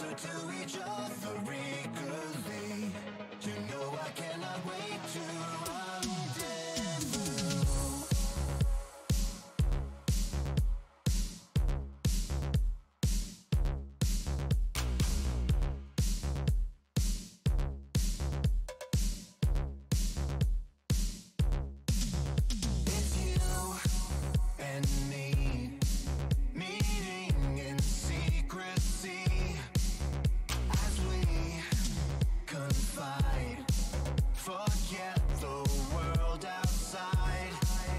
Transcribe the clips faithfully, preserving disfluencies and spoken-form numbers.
closer to each other eagerly. You know I cannot wait to rendezvous. It's you and me, meeting in secrecy as we confide. Forget the world outside.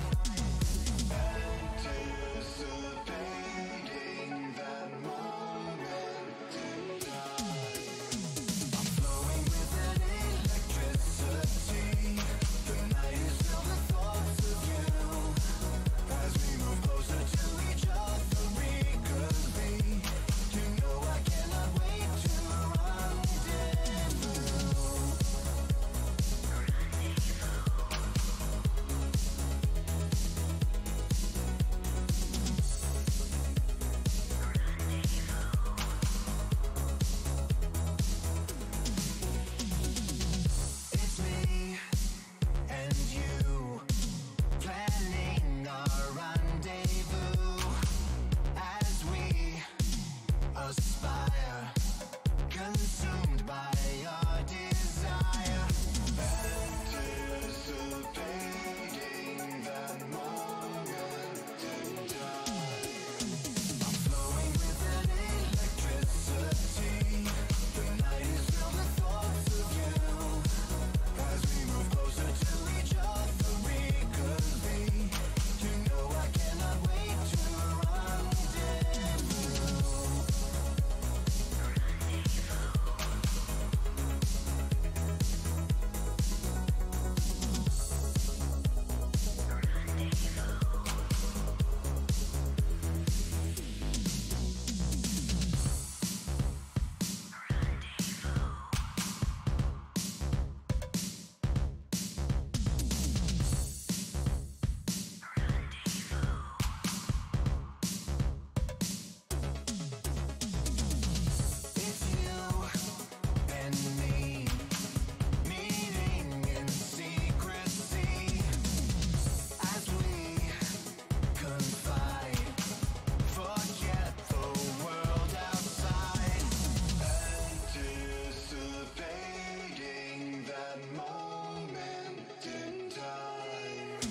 Anticipating that moment in time. I'm flowing with an electricity. The night is filled with thoughts of you. As we move closer to each other eagerly. You know I cannot wait to rendezvous. It's me and you, planning our rendezvous as we aspire, consumed by our desire. Anticipating that moment in time. I'm flowing with an electricity. The night is filled with thoughts of you. As we move closer to each other eagerly. You know I cannot wait to rendezvous. It's you and me, meeting in secrecy as we confide. Forget the world outside. Anticipating that moment in time.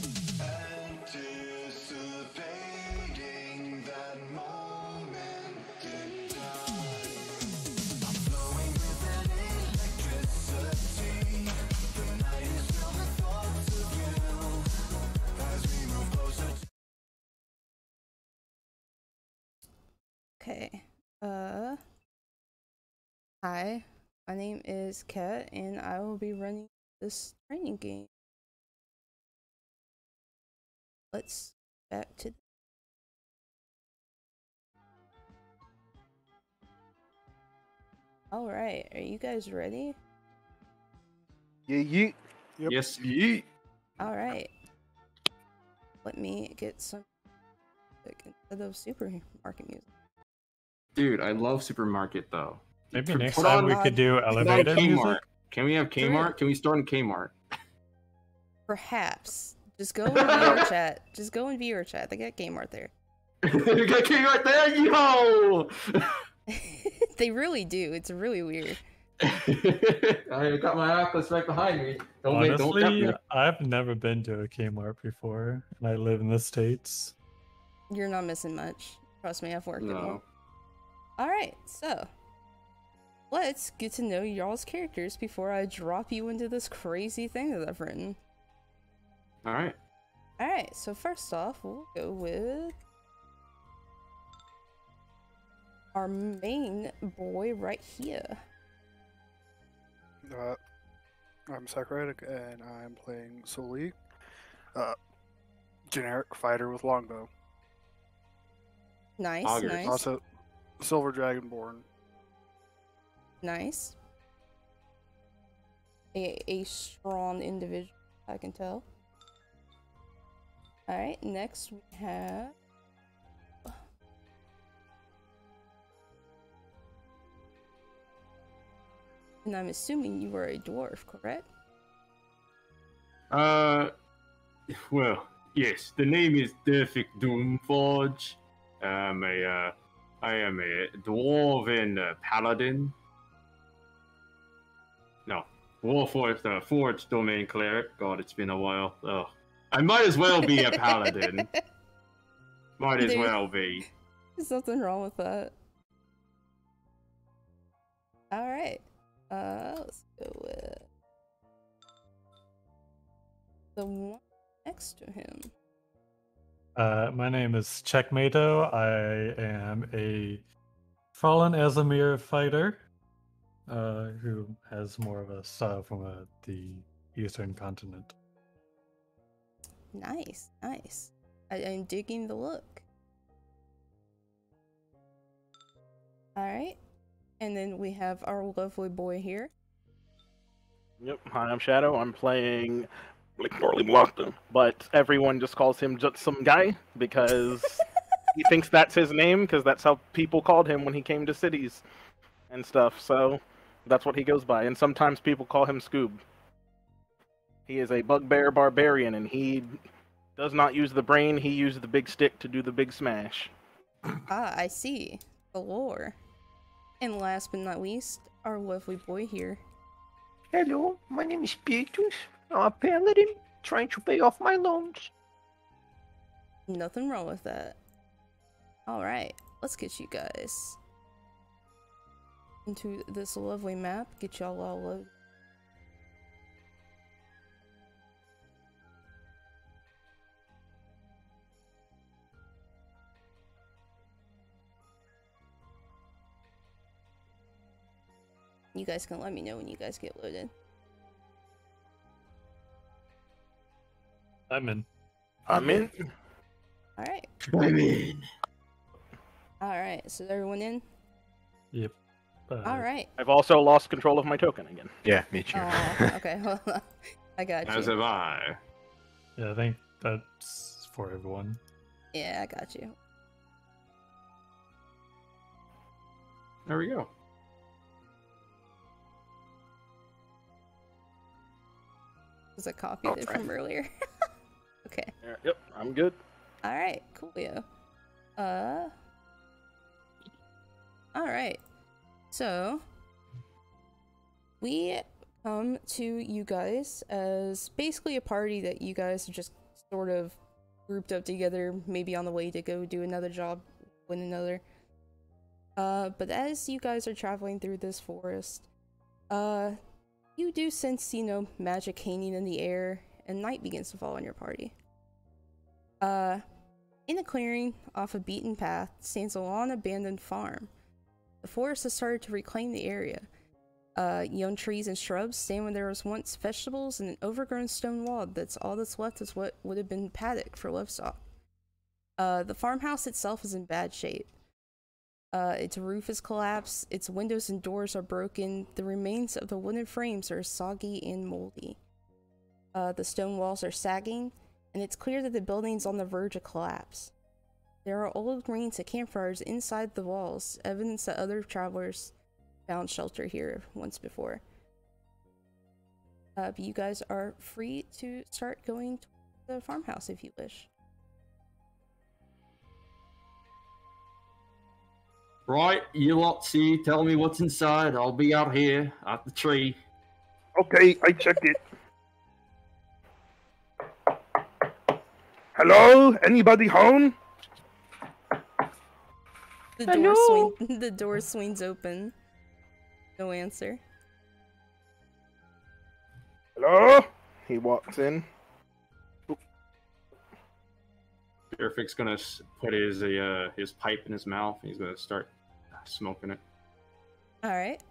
Anticipating that moment in time. I'm flowing with an electricity. The night is filled with thoughts of you. As we move closer to Okay. Uh. Hi. My name is Kat, and I will be running this training game. Let's back to. All right. Are you guys ready? Yeah, yeah. Yep. Yes. Yeah. All right. Let me get some music instead of supermarket music. Dude, I love Supermarket though. Maybe Put- next put time on- we uh, could do put on elevator Kmart. music. Can we have For real? Kmart? Can we start in Kmart? Perhaps. Just go in viewer chat. Just go in viewer chat. They got Kmart there. We got Kmart there, yo! They really do. It's really weird. I got my Oculus right behind me. Don't make, don't tempt Honestly, me. I've never been to a Kmart before, and I live in the States. You're not missing much. Trust me, I've worked at one. No. Alright, so let's get to know y'all's characters before I drop you into this crazy thing that I've written. All right. Alright, so first off, we'll go with our main boy right here. Uh, I'm Socratic, and I'm playing Soli, uh, generic fighter with longbow. Nice, Augers. nice, Also, Silver Dragonborn. nice. A, a strong individual, I can tell. Alright, next we have And I'm assuming you are a dwarf, correct? Uh, well, yes. The name is Durfic Doomforge. I'm a, uh, I am a dwarven uh, paladin. No, Warforged, uh, Forged Domain Cleric. God, it's been a while. Oh, I might as well be a paladin. Might as There- well be. There's nothing wrong with that. Alright. Uh, let's go with the one next to him. Uh, my name is Checkmato. I am a fallen Azamir fighter uh, who has more of a style from uh, the Eastern continent. Nice, nice. I, I'm digging the look. Alright. And then we have our lovely boy here. Yep. Hi, I'm Shadow. I'm playing Blake Morley Blockton, but everyone just calls him just some guy because he thinks that's his name because that's how people called him when he came to cities and stuff. So that's what he goes by. And sometimes people call him Scoob. He is a bugbear barbarian, and he does not use the brain. He uses the big stick to do the big smash. Ah, I see. The lore. And last but not least, our lovely boy here. Hello, my name is Petrus. I'm a paladin trying to pay off my loans. Nothing wrong with that. Alright, let's get you guys into this lovely map. Get y'all all loaded. You guys can let me know when you guys get loaded. I'm in. I'm in. Alright. I'm in. Alright, so is everyone in? Yep. Uh, Alright. I've also lost control of my token again. Yeah, me too. Oh, okay, hold on. I got As you. have I. Yeah, I think that's for everyone. Yeah, I got you. There we go. Was I copied it from earlier? Okay. Yeah, Yep, I'm good. Alright, coolio. Uh. Alright. So. We come to you guys as basically a party that you guys have just sort of grouped up together, maybe on the way to go do another job with another. Uh, but as you guys are traveling through this forest, uh, you do sense, you know, magic hanging in the air, and night begins to fall on your party. Uh, in a clearing off a beaten path stands a long abandoned farm. The forest has started to reclaim the area. Uh, young trees and shrubs stand where there was once vegetables and an overgrown stone wall that's all that's left is what would have been paddock for livestock. Uh, the farmhouse itself is in bad shape. Uh, its roof is collapsed, its windows and doors are broken, the remains of the wooden frames are soggy and moldy. Uh, the stone walls are sagging, and it's clear that the building's on the verge of collapse. There are old remains of campfires inside the walls, evidence that other travelers found shelter here once before. Uh, but you guys are free to start going to the farmhouse if you wish. Right, you lot see, tell me what's inside. I'll be out here at the tree. Okay, I check it. Hello? Anybody home? The door Hello? swing the door swings open. No answer. Hello? He walks in. Durfic's gonna s- put his uh, his pipe in his mouth. He's gonna start smoking it. Alright.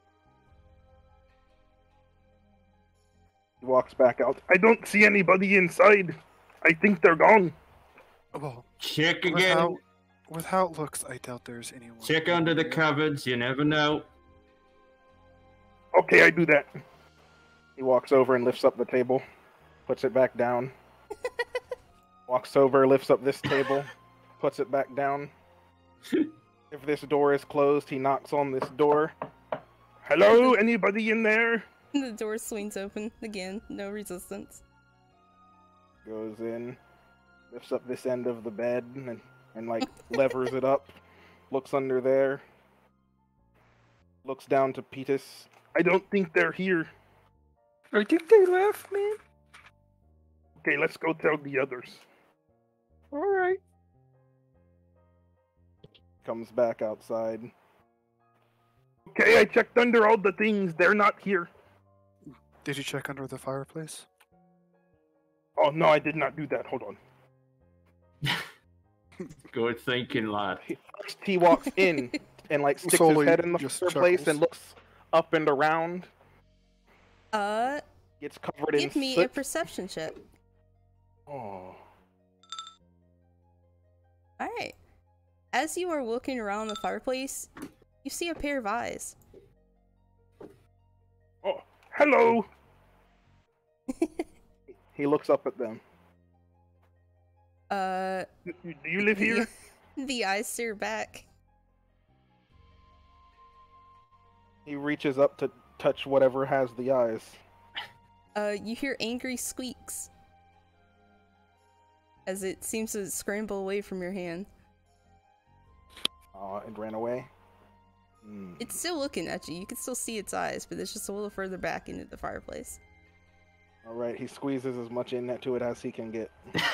He walks back out. I don't see anybody inside. I think they're gone. Well, Check with again. how, with how it looks, I doubt there's anyone. Check in under the here. cupboards. You never know. Okay, I do that. He walks over and lifts up the table, puts it back down. Walks over, lifts up this table, puts it back down. If this door is closed, he knocks on this door. Hello, anybody in there? The door swings open again. No resistance. Goes in, lifts up this end of the bed, and, and like levers it up. Looks under there. Looks down to Petus. I don't think they're here. I think they left, man. Okay, let's go tell the others. Alright. Comes back outside. Okay, I checked under all the things. They're not here. Did you check under the fireplace? Oh, no, I did not do that. Hold on. Good thinking, lad. First, he walks in and like sticks Solely his head in the just fireplace chuckles. and looks up and around. Uh, Gets covered in give me soot. a perception check. Oh. Alright. As you are looking around the fireplace, you see a pair of eyes. Oh, hello. He looks up at them. Uh, Do you live here? the eyes stare back. He reaches up to touch whatever has the eyes. Uh, you hear angry squeaks as it seems to scramble away from your hand. Uh, and ran away. Hmm. It's still looking at you. You can still see its eyes, but it's just a little further back into the fireplace. Alright, he squeezes as much in to it as he can get.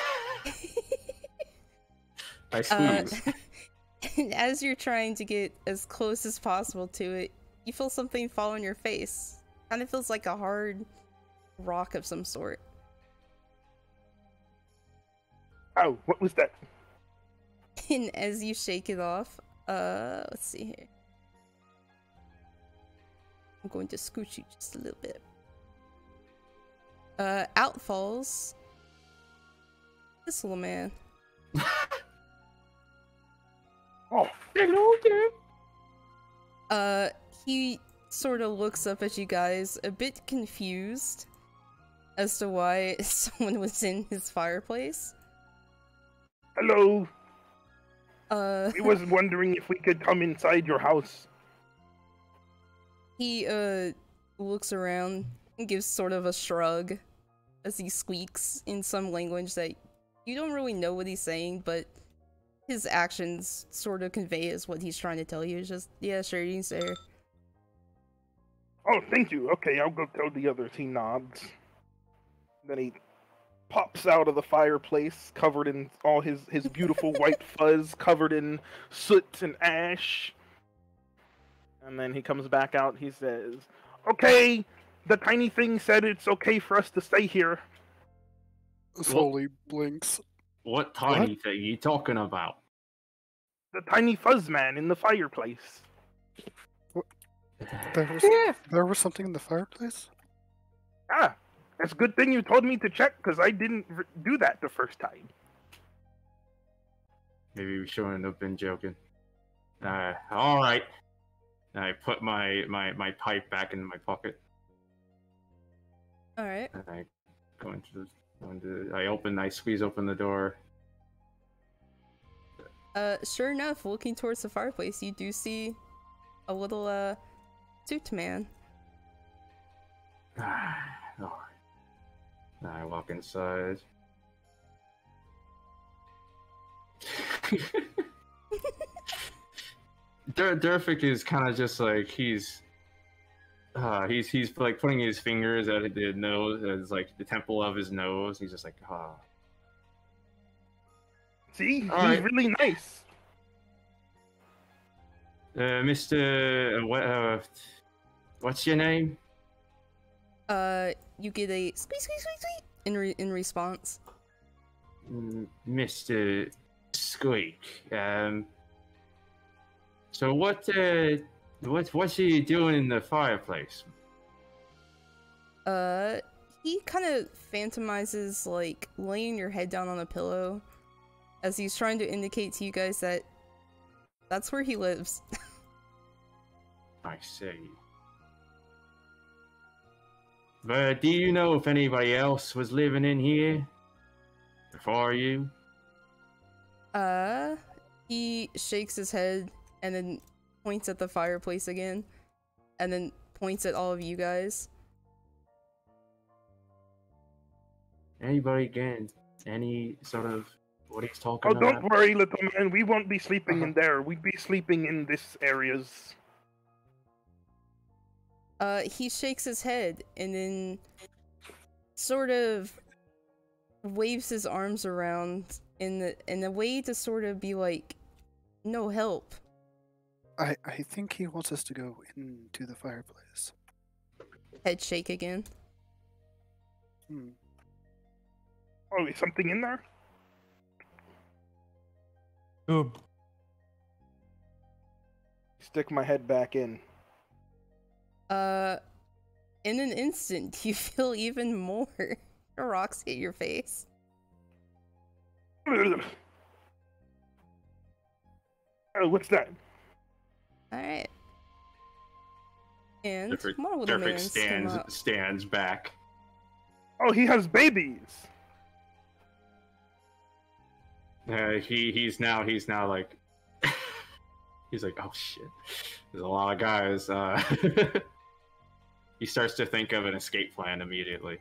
I Uh, squeeze. and as you're trying to get as close as possible to it, you feel something fall on your face. Kind of feels like a hard rock of some sort. Ow, what was that? And as you shake it off, uh, let's see here. I'm going to scoot you just a little bit. Uh, out falls this little man. Oh, Hello there. Uh, he sort of looks up at you guys, a bit confused as to why someone was in his fireplace. hello. Uh, I was wondering if we could come inside your house. he, uh, looks around and gives sort of a shrug as he squeaks in some language that you don't really know what he's saying, but his actions sort of convey as what he's trying to tell you. It's just, yeah, sure, you can stay here. Oh, thank you. Okay, I'll go tell the others. He nods. Then he pops out of the fireplace, covered in all his, his beautiful white fuzz, covered in soot and ash. And then he comes back out, he says, Okay, the tiny thing said it's okay for us to stay here. Slowly blinks. What tiny thing are you talking about? The tiny fuzz man in the fireplace. There was, Yeah. there was something in the fireplace? Ah, it's a good thing you told me to check, because I didn't r- do that the first time. Maybe we shouldn't have been joking. Uh, all right. I put my, my, my pipe back in my pocket. Alright. And I go into the, go into, I open, I squeeze open the door. Uh, sure enough, looking towards the fireplace, you do see a little, uh, suit man. all right. I walk inside. Dur- Durfik is kind of just like he's, uh, he's he's like putting his fingers at the nose, as like the temple of his nose. He's just like, ah. See, he's All right. really nice. Uh, Mister, uh, what, uh, what's your name? Uh, you get a squeak, squeak, squeak, squeak in re in response. Mm, Mister Squeak. Um. So what? Uh, what? What's he doing in the fireplace? Uh, he kind of phantomizes like laying your head down on a pillow, as he's trying to indicate to you guys that that's where he lives. I see. But do you know if anybody else was living in here before you? Uh, he shakes his head and then points at the fireplace again, and then points at all of you guys. Anybody again? Any sort of what he's talking Oh, about? don't worry, little man. We won't be sleeping in there. We'd be sleeping in this areas. Uh, he shakes his head and then sort of waves his arms around in the in a way to sort of be like, no help. I, I think he wants us to go into the fireplace. Head shake again. Hmm. Oh, is something in there? Ooh, Stick my head back in. Uh, in an instant, you feel even more rocks hit your face. Oh, what's that? Alright. And Durfric, more little Durfric mans come stands up. stands back. Oh, he has babies. Uh, he he's now he's now like he's like, oh shit, there's a lot of guys. Uh, he starts to think of an escape plan immediately.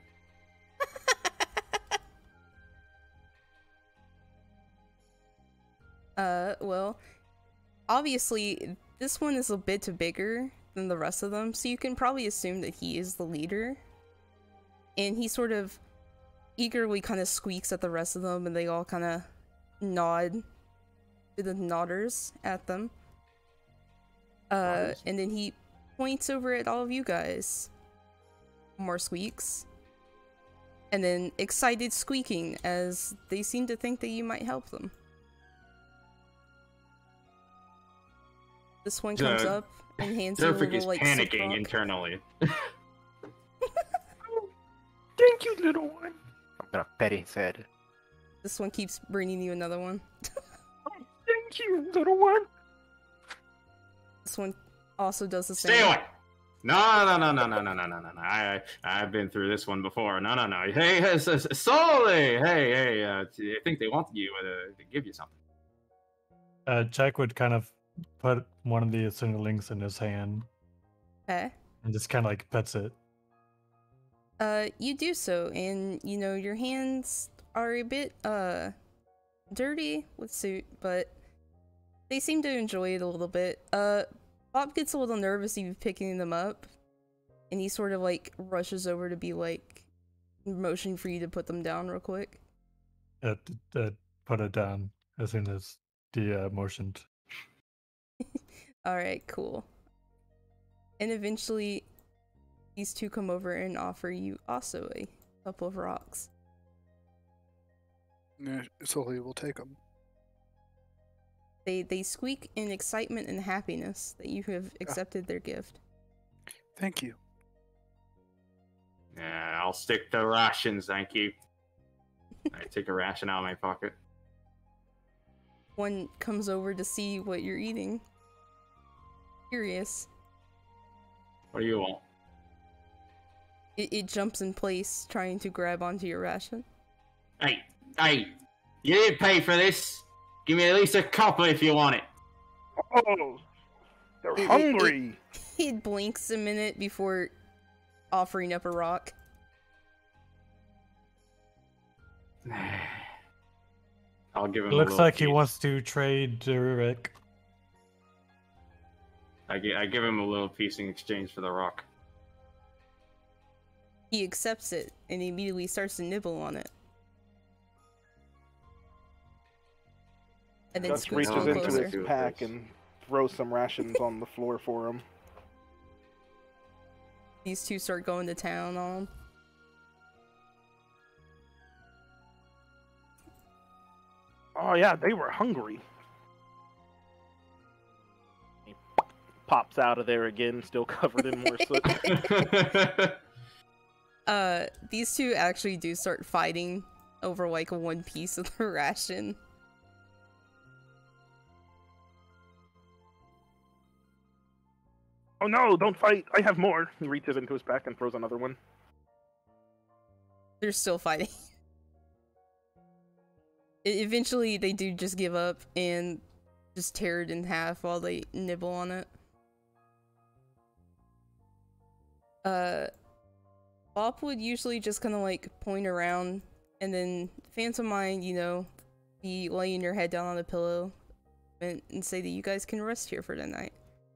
Uh, well, obviously, this one is a bit bigger than the rest of them, so you can probably assume that he is the leader. And he sort of eagerly kind of squeaks at the rest of them, and they all kind of nod to the nodders at them. Uh, Nodders? and then he points over at all of you guys. More squeaks. And then excited squeaking as they seem to think that you might help them. This one comes Uh, up and hands you a Durfric little, is like, panicking Ziploc. internally. Thank you, little one. I'm gonna pet his head. This one keeps bringing you another one. Thank you, little one. This one also does the same. Stay away! No, no, no, no, no, no, no, no, no, no. I, I, I've been through this one before. No, no, no. Hey, hey, S- S- Sully! Hey, hey, uh, I think they want you uh, to give you something. uh, Jack would kind of put one of the Cinderlings in his hand Okay. and just kind of like pets it. Uh, you do so, and you know your hands are a bit uh dirty with soot, but they seem to enjoy it a little bit. Uh, Bob gets a little nervous even picking them up, and he sort of like rushes over to be like motioning for you to put them down real quick. Uh, d- uh, put it down as soon as the uh, motioned. All right, cool. And eventually, these two come over and offer you also a couple of rocks. Yeah, Sully will take them. They they squeak in excitement and happiness that you have accepted their gift. Thank you. Yeah, I'll stick to rations, thank you. I take a ration out of my pocket. One comes over to see what you're eating. Curious. What do you want? It, it jumps in place, trying to grab onto your ration. Hey, hey, you didn't pay for this. Give me at least a couple if you want it. Oh, they're It- it- hungry. He blinks a minute before offering up a rock. I'll give him. It a looks little like he piece. wants to trade Durek. I gi- I give him a little piece in exchange for the rock. He accepts it and immediately starts to nibble on it. And then Gus scoots reaches a little into closer. his Closer. pack and throws some rations on the floor for him. These two start going to town on him. Oh yeah, they were hungry. Pops out of there again, still covered in more soot. Uh, these two actually do start fighting over like one piece of the ration. Oh no, don't fight. I have more. He reaches into his pack and throws another one. They're still fighting. E- Eventually, they do just give up and just tear it in half while they nibble on it. Uh, Bob would usually just kind of like point around, and then Phantom Mind, you know, be laying your head down on a pillow, and, and say that you guys can rest here for the night.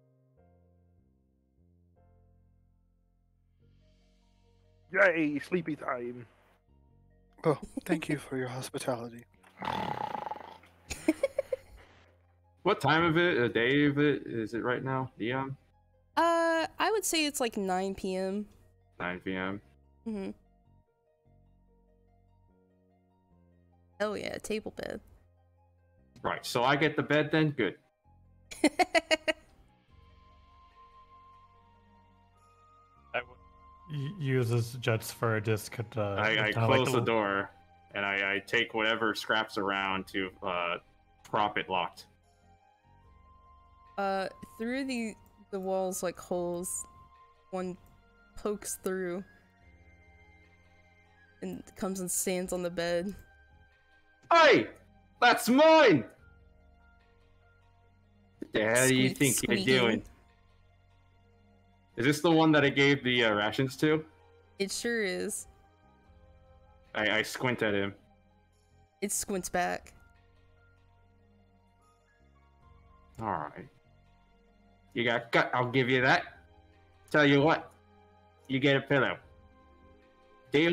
Yay, sleepy time. Oh, thank you for your hospitality. What time of it, a day of it, is it right now? Dion? Uh, I would say it's like nine p m nine p m Mm-hmm. Hell yeah, table bed. Right, so I get the bed then? Good. I would y- use as jets for a disc. Uh, I, I kinda close like the door, and I, I take whatever scraps around to uh, prop it locked. Uh, through the the walls like holes, one pokes through and comes and stands on the bed. Hey! That's mine! What the hell do you Squeak- think squeaking. you're doing? Is this the one that I gave the uh, rations to? It sure is. I, I squint at him. It squints back. Alright. You got gut, I'll give you that. Tell you what, you get a pillow. Deal?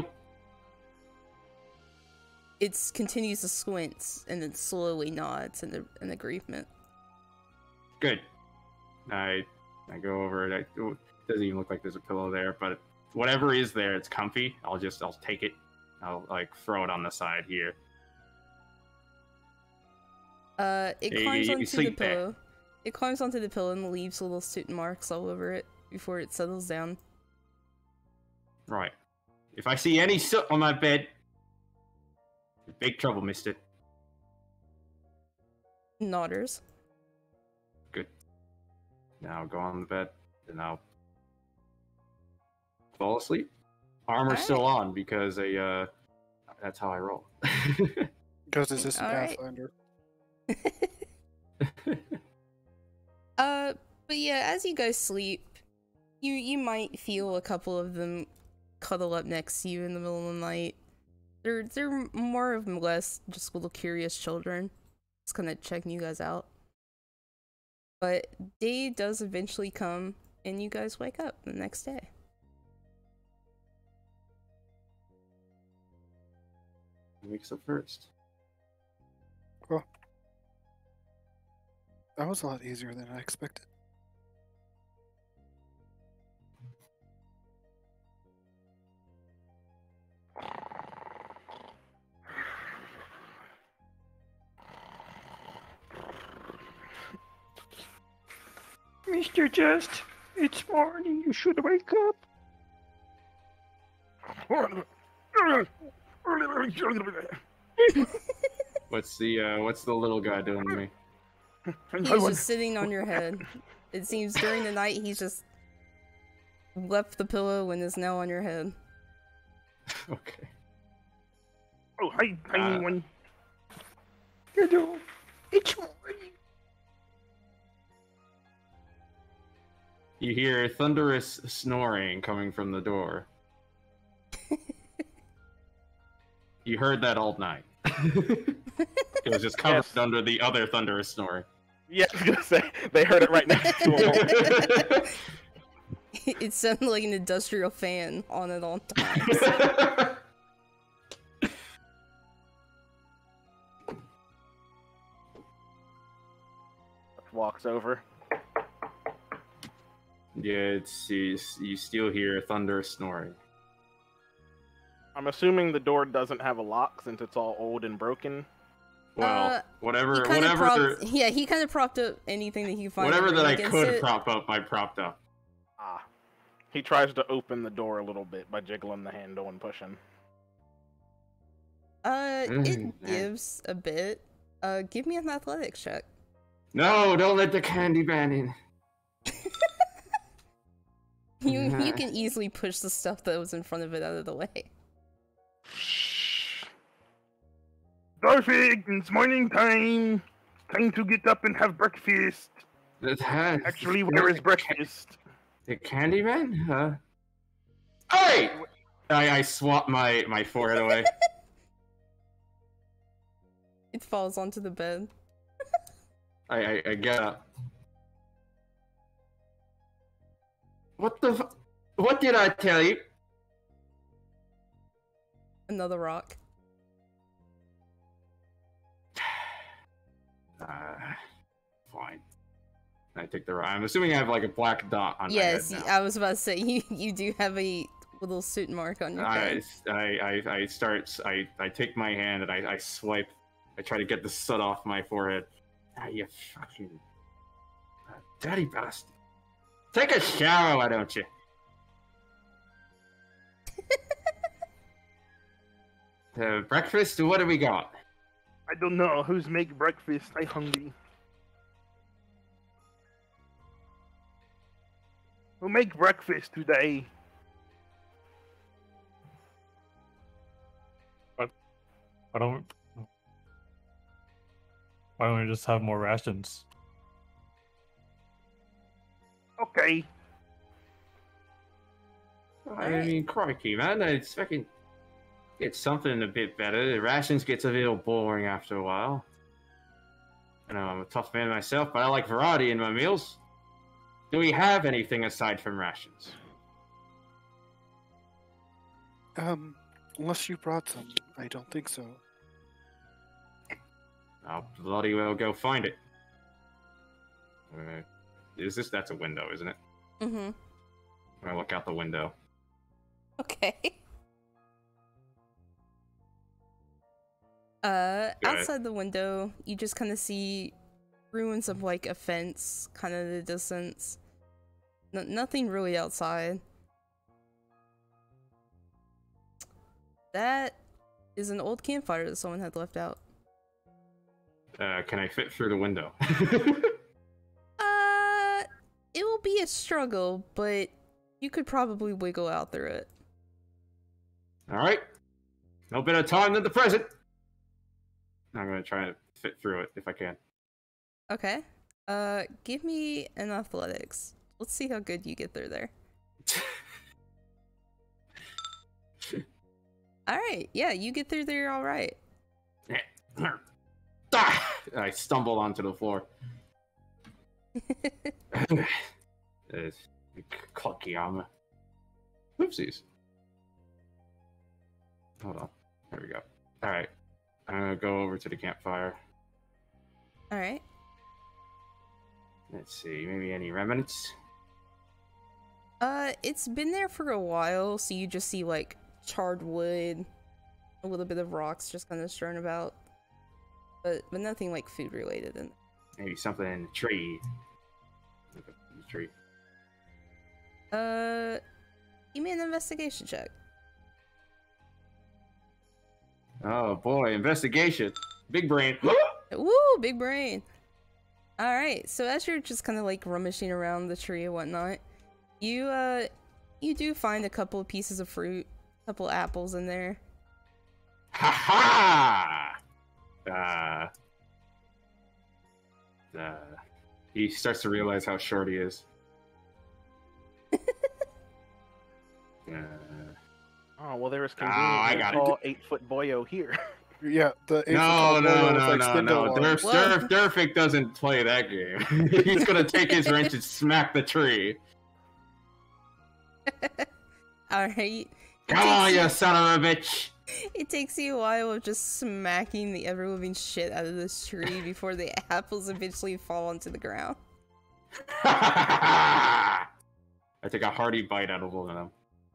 It continues to squint and then slowly nods in, in agreement. Good. I I go over it. I, it doesn't even look like there's a pillow there, but whatever is there, it's comfy. I'll just, I'll take it. I'll, like, throw it on the side here. Uh, it Yeah, you- climbs you onto the sleep there. pillow. It climbs onto the pillow and leaves little soot marks all over it before it settles down. Right. If I see any soot on my bed, big trouble, mister. Nodders. Good. Now I'll go on the bed, and I'll fall asleep. Armor's Alright. still on because I, uh, that's how I roll. Because this is Alright. Pathfinder. Uh, but yeah, as you guys sleep, you you might feel a couple of them cuddle up next to you in the middle of the night. They're they're more or less just little curious children, just kind of checking you guys out. But day does eventually come, and you guys wake up the next day. Wakes up first. That was a lot easier than I expected. Mister Just, it's morning. You should wake up. What's the uh, what's the little guy doing to me? He's just sitting on your head. It seems during the night he's just left the pillow and is now on your head. Okay. Oh, hi, tiny Uh, one. Hello. It's morning. You hear thunderous snoring coming from the door. You heard that all night. It was just covered Yes. under the other thunderous snoring. Yeah, I was gonna say they heard it right next to them. It sounded like an industrial fan on at all times. Walks over. Yeah, it's you, you still hear thunderous snoring. I'm assuming the door doesn't have a lock since it's all old and broken. Well, Uh, whatever, He kinda whatever, propped- yeah, he kind of propped up anything that he could find. whatever to that lean I against could it. prop up, I propped up. Ah. He tries to open the door a little bit by jiggling the handle and pushing. Uh, Mm, it man. gives a bit. Uh, give me an athletics check. No, don't let the candy ban in. You you can easily push the stuff that was in front of it out of the way. Perfect, it's morning time. Time to get up and have breakfast. That has Actually, where is breakfast? the candy man? Huh? Hey! I, I swap my, my forehead away. It falls onto the bed. I, I, I get up. What the f- What did I tell you? Another rock. Uh, fine. I take the rock. I'm assuming I have like a black dot on Yes, my head I was about to say you you do have a little soot mark on your now. I, head. I, I, I start, I, I take my hand and I, I swipe. I try to get the soot off my forehead. Ah, you fucking... Uh, dirty bastard. Take a shower, why don't you? uh, breakfast, what do we got? I don't know who's make breakfast. I hungry. Who make breakfast today? Why don't Why don't we just have more rations? Okay. I mean, crikey, man, it's fucking... It's something a bit better. The rations gets a little boring after a while. I know I'm a tough man myself, but I like variety in my meals. Do we have anything aside from rations? Um, unless you brought some, I don't think so. I'll bloody well go find it. Uh, is this... That's a window, isn't it? Mm-hmm. I look out the window. Okay. Uh, Go ahead. outside the window, you just kind of see ruins of like a fence, kind of in the distance. N- nothing really outside. That is an old campfire that someone had left out. Uh, can I fit through the window? Uh, it will be a struggle, but you could probably wiggle out through it. Alright. No better time than the present. I'm gonna try to fit through it if I can. Okay. Uh, give me an athletics. Let's see how good you get through there. Alright, yeah, you get through there alright. Ah! I stumbled onto the floor. It's clunky armor. Oopsies. Hold on. There we go. Alright. I'm gonna go over to the campfire. Alright. Let's see, maybe any remnants? Uh, it's been there for a while, so you just see, like, charred wood, a little bit of rocks just kind of strewn about. But, but nothing, like, food-related. And Maybe something in the tree. Look up in the tree. Uh, give me an investigation check. Oh boy, investigation. Big brain. Woo, big brain. Alright, so as you're just kind of, like, rummaging around the tree and whatnot, you, uh, you do find a couple of pieces of fruit, a couple apples in there. Ha ha! Uh, uh, he starts to realize how short he is. uh, Oh, well, there is Oh, I convenient got it. tall eight-foot boyo here. Yeah, the eight no, foot no, tall boy no, with, no, like, no. spindle arms. Durf, Whoa. Durf, Durfik doesn't play that game. He's gonna take his wrench and smack the tree. Alright. Come on, you son of a bitch! It takes you a while of just smacking the ever-living shit out of this tree before the apples eventually fall onto the ground. I take a hearty bite out of one of them.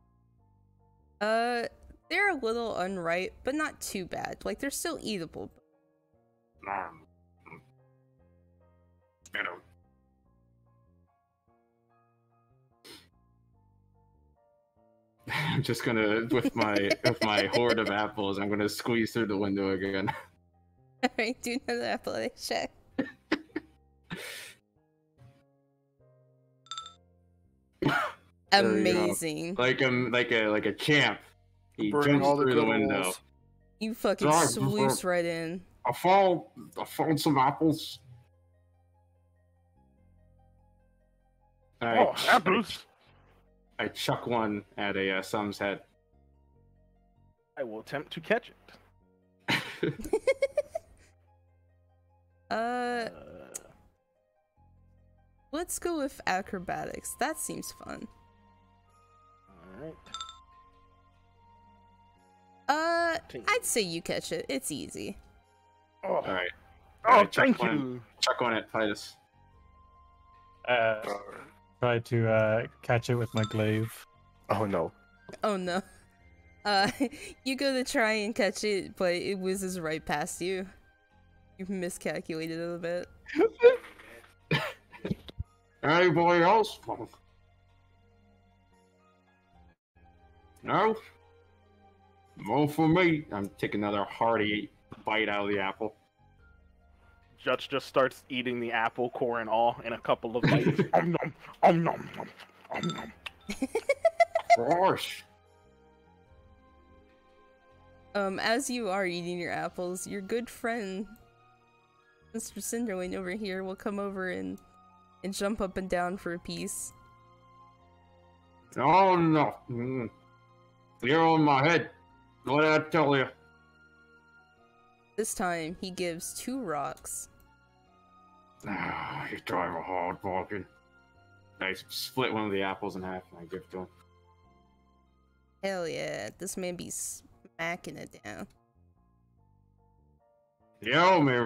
Uh, they're a little unripe, but not too bad. Like, they're still eatable. Um, you know. I'm just gonna, with my with my horde of apples, I'm gonna squeeze through the window again. Alright, do another athletics check. There we go. Amazing. Like I'm like a like a champ. He Burning jumps all the through the good window. walls. You fucking Sorry, sluice right in. I found I found some apples. Oh, Alright. apples. I chuck one at a uh, Sum's head. I will attempt to catch it. uh, Uh, let's go with acrobatics. That seems fun. Alright. Uh, Fifteen. I'd say you catch it. It's easy. Oh, All right. oh Alright, chuck thank one- you. Chuck one at Titus. Uh, try to uh, catch it with my glaive. Oh no. Oh no. Uh, you go to try and catch it, but it whizzes right past you. You've miscalculated a little bit. Anybody else? No? No for me. I'm taking another hearty bite out of the apple. Judge just starts eating the apple core and all in a couple of bites. Om nom, om nom, nom, om nom. Gosh. Um, as you are eating your apples, your good friend, Mister Cinderlane over here, will come over and and jump up and down for a piece. Oh no. Mm. You're on my head. What did I tell you? This time, he gives two rocks. Ah, you drive a hard bargain. I split one of the apples in half and I give it to him. Hell yeah, this man be smacking it down. Yeah, man.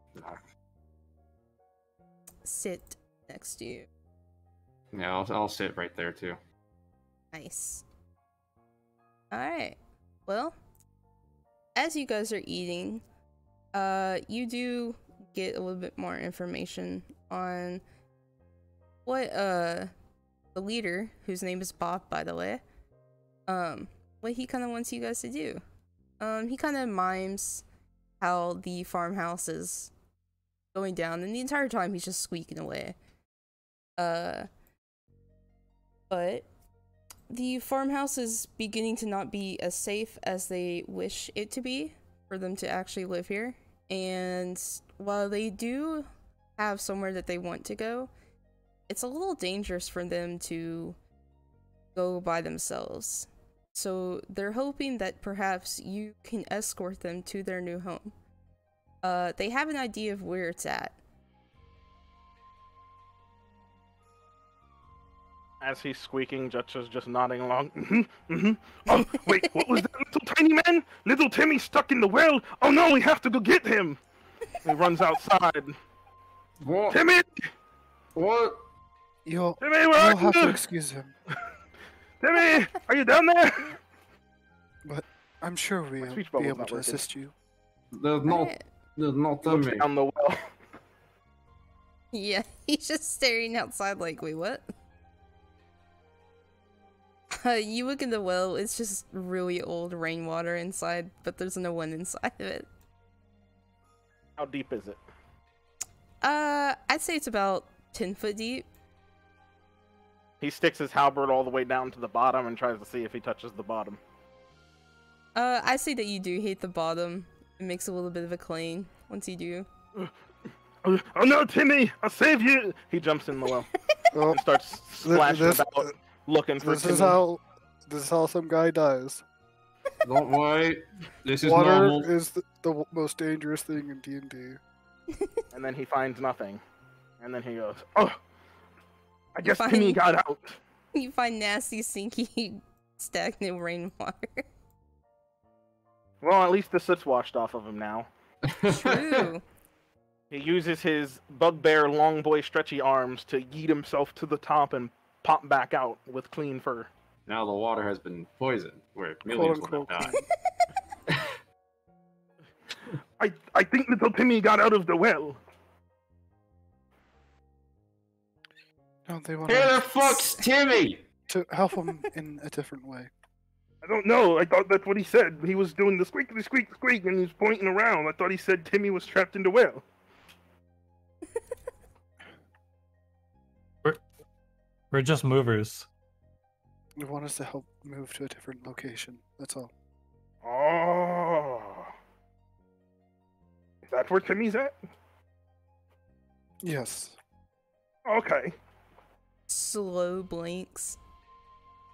Sit next to you. Yeah, I'll, I'll sit right there too. Nice. Alright. Well, as you guys are eating, uh, you do get a little bit more information on what, uh, the leader, whose name is Bob, by the way, um, what he kind of wants you guys to do. Um, he kind of mimes how the farmhouse is going down, and the entire time he's just squeaking away. Uh, but the farmhouse is beginning to not be as safe as they wish it to be for them to actually live here. And while they do have somewhere that they want to go, it's a little dangerous for them to go by themselves. So they're hoping that perhaps you can escort them to their new home. Uh, they have an idea of where it's at. As he's squeaking, Judge is just nodding along. Mm-hmm, mm-hmm. Oh, wait, what was that little tiny man? Little Timmy stuck in the well. Oh no, we have to go get him. He runs outside. What? Timmy, What? You'll, Timmy, where you'll are have to you? excuse him. Timmy, are you down there? I'm sure we'll speech be bubble's able not to working. assist you. There's no, Alright. there's not Looks Timmy. down the well. Yeah, he's just staring outside like, wait, what? Uh, you look in the well, it's just really old rainwater inside, but there's no one inside of it. How deep is it? Uh, I'd say it's about ten foot deep. He sticks his halberd all the way down to the bottom and tries to see if he touches the bottom. Uh, I say that you do hit the bottom. It makes a little bit of a clang once you do. Oh, oh no, Timmy, I'll save you. He jumps in the well Well, and starts th- splashing this, about, looking for this Timmy. is how this is how some guy dies. Don't worry. This is Water normal. is the, the w- most dangerous thing in D and D. And then he finds nothing. And then he goes, Oh, I guess Fine. Timmy got out. You find nasty, stinky, stagnant rainwater. well, at least the soot's washed off of him now. True. He uses his bugbear long boy stretchy arms to yeet himself to the top and pop back out with clean fur. Now the water has been poisoned, where Quote millions will unquote. not die. I, I think little Timmy got out of the well. No, they want Where the fuck's Timmy? to help him in a different way. I don't know. I thought that's what he said. He was doing the squeak, the squeak, the squeak, and he was pointing around. I thought he said Timmy was trapped in the well. We're just movers. They want us to help move to a different location. That's all. Oh. Is that where Timmy's at? Yes. Okay. Slow blinks.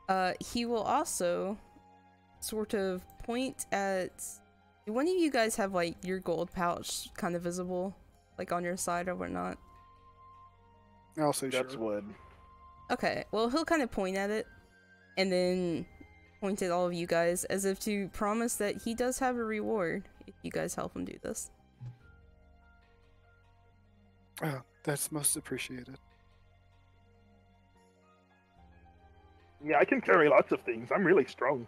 Uh, he will also sort of point at. Do one of you guys have like your gold pouch kind of visible, like on your side or whatnot? I'll say That's sure. wood. Okay, well he'll kind of point at it, and then point at all of you guys as if to promise that he does have a reward if you guys help him do this. Oh, that's most appreciated. Yeah, I can carry lots of things. I'm really strong.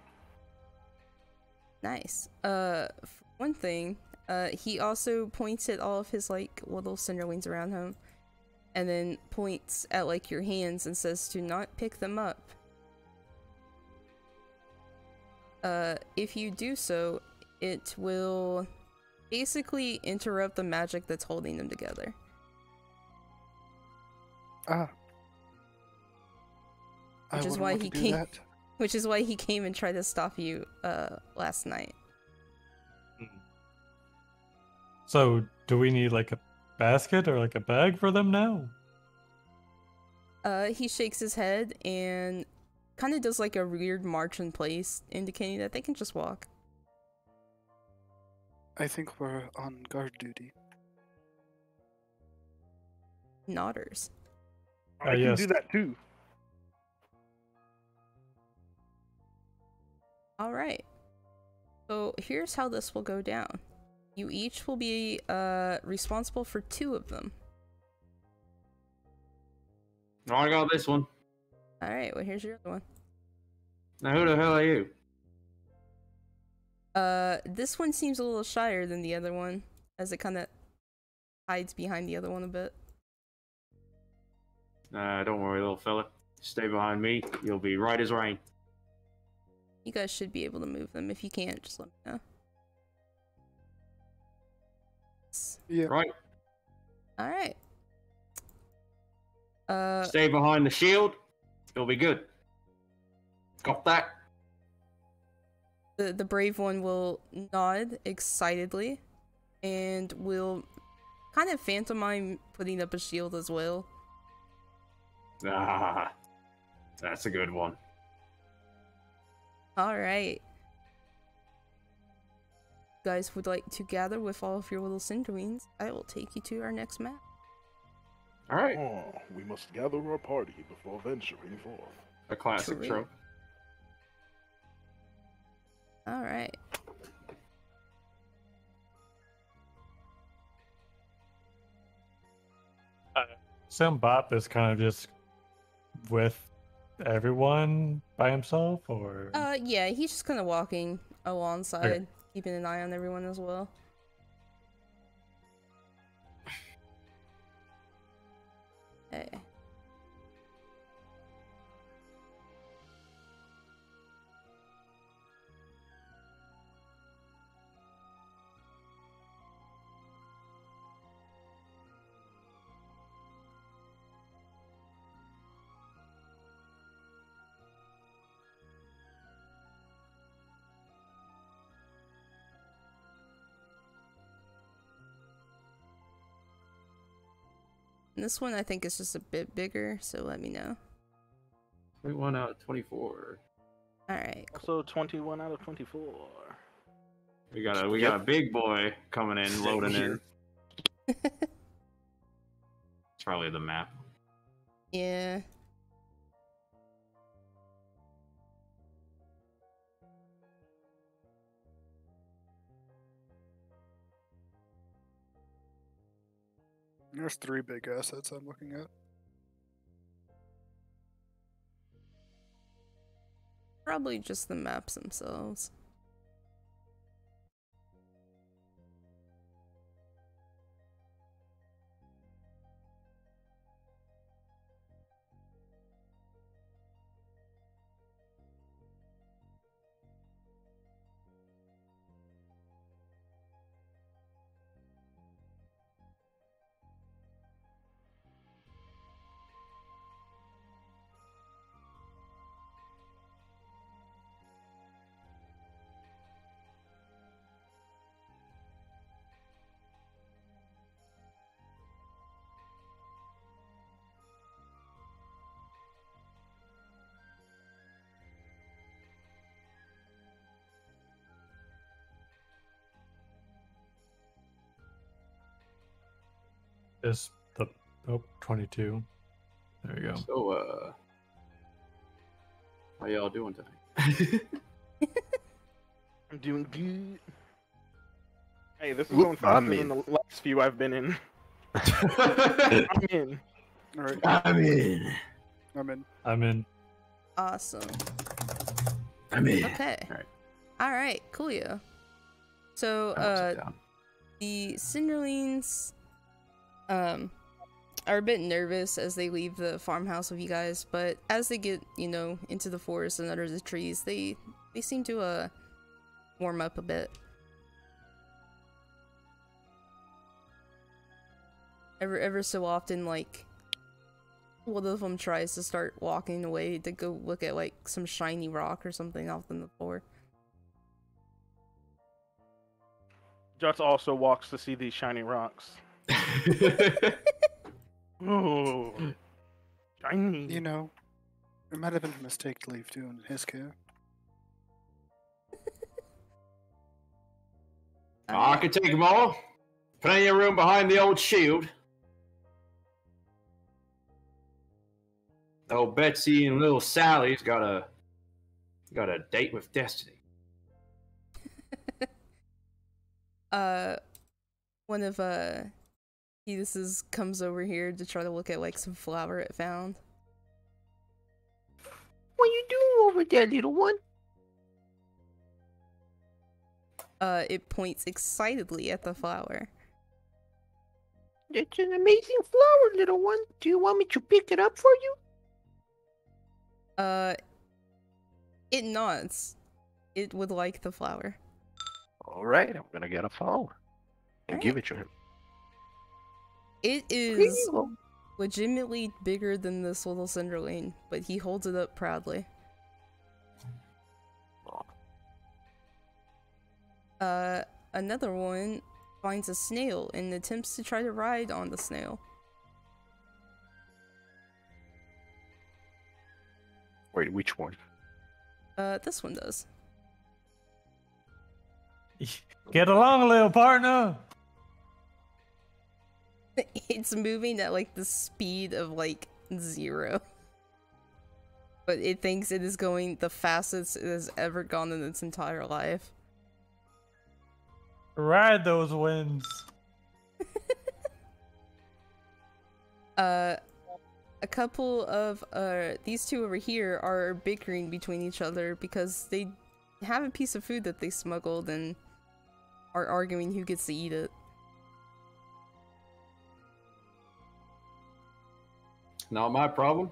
Nice. Uh, for one thing, uh, he also points at all of his like little cinderlings around him, and then points at like your hands and says to not pick them up. Uh, if you do so, it will basically interrupt the magic that's holding them together. Ah. I Which is wouldn't why want he to do came- that. Which is why he came and tried to stop you uh last night. So, do we need like a basket or like a bag for them now? Uh, he shakes his head and kind of does like a weird march in place, indicating that they can just walk. I think we're on guard duty. Nodders. Ah, I can yes. do that too. Alright. So here's how this will go down. You each will be uh responsible for two of them. Oh, I got this one. Alright, well here's your other one. Now, who the hell are you? Uh, this one seems a little shyer than the other one, as it kind of hides behind the other one a bit. Uh, don't worry, little fella. Stay behind me. You'll be right as rain. You guys should be able to move them. If you can't, just let me know. Yeah. Right. Alright. Uh, Stay behind the shield. You'll be good. Got that? the, the brave one will nod excitedly and will kind of pantomime putting up a shield as well. Ah, that's a good one. Alright. You guys would like to gather with all of your little cinderwings, I will take you to our next map. All right. Oh, we must gather our party before venturing forth. A classic True. trope. Alright. Sam Bop is kind of just with everyone by himself, or Uh, yeah, he's just kind of walking alongside, keeping an eye on everyone as well. Hey. And this one I think is just a bit bigger, so let me know. twenty-one out of twenty-four. Alright. Also, twenty-one out of twenty-four. We got a we got a big boy coming in, loading in. It's probably the map. Yeah. There's three big assets I'm looking at. Probably just the maps themselves. is the oh twenty-two. There you go. So, uh, how y'all doing tonight? I'm doing good. Hey, this is Oop, going faster I'm than in. the last few I've been in. I'm in. All right, I'm in. I'm in. I'm in. Awesome. I'm in. Okay. All right. All right. Cool. Yeah. So, I'll sit uh, down. the Cinderlings, um, are a bit nervous as they leave the farmhouse with you guys, but as they get, you know, into the forest and under the trees, they they seem to uh warm up a bit. Ever ever so often, like, one of them tries to start walking away to go look at like some shiny rock or something off on the floor. Juts also walks to see these shiny rocks. Oh, shiny. You know, it might have been a mistake to leave Dune in his care. Oh, I can take them all. Plenty of room behind the old shield. Old Betsy and little Sally's got a got a date with destiny. uh, one of uh, Edith's comes over here to try to look at like some flour it found. What you doing over there, little one? Uh, it points excitedly at the flower. It's an amazing flower, little one. Do you want me to pick it up for you? Uh, it nods. It would like the flower. All right, I'm gonna get a flower and All give right. it to him. It Here is you go. legitimately bigger than this little Cinderlane, but he holds it up proudly. Uh, another one finds a snail and attempts to try to ride on the snail. Wait, which one? Uh, this one does. Get along, little partner. It's moving at like the speed of like zero. But it thinks it is going the fastest it has ever gone in its entire life. Ride those winds. Uh, a couple of uh these two over here are bickering between each other because they have a piece of food that they smuggled and are arguing who gets to eat it. Not my problem.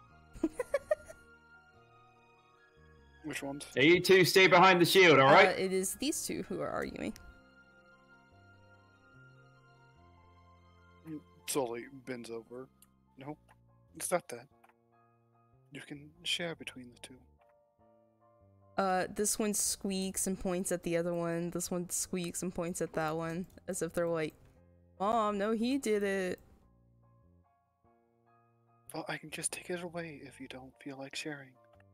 Which ones? Hey, you two stay behind the shield, all Uh, right? it is these two who are arguing. Sully bends over. No, it's not that. You can share between the two. Uh, this one squeaks and points at the other one. This one squeaks and points at that one, as if they're like, "Mom, no, he did it." Well, I can just take it away if you don't feel like sharing.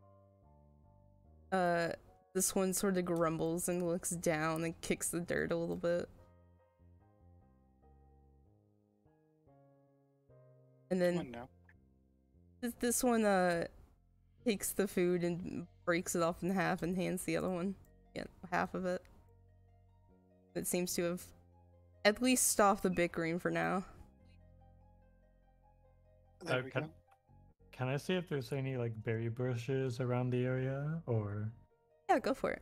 Uh, this one sort of grumbles and looks down and kicks the dirt a little bit. And Come on then now. th- this one, uh, takes the food and breaks it off in half and hands the other one, yeah, half of it. It seems to have at least stopped the bickering for now. There Uh, we can, go. can I see if there's any like berry bushes around the area, or Yeah, go for it.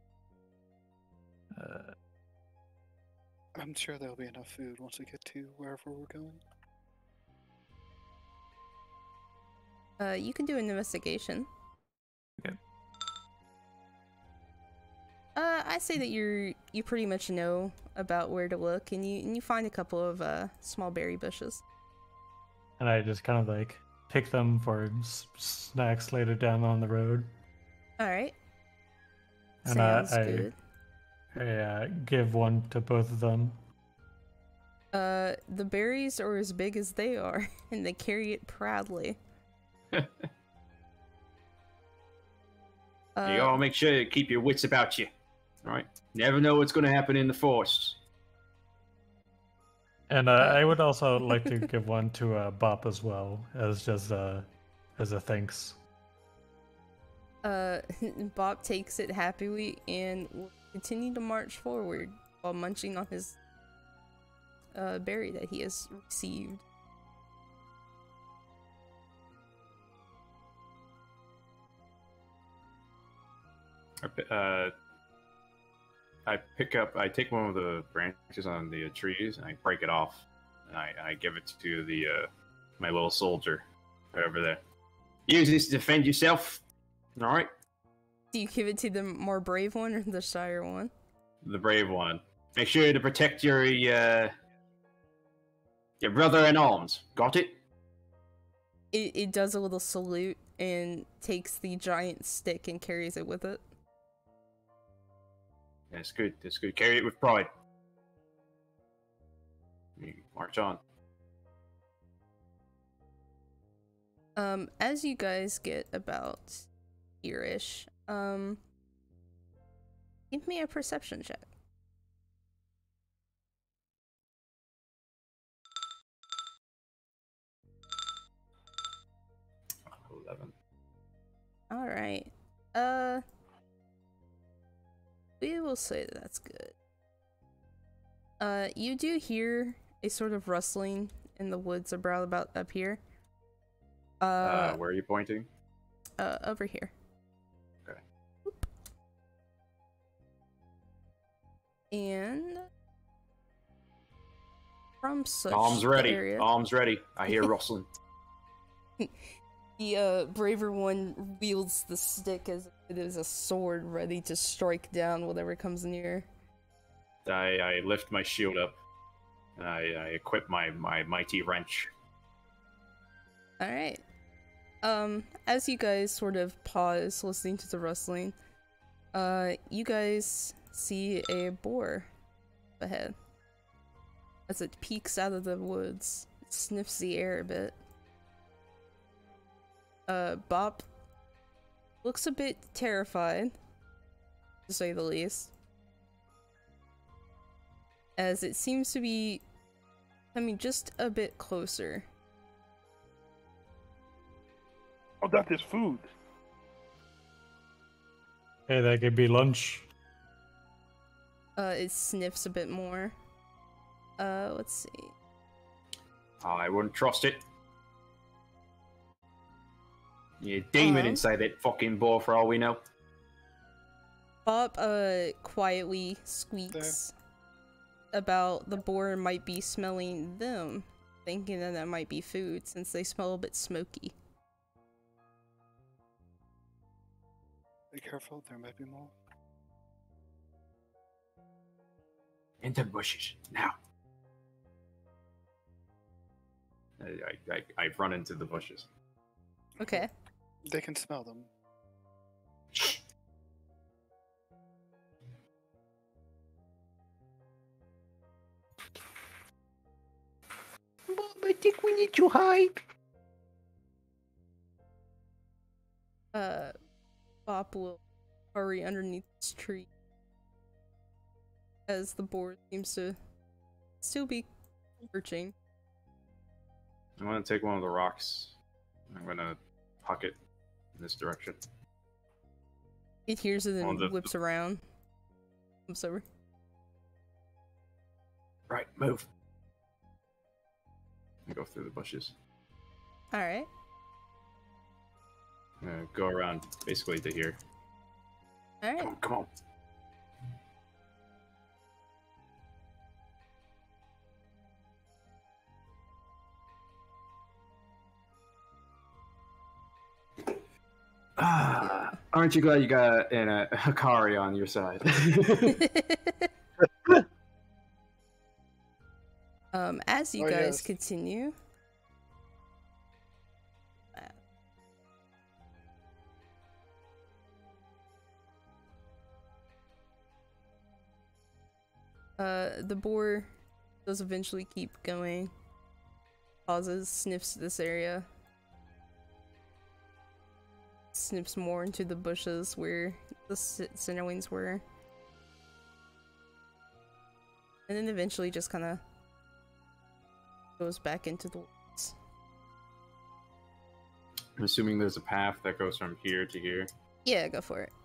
uh, I'm sure there'll be enough food once we get to wherever we're going. Uh, you can do an investigation. Okay. Uh, I say that you're you pretty much know about where to look, and you and you find a couple of uh small berry bushes. and I just kind of like pick them for s- snacks later down on the road. All right. And I, Sounds I, good. I uh, give one to both of them. Uh, the berries are as big as they are, and they carry it proudly. You Uh, gotta make sure to keep your wits about you. All right. Never know what's gonna happen in the forest. And uh, I would also like to give one to uh, Bop as well, as just uh, as a thanks. Uh, Bob takes it happily and will continue to march forward while munching on his uh, berry that he has received. Uh, I pick up, I take one of the branches on the trees and I break it off, and I, I give it to the uh, my little soldier over there. Use this to defend yourself. All right. Do you give it to the more brave one or the shyer one? The brave one. Make sure to protect your uh, your brother in arms. Got it? It it does a little salute and takes the giant stick and carries it with it. That's good. That's good. Carry it with pride. You march on. Um, as you guys get about here-ish, um, give me a perception check. Eleven. All right. Uh, we will say that that's good. Uh, you do hear a sort of rustling in the woods about about up here. Uh, Uh, where are you pointing? uh, over here. Okay. Oop. And from such Arms ready. area, Arms ready. I hear rustling. the uh, braver one wields the stick as if it is a sword, ready to strike down whatever comes near. I, I lift my shield up, and I, I equip my, my mighty wrench. All right. Um, as you guys sort of pause, listening to the rustling, uh, you guys see a boar ahead. As it peeks out of the woods, it sniffs the air a bit. Uh, Bop looks a bit terrified, to say the least, as it seems to be coming just a bit closer. Oh, that is food. Hey, that could be lunch. Uh, it sniffs a bit more. Uh, let's see. I wouldn't trust it. You demon Uh-huh. inside that fucking boar for all we know. Bob, uh, quietly squeaks about the boar might be smelling them, thinking that that might be food since they smell a bit smoky. Be careful, there might be more. Into the bushes, now. I, I, I, I run into the bushes. Okay. They can smell them. Bob, I think we need to hide. Uh, Bob will hurry underneath this tree as the boar seems to still be perching. I'm gonna take one of the rocks. I'm gonna huck it in this direction. It hears it On and the- whips around. Comes over. Right, move. And go through the bushes. Alright. I'm gonna go around basically to here. Alright. Come on, come on. Ah, aren't you glad you got an uh, Hikari on your side? um, as you Oh, guys yes. continue. Uh, the boar does eventually keep going. Pauses, sniffs this area. Sniffs more into the bushes where the Sinnerwings were. And then eventually just kind of goes back into the woods. I'm assuming there's a path that goes from here to here. Yeah, go for it.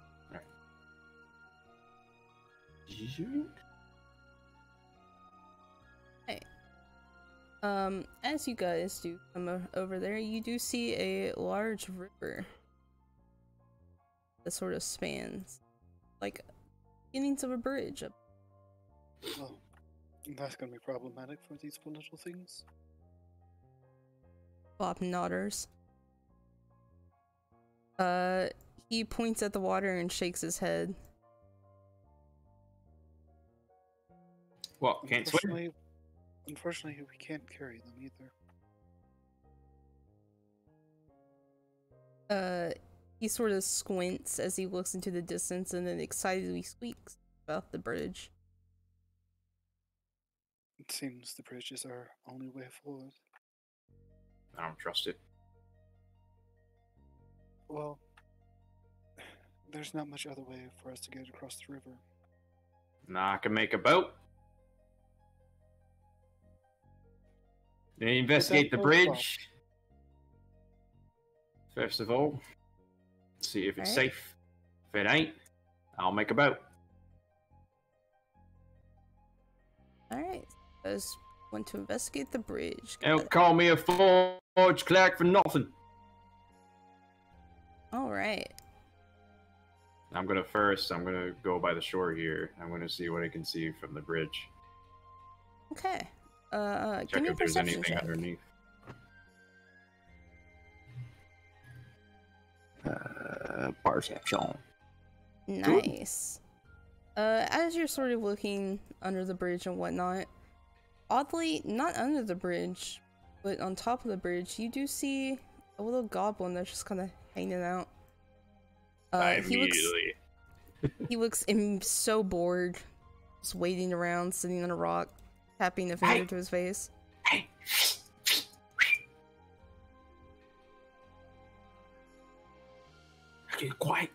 Hey. Um, as you guys do come o- over there, you do see a large river that sort of spans, like, beginnings of a bridge. Well, that's gonna be problematic for these little things. Bob nodders. Uh, he points at the water and shakes his head. Well, can't swim. Unfortunately, unfortunately, we can't carry them either. Uh, he sort of squints as he looks into the distance and then excitedly squeaks about the bridge. It seems the bridge is our only way forward. I don't trust it. Well, there's not much other way for us to get across the river. Nah, I can make a boat. Then investigate the boat bridge. First of all, see if it's Alright. safe. If it ain't, I'll make a boat. Alright, you guys want to investigate the bridge. Got Don't it. call me a forge clerk for nothing. Alright. I'm gonna first, I'm gonna go by the shore here. I'm gonna see what I can see from the bridge. Okay. Uh, give Check me a if there's perception anything check. underneath. Uh, perception. Nice. Uh, as you're sort of looking under the bridge and whatnot, oddly, not under the bridge, but on top of the bridge, you do see a little goblin that's just kind of hanging out. Uh, I he looks immediately. he looks im- so bored, just waiting around, sitting on a rock, tapping a finger Hey. to his face. Hey. Get quiet.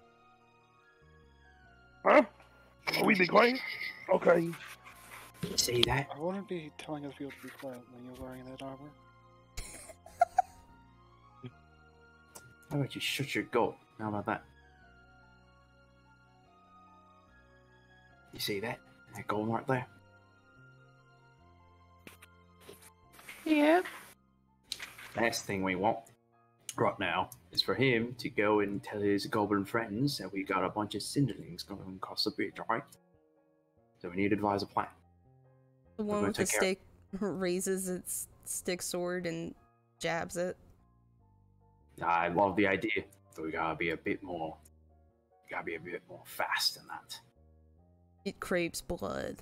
Huh? Are we be quiet? Okay. See that? I wouldn't be telling other people to be quiet when you're wearing that armor. How about you shut your goat? How about that? You see that? That gold right there? Yeah. Last thing we want right now is for him to go and tell his goblin friends that we got a bunch of cinderlings going across the bridge, alright? So we need to advise a plan. The We're one gonna with the take care- stick raises its stick sword and jabs it. I love the idea, but we gotta be a bit more. We gotta be a bit more fast than that. It craves blood.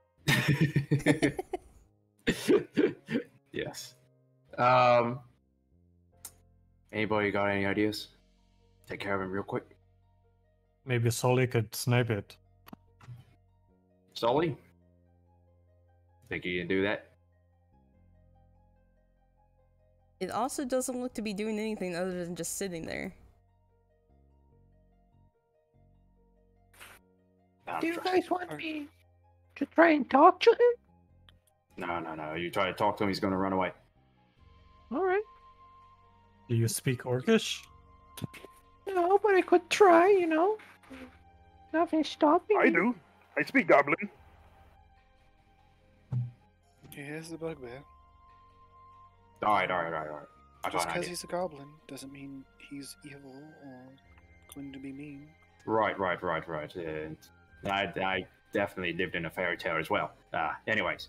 Yes. Um. Anybody got any ideas? Take care of him real quick. Maybe Sully could snipe it. Sully? Think you can do that? It also doesn't look to be doing anything other than just sitting there. I don't Do you trust guys him. want me to try and talk to him? No, no, no. You try to talk to him, he's gonna run away. All right. Do you speak Orcish? No, but I could try, you know. Nothing stopping I me. do. I speak Goblin. He has the bugbear. Alright, alright, alright, alright. I Just got an because idea. he's a goblin doesn't mean he's evil or going to be mean. Right, right, right, right. And I, I definitely lived in a fairy tale as well. Uh, anyways.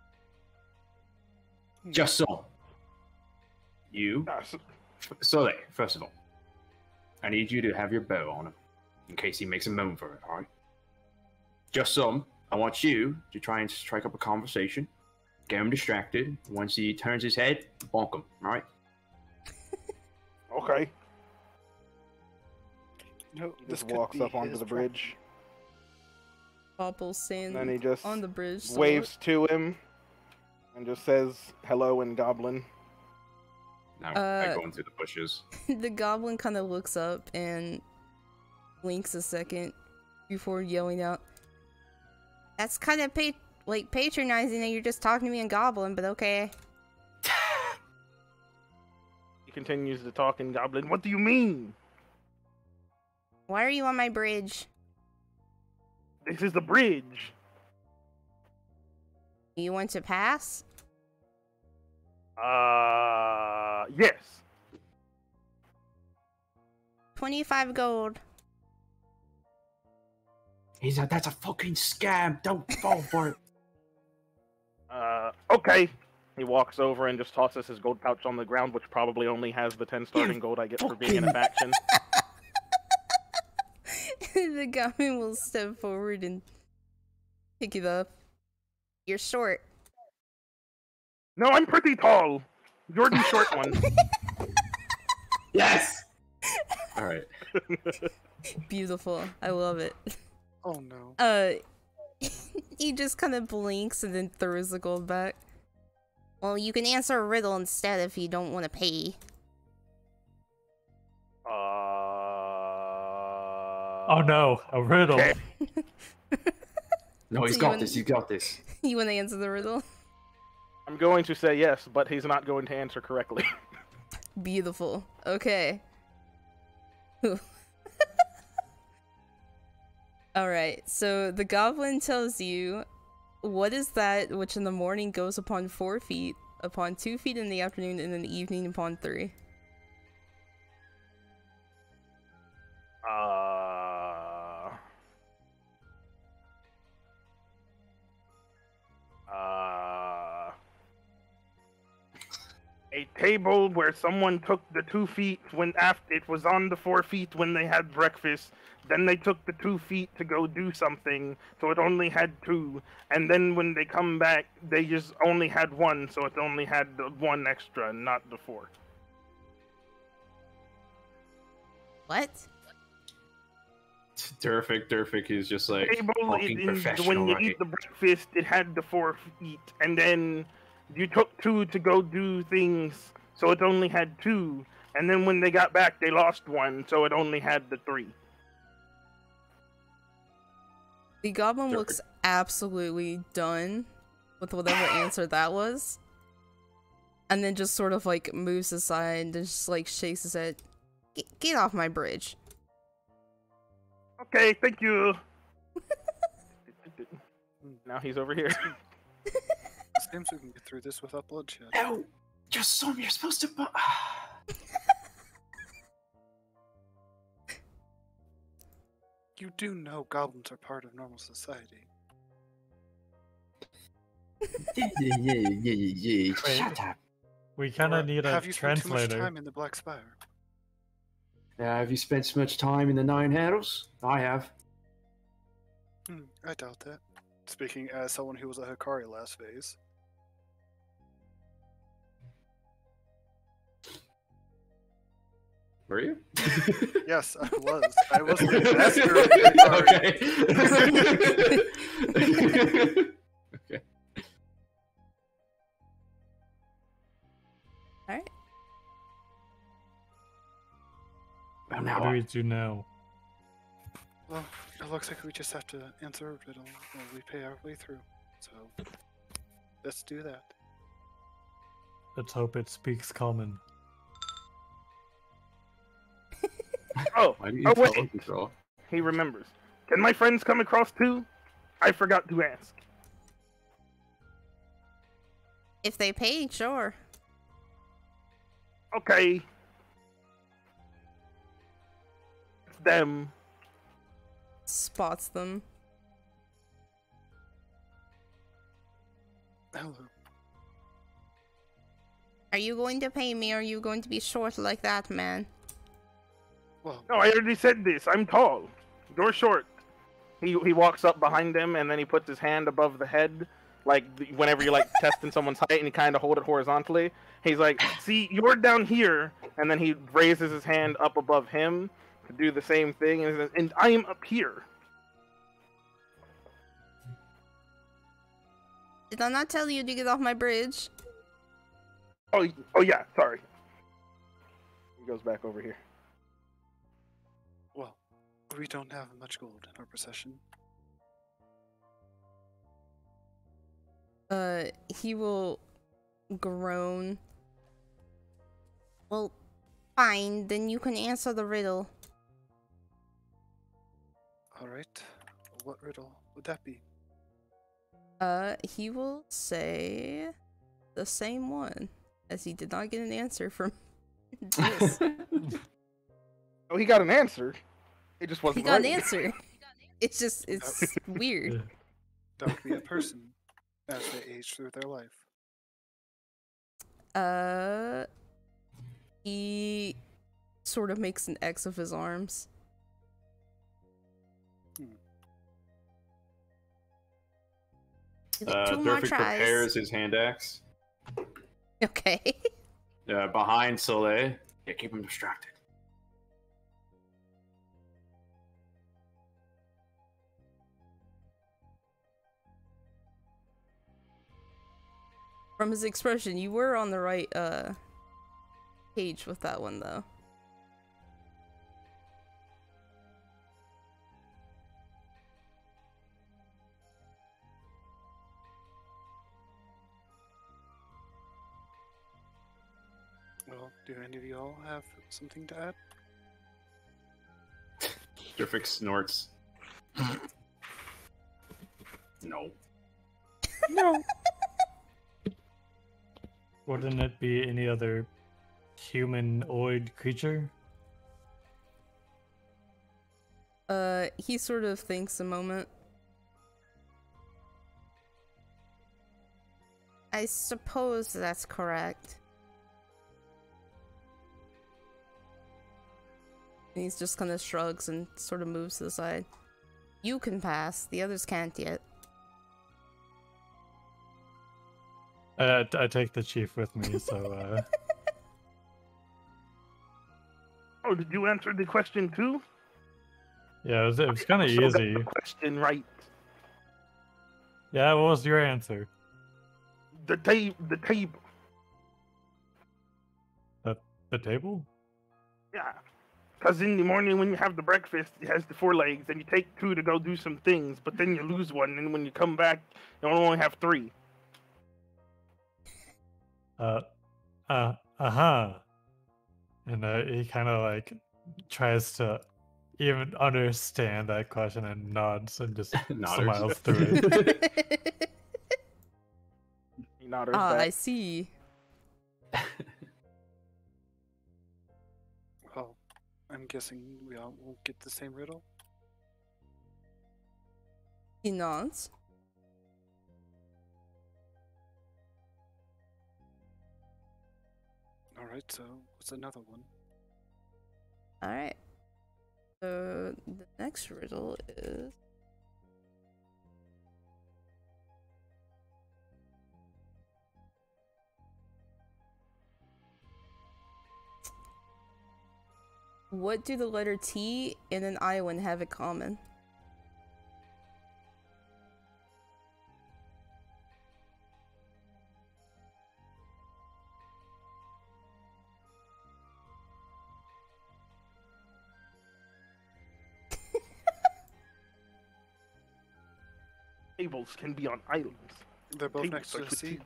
Just so. You, Ah, so- so there, first of all, I need you to have your bow on him in case he makes a moan for it, alright? Just some. I want you to try and strike up a conversation, get him distracted. Once he turns his head, bonk him, alright? okay. No, He this just could walks be up onto his the problem. bridge, Bobble stands and then he just on the bridge. somewhat. waves to him, and just says hello in Goblin. Now Uh, I go into the bushes. The goblin kind of looks up and blinks a second before yelling out, "That's kind of like patronizing that you're just talking to me in Goblin, but okay. He continues to talk in Goblin. What do you mean? Why are you on my bridge? This is the bridge. You want to pass? Uh, yes. twenty-five gold. He's a, that's a fucking scam. Don't fall for it. Uh, okay. He walks over and just tosses his gold pouch on the ground, which probably only has the ten starting gold I get for being in a faction. The Goblin will step forward and pick it up. You're short. No, I'm pretty tall. You're the short one. Yes! Alright. Beautiful. I love it. Oh no. Uh, he just kind of blinks and then throws the gold back. Well, you can answer a riddle instead if you don't want to pay. Uh... Oh no, a riddle. Okay. No, he's So you got wanna- this, he's got this. You want to answer the riddle? I'm going to say yes, but he's not going to answer correctly. Beautiful. Okay. Alright, so the goblin tells you, what is that which in the morning goes upon four feet, upon two feet in the afternoon, and in the evening upon three? Uh... Uh... A table where someone took the two feet when after it was on the four feet when they had breakfast. Then they took the two feet to go do something, so it only had two. And then when they come back, they just only had one, so it only had the one extra, not the four. What? Durfic, Durfic is just like Table fucking in, professional, when you right? eat the breakfast, it had the four feet, and then you took two to go do things, so it only had two. And then when they got back, they lost one, so it only had the three. The goblin Sure. looks absolutely done with whatever answer that was. And then just sort of like moves aside and just like shakes his head. Get, get off my bridge. Okay, thank you. Now he's over here. Seems we can get through this without bloodshed. No! You're some, you're supposed to bu- You do know goblins are part of normal society. yeah, yeah, yeah, yeah, yeah. Wait. Shut up. We kind Or of need a have you spent too much translator. time in the Black Spire? Uh, have you spent so much time in the Nine Hells? I have. Hmm, I doubt that. Speaking as someone who was a Hikari last phase. Were you? Yes, I was. I was the master of Hikari. Okay. Okay. Alright. Well, What now do I- we do now? Well, it looks like we just have to answer a riddle while we pay our way through. So, let's do that. Let's hope it speaks common. Oh, Why do you oh tell wait. control? He remembers. Can my friends come across too? I forgot to ask. If they pay, sure. Okay. It's them. Spots them. Hello. Are you going to pay me or are you going to be short like that, man? Well, No, I already said this. I'm tall. You're short. He he walks up behind them and then he puts his hand above the head, like whenever you're like testing someone's height, and you kind of hold it horizontally. He's like, "See, you're down here," and then he raises his hand up above him to do the same thing, and, he says, and I am up here. Did I not tell you to get off my bridge? Oh, oh yeah, sorry. He goes back over here. well, we don't have much gold in our possession. Uh, he will groan. Well, fine, then you can answer the riddle. Alright. What riddle would that be? Uh, he will say the same one, as he did not get an answer from this. Oh, he got an answer. It just He wasn't got an right. answer. It's just, it's weird. That would be a person as they age through their life. Uh, he sort of makes an X of his arms. You get Uh, two more Durfik tries. prepares his hand axe. Okay. Uh, behind Soleil. Yeah, keep him distracted. From his expression, you were on the right uh page with that one though. Well, do any of y'all have something to add? Durfik snorts. No. No. Wouldn't it be any other humanoid creature? Uh, he sort of thinks a moment. I suppose that's correct. And he's just kind of shrugs and sort of moves to the side. You can pass, the others can't yet. Uh, I take the chief with me, so uh, Oh, did you answer the question too? yeah, it was, it was kind of Also got easy. the question right. Yeah, what was your answer? The ta- the table. The the table? Yeah. Because in the morning when you have the breakfast, it has the four legs, and you take two to go do some things, but then you lose one, and when you come back, you only have three. Uh, uh, uh huh. And uh, he kind of like tries to even understand that question and nods and just Nodders. smiles through it. He nodders Ah, I back. see. Well, I'm guessing we all will get the same riddle. He nods. Alright, so what's another one? Alright. So the next riddle is what do the letter T and an Iowan have in common? Tables can be on islands. They're both Tables next to start the with sea. T.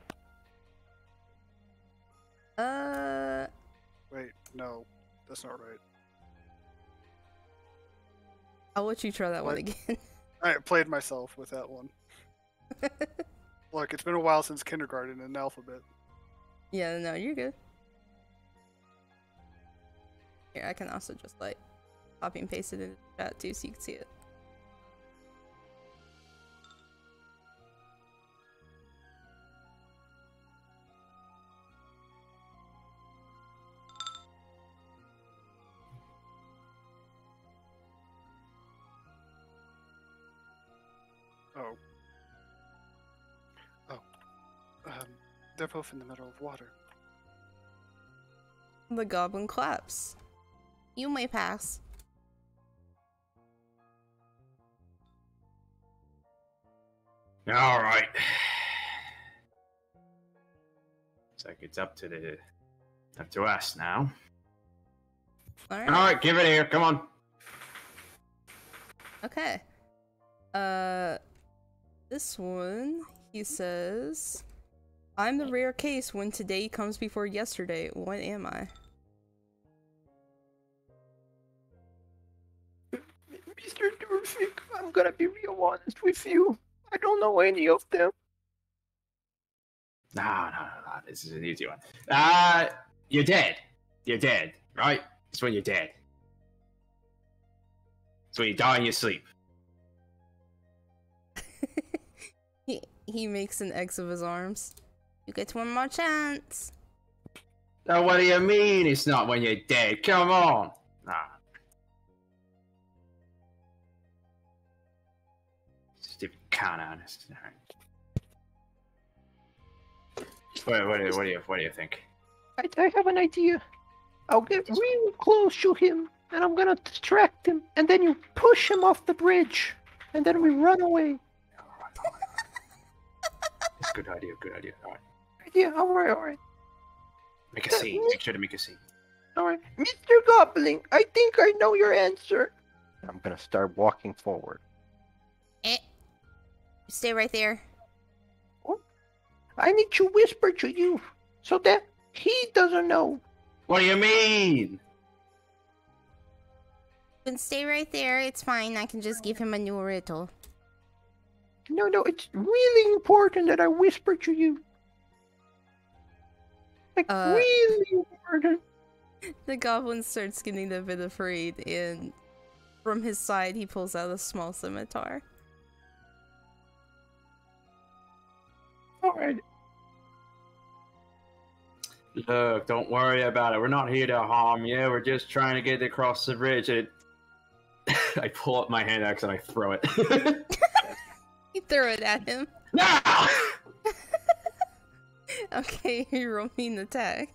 Uh, Wait, no, that's not right. I'll let you try that one What? again. I played myself with that one. Look, it's been a while since kindergarten and alphabet. Yeah, no, you're good. Here, I can also just like copy and paste it in the chat too so you can see it. Oh. Oh. Um, they're both in the middle of water. The goblin claps. You may pass. All right. Looks like it's up to the up to us now. All right. All right, give it here. Come on. Okay. Uh, this one, He says, I'm the rare case when today comes before yesterday. What am I? Mister Durfic, I'm gonna be real honest with you. I don't know any of them. No, no, no, no. This is an easy one. Uh, you're dead. You're dead, right? It's when you're dead. It's when you die in your sleep. he, he makes an X of his arms. You get one more chance. Now, what do you mean it's not when you're dead? Come on. Nah. Stupid con honest. All right. What, what, do- what do you what do you think? I, I have an idea. I'll get real close to him, and I'm gonna distract him, and then you push him off the bridge, and then we run away. It's a good idea. Good idea. All right. Yeah, alright, alright. Make a scene. Make sure to make a scene. Alright. Mister Goblin, I think I know your answer. I'm gonna start walking forward. Eh. Stay right there. I need to whisper to you, so that he doesn't know. What do you mean? Then stay right there. It's fine. I can just give him a new riddle. No, no, it's really important that I whisper to you. Like, Uh, really important. The goblin starts getting a bit afraid, and from his side, he pulls out a small scimitar. Alright. Look, don't worry about it. We're not here to harm you. We're just trying to get across the bridge. And I pull up my hand axe and I throw it. You throw it at him. No! Okay, you roll me an attack.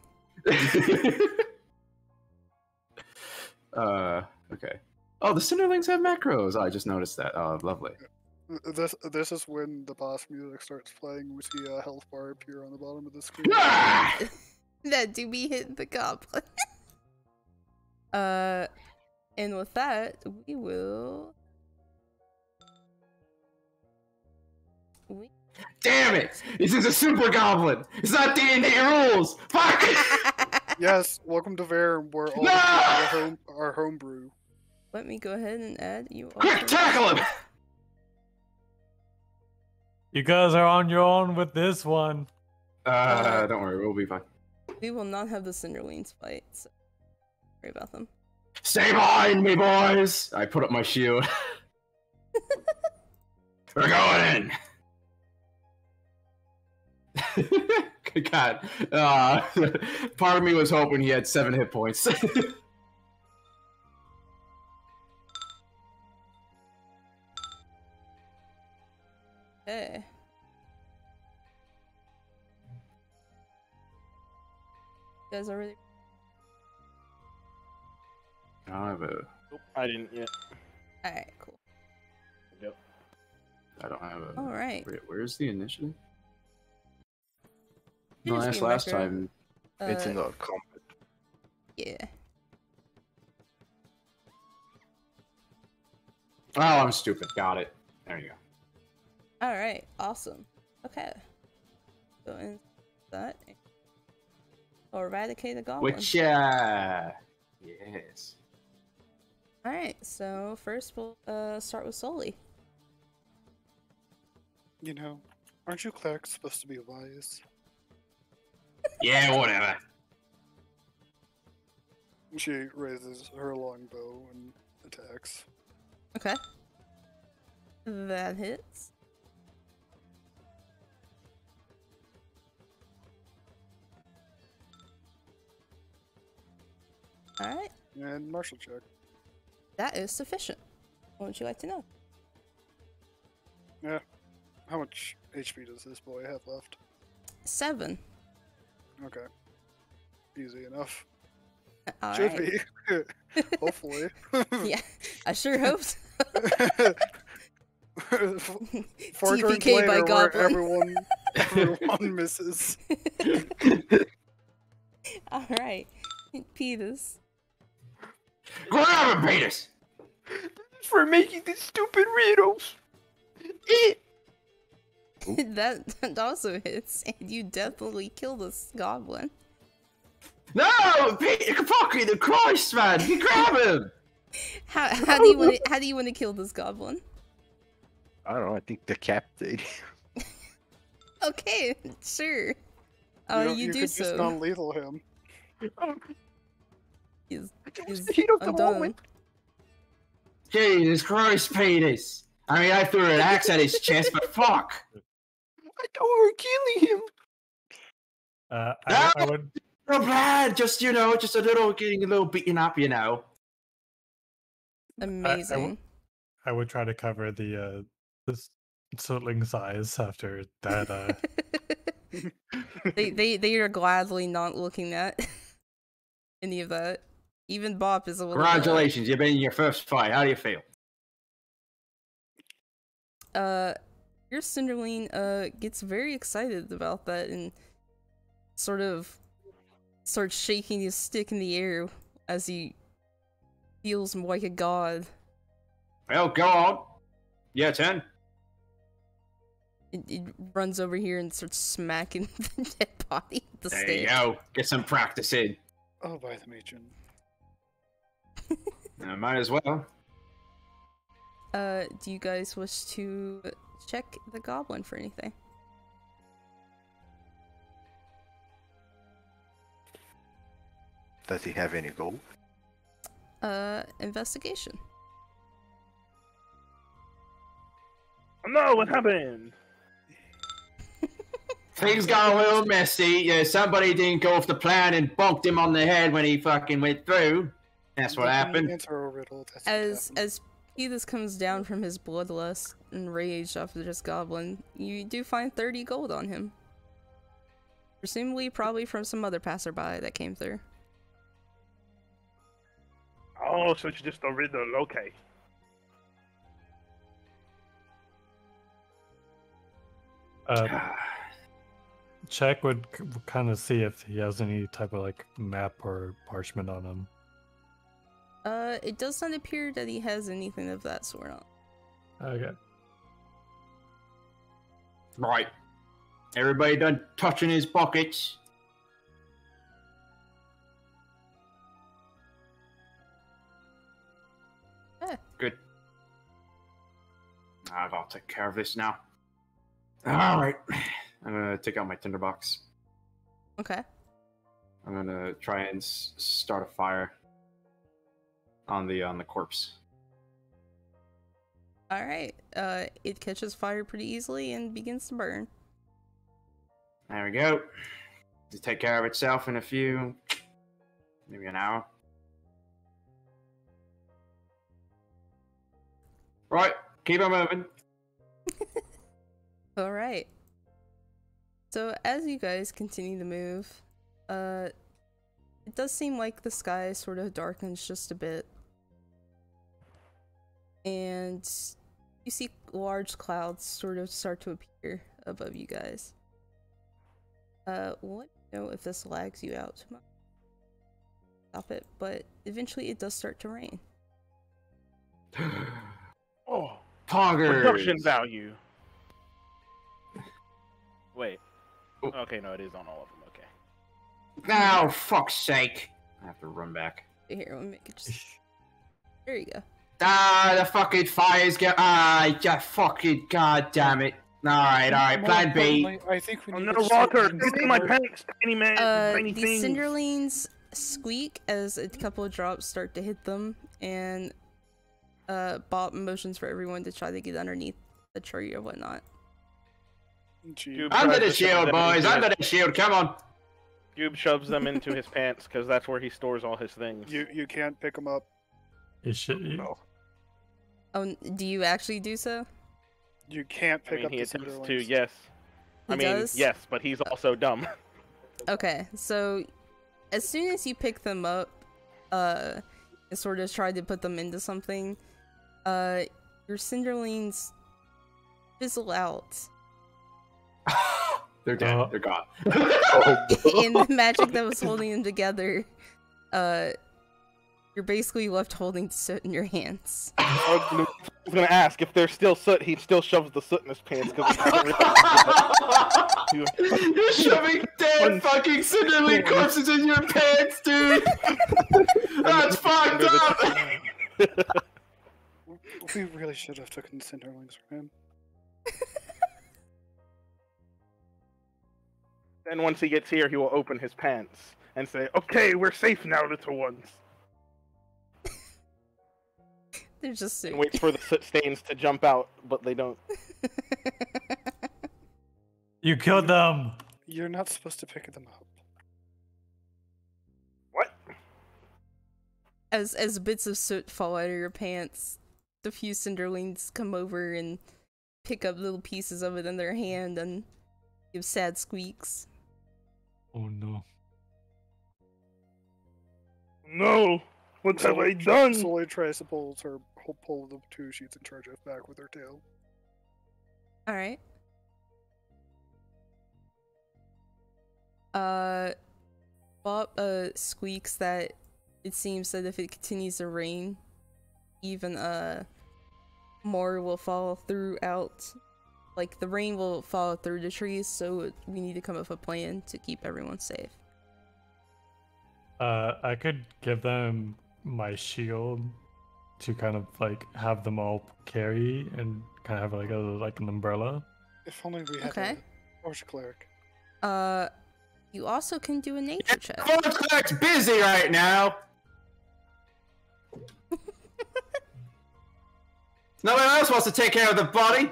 uh, okay. Oh, the Cinderlings have macros. Oh, I just noticed that. Oh, lovely. This this is when the boss music starts playing. We see a health bar appear on the bottom of the screen. Ah! That do be hit the goblin. uh, and with that, we will. We. Damn it! This is a super goblin. It's not D and D rules. Fuck! Yes, welcome to Varen, where all No! the home are homebrew. Let me go ahead and add you. Quick, also- tackle him! You guys are on your own with this one. Uh, don't worry, we'll be fine. We will not have the Cinderwings fight, so don't worry about them. Stay behind me, boys! I put up my shield. We're going in! God, uh, part of me was hoping he had seven hit points. Okay. You guys already. I don't have a. Nope, I didn't yet. Alright, cool. Yep. I don't have a. Alright. Wait, where's the initiative? Should No, just last be last macro. time. It's in Uh, the combat. Yeah. Oh, I'm stupid. Got it. There you go. Alright, awesome. Okay. Go in that. Or eradicate the goblin. Which, uh. Yes. Alright, so first we'll uh, start with Sully. You know, aren't you clerics supposed to be wise? Yeah, whatever. She raises her longbow and attacks. Okay. That hits. Alright, And martial check. that is sufficient. What would you like to know? Yeah. How much H P does this boy have left? Seven. Okay. Easy enough. All Should right. be. Hopefully. Yeah, I sure hope so. Four T P turns K by later, where goblin. everyone, everyone misses. All right, Petus. Grab him, Petus! For making these stupid riddles. Eh. that, that also hits, and you definitely kill this goblin. No! Peter, fucking the Christ, man! You grab him! How how do you want to, how do you want to kill this goblin? I don't know. I think decapitate. Okay, sure. You, Uh, don't- you, you do could just so. non-lethal him. He's, It's he's the heat of the undone. moment. Jesus Christ, Peters! I mean, I threw an axe at his chest, but fuck! I thought we were killing him. Uh, I, I would. No bad, just, you know, just a little, getting a little beaten up, you know. Amazing. I would try to cover the uh, the Slitling's eyes after that. Uh, they they they are gladly not looking at any of that. Even Bop is a little. Congratulations, you've been in your first fight. How do you feel? Uh, your Cinderline uh gets very excited about that and sort of starts shaking his stick in the air as he feels like a god. Well, go on. Yeah, ten. It, it runs over here and starts smacking the dead body with the There stick. you go. Get some practice in. Oh, by the matron. Uh, might as well. Uh, do you guys wish to check the goblin for anything? Does he have any gold? Uh, investigation. Oh, no, what happened? Things got a little messy. Yeah, somebody didn't go off the plan and bonked him on the head when he fucking went through. That's what Let me happened. Answer a riddle. That's what As happened. as Pedus comes down from his bloodlust and rage after this goblin, you do find thirty gold on him. Presumably, probably from some other passerby that came through. Oh, so it's just a riddle. Okay. uh, check would kind of see if he has any type of like map or parchment on him. Uh, it does not appear that he has anything of that sort on. Okay. Right. Everybody done touching his pockets. Eh. Good. I'll take care of this now. Alright. I'm gonna take out my tinderbox. Okay. I'm gonna try and s- start a fire on the on the corpse. All right. Uh, it catches fire pretty easily and begins to burn. There we go. To take care of itself in a few, maybe an hour. Right, keep on moving. All right. So as you guys continue to move, uh, it does seem like the sky sort of darkens just a bit. And you see large clouds sort of start to appear above you guys. Uh, we'll let you know if this lags you out too much. Stop it, but eventually it does start to rain. Oh, Poggers. production value. Wait. Okay, no, it is on all of them. Okay. Now, fuck's sake. I have to run back. Here, let me make it just... There you go. Ah, the fucking fire's get. Ah, yeah, fucking god damn it. Alright, alright, More plan B. importantly, I think we Oh need no, to shoot Walker! him Get in my somewhere. pants, tiny man, Uh, tiny the things. Cinderlines squeak as a couple of drops start to hit them, and uh, Bob motions for everyone to try to get underneath the tree or whatnot. Gee, Cube Under tries the to shove shield, them boys, into under his- the shield, come on. Cube shoves them into his pants because that's where he stores all his things. You you can't pick him up. You should. You, No, Oh, n- do you actually do so? you can't I pick mean, up he the attempts to, Cinderlings. yes. I He mean, does? yes, but he's also dumb. Okay, so as soon as you pick them up, uh, and sort of try to put them into something, uh, your Cinderlings fizzle out. They're dead, Uh, they're gone. And the magic that was holding them together, uh, you're basically left holding soot in your hands. Ugly was gonna ask if there's still soot. He still shoves the soot in his pants because You're shoving dead fucking Cinderling corpses in your pants, dude. That's fucked up. We really should have taken Cinderlings from him. Then once he gets here, he will open his pants and say, "Okay, we're safe now, little ones." They're just And sick. waits for the soot stains to jump out, but they don't. You killed them. You're not supposed to pick them up. What? As as bits of soot fall out of your pants, the few Cinderlings come over and pick up little pieces of it in their hand and give sad squeaks. Oh no. No! What have I Slowly- done? Slowly tries to pull her pull the two sheets in charge of back with her tail. All right. Uh, Bob uh squeaks that it seems that if it continues to rain, even uh more will fall throughout. Like the rain will fall through the trees, so we need to come up with a plan to keep everyone safe. Uh, I could give them my shield to kind of like have them all carry and kind of have like a like an umbrella. If only we had Okay. a Forge Cleric. Uh, you also can do a nature check. Forge Cleric's busy right now. No one else wants to take care of the body.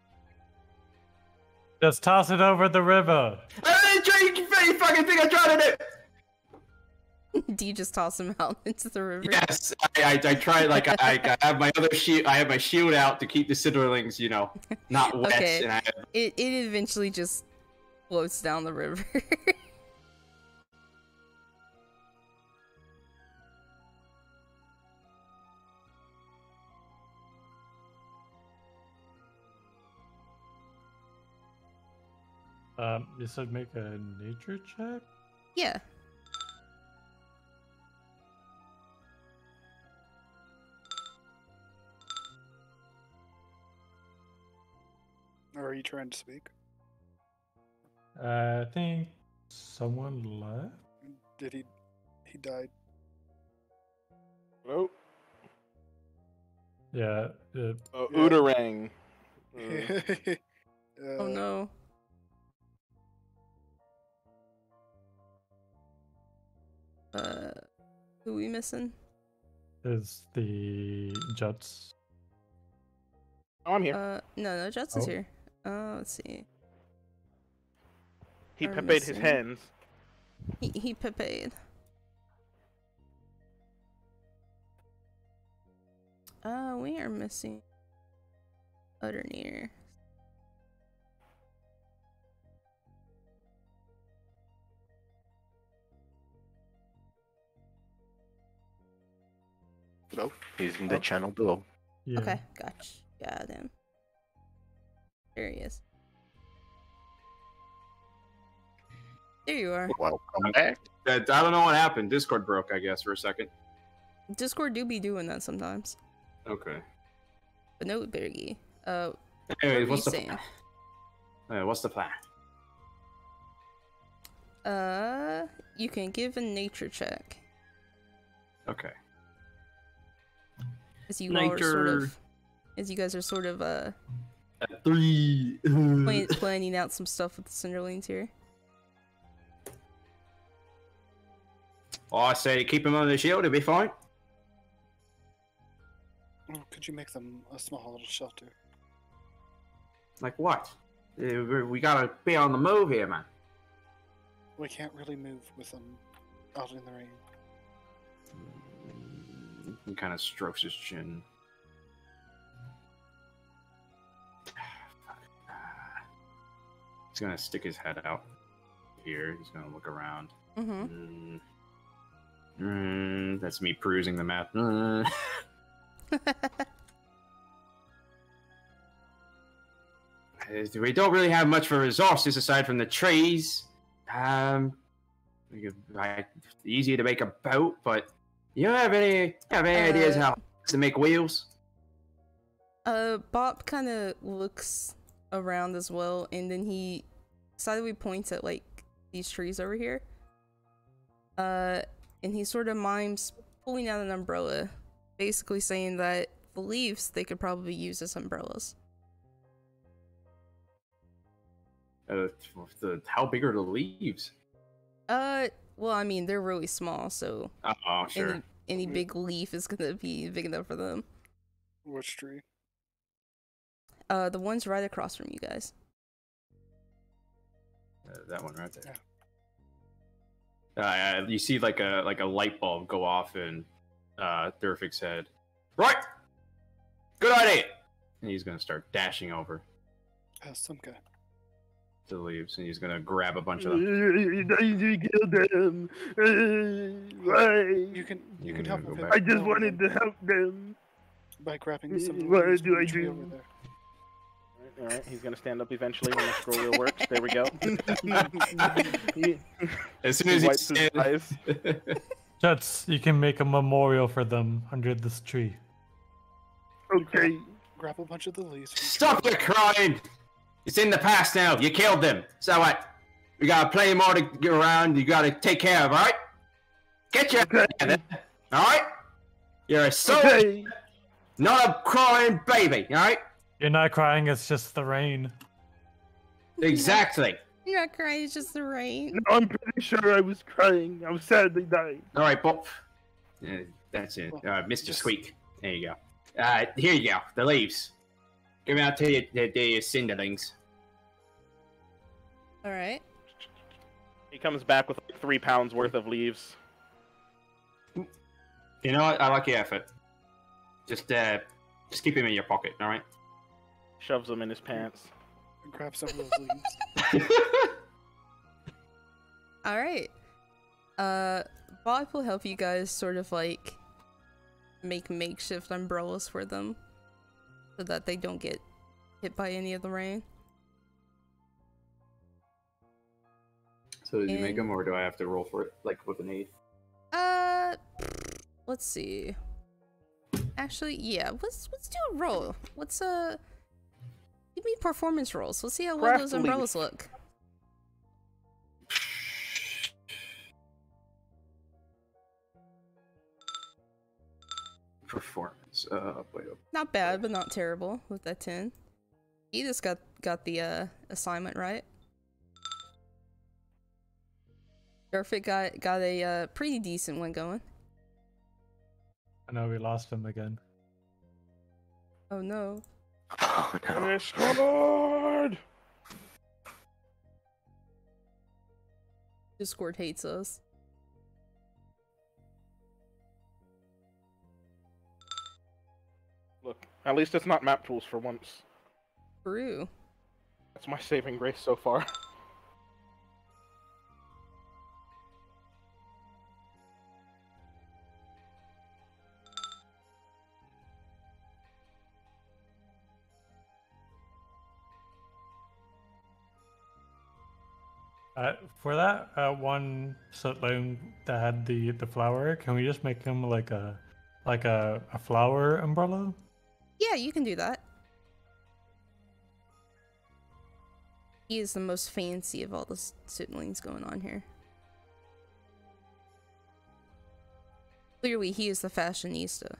Just toss it over the river. I didn't drink. You fucking think I'm trying to do? Do you just toss him out into the river? Yes, I, I, I tried. Like I, I have my other shield. I have my shield out to keep the Cinderlings, you know, not wet. Okay. And I, It it eventually just floats down the river. Um, you said make a nature check. Yeah. Or are you trying to speak? Uh, I think someone left. Did he? He died. Oh, Yeah. Uh, uh, Yeah. Udarang. Uh, Oh Uh, no. Uh, who we missing? is the Juts. oh, I'm here. Uh, no, no, Jets is Oh. here. Uh, let's see. he are pepeed his missing. hands. He he pepeed. Uh, we are missing Utterneer. No, he's in the Oh. channel below. Yeah. Okay, gotcha. Got him. There he is. There you are. Welcome back. I don't know what happened. Discord broke, I guess, for a second. Discord do be doing that sometimes. Okay. But no, Bergie. Uh, what Anyways, were what's you the saying? uh, what's the plan? Uh, you can give a nature check. Okay. As you all are sort Nature. of, as you guys are sort of uh At three. plan- planning out some stuff with the Cinderlings here. Oh, I say keep him under the shield. It'll be fine. oh, could you make them a small little shelter? Like what? Uh, we- We gotta be on the move here, man. We can't really move with them out in the rain. He kind of strokes his chin. He's gonna stick his head out here. He's gonna look around. Mm-hmm. Mm. Mm, that's me perusing the map. Mm. Uh, We don't really have much for resources aside from the trees. Um, we could, like, easy to make a boat, but you don't have any have any ideas Uh, how to make wheels? Uh, Bob kind of looks around as well, and then he suddenly points at like these trees over here. Uh, and he sort of mimes pulling out an umbrella, basically saying that the leaves they could probably use as umbrellas. Uh, the, how big are the leaves? Uh, well, I mean they're really small, so Oh, sure. any any big leaf is gonna be big enough for them. Which tree? Uh, the ones right across from you guys. Uh, that one right there. Uh, you see like a like a light bulb go off in uh, Durfik's head. Right, good idea. And he's gonna start dashing over Uh, some guy. to the leaves, and he's gonna grab a bunch of them. You killed them. Why? You can you You're can gonna help go him back. I just wanted to help them. by grabbing some of the What leaves do from I the tree do? over there. All right, he's gonna stand up eventually when the scroll wheel works. There we go. he, As soon he as he wipes his stand- eyes. Jets, you can make a memorial for them under this tree. Okay. Grab a bunch of the leaves. From the Stop tree. the crying! It's in the past now. You killed them. So what? We got plenty more to go around. You got to take care of, all right? Get your Okay. together, all right? You're a soul, Okay. not a crying baby, all right? You're not crying, it's just the rain. Exactly. You're not crying, it's just the rain. No, I'm pretty sure I was crying. I was sad they died. All right, Bob. Uh, that's it. Well, Uh, Mister just- Squeak. There you go. Uh, here you go. The leaves. Give me out to your, the, the cinderlings. All right. He comes back with like three pounds worth of leaves. You know what? I like your effort. Just, uh, just keep him in your pocket, all right? Shoves them in his pants. Grab some of those leaves. All right. Uh, Bob will help you guys sort of like make makeshift umbrellas for them, so that they don't get hit by any of the rain. So did you And- make them, or do I have to roll for it, like with an aid? Uh, let's see. Actually, yeah. Let's let's do a roll. Let's uh, give me performance rolls. Let's see how well Craft those umbrellas look. Performance. Uh, wait up. Not bad, but not terrible with that ten. You just got got the uh assignment right. Durfit got got a uh, pretty decent one going. I know we lost him again. Oh no. Oh no. Discord! Discord hates us. Look, at least it's not map tools for once. True. That's my saving grace so far. Uh, for that uh, one sibling that had the the flower, can we just make him like a like a, a flower umbrella? Yeah, you can do that. He is the most fancy of all the s- siblings going on here. Clearly, he is the fashionista.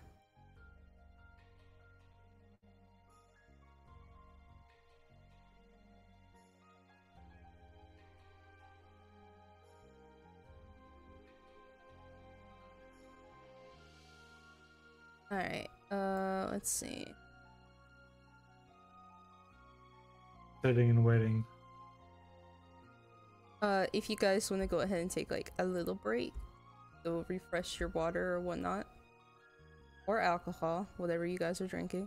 Alright, uh, let's see. Sitting and waiting. Uh, if you guys want to go ahead and take like a little break, go refresh your water or whatnot, or alcohol, whatever you guys are drinking.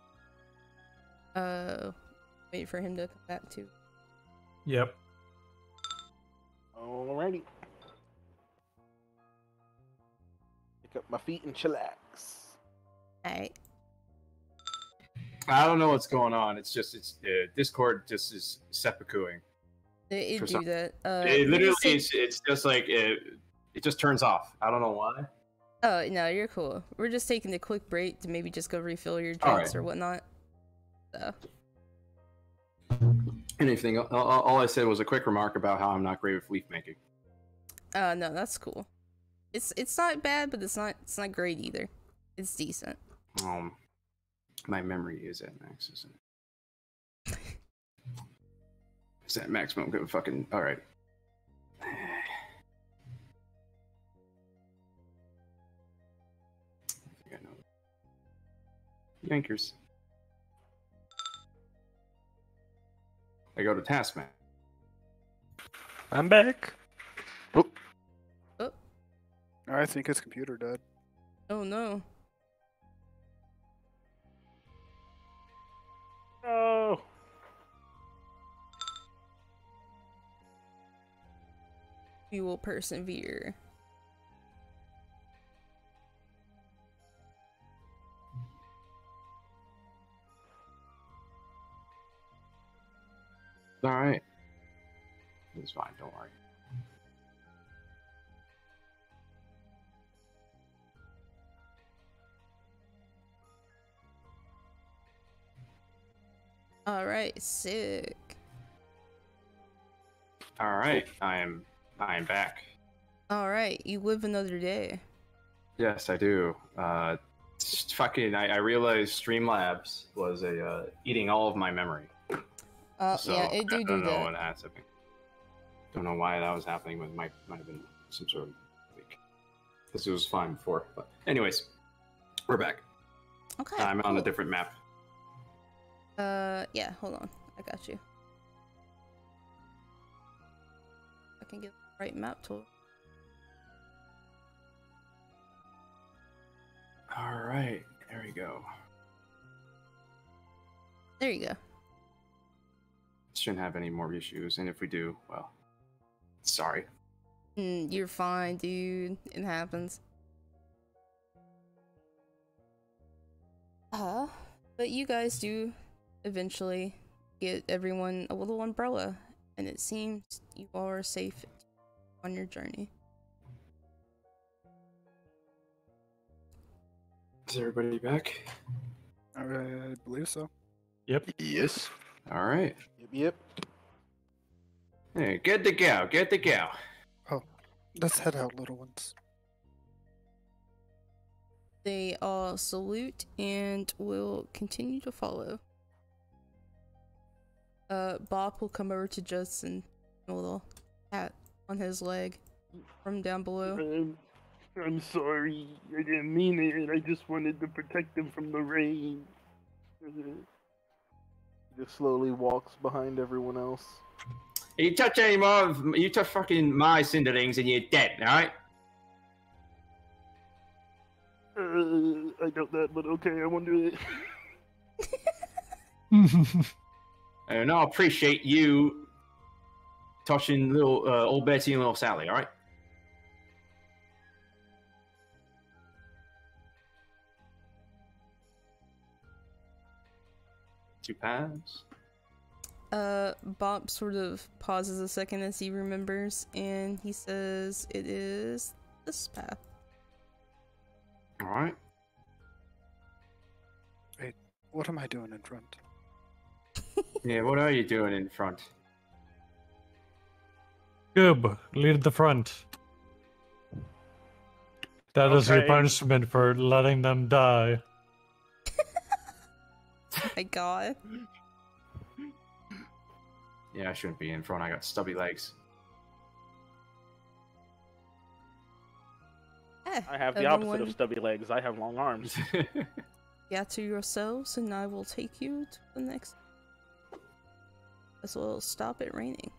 Uh, wait for him to come back too. Yep. Alrighty. Pick up my feet and chillax. Alright. I don't know what's going on. It's just it's uh, Discord just is seppukuing. It, it For do some- that. Uh, it we'll literally just take- is. It's just like it, it just turns off. I don't know why. Oh no, you're cool. We're just taking a quick break to maybe just go refill your All drinks right. or whatnot. So, Anything? All, all all I said was a quick remark about how I'm not great with leaf making. uh, no, that's cool. It's it's not bad, but it's not it's not great either. It's decent. Um, my memory is at max, isn't it? Is that maximum? Good fucking. All right. I think I know. Yankers. I go to Taskmaster. I'm back. Oh, Oh, I think his computer died. oh no. no. We will persevere. All right. It's fine. Don't worry. All right, sick. All right. I am. I am back. All right, you live another day. Yes, I do. Uh, it's fucking. I, I realized Streamlabs was a uh, eating all of my memory. Uh, So yeah, it do I do don't know that. what that's happening. Don't know why that was happening, but it might might have been some sort of leak. Because it was fine before. But anyways, we're back. Okay. I'm on a cool. different map. Uh, yeah. Hold on, I got you. I can get the right map tool. All right, there we go. There you go. Shouldn't have any more issues, and if we do, well, sorry. Mm, you're fine, dude. It happens. Uh, but you guys do eventually get everyone a little umbrella, and it seems you all are safe on your journey. Is everybody back? I believe so. Yep. Yes. All right. Yep, yep. Hey, good to go. Good to go. Let's head out, little ones. They all salute and will continue to follow. Uh, Bob will come over to Judson, a little pat on his leg from down below. I'm, I'm sorry. I didn't mean it. I just wanted to protect them from the rain. Just slowly walks behind everyone else. You touch any more of you touch fucking my cinderlings and you're dead. All right. Uh, I doubt that, but okay, I wonder it. And I appreciate you touching little uh, old Betty and little Sally. All right. Two paths. Uh, Bob sort of pauses a second as he remembers, and he says, "It is this path." All right. What am I doing in front? Yeah. What are you doing in front? Goob, lead the front. That is your Okay. punishment for letting them die. Oh my god. Yeah, I shouldn't be in front. I got stubby legs. Eh, I have the opposite everyone of stubby legs. I have long arms. gather yourselves, and I will take you to the next. This will stop it raining.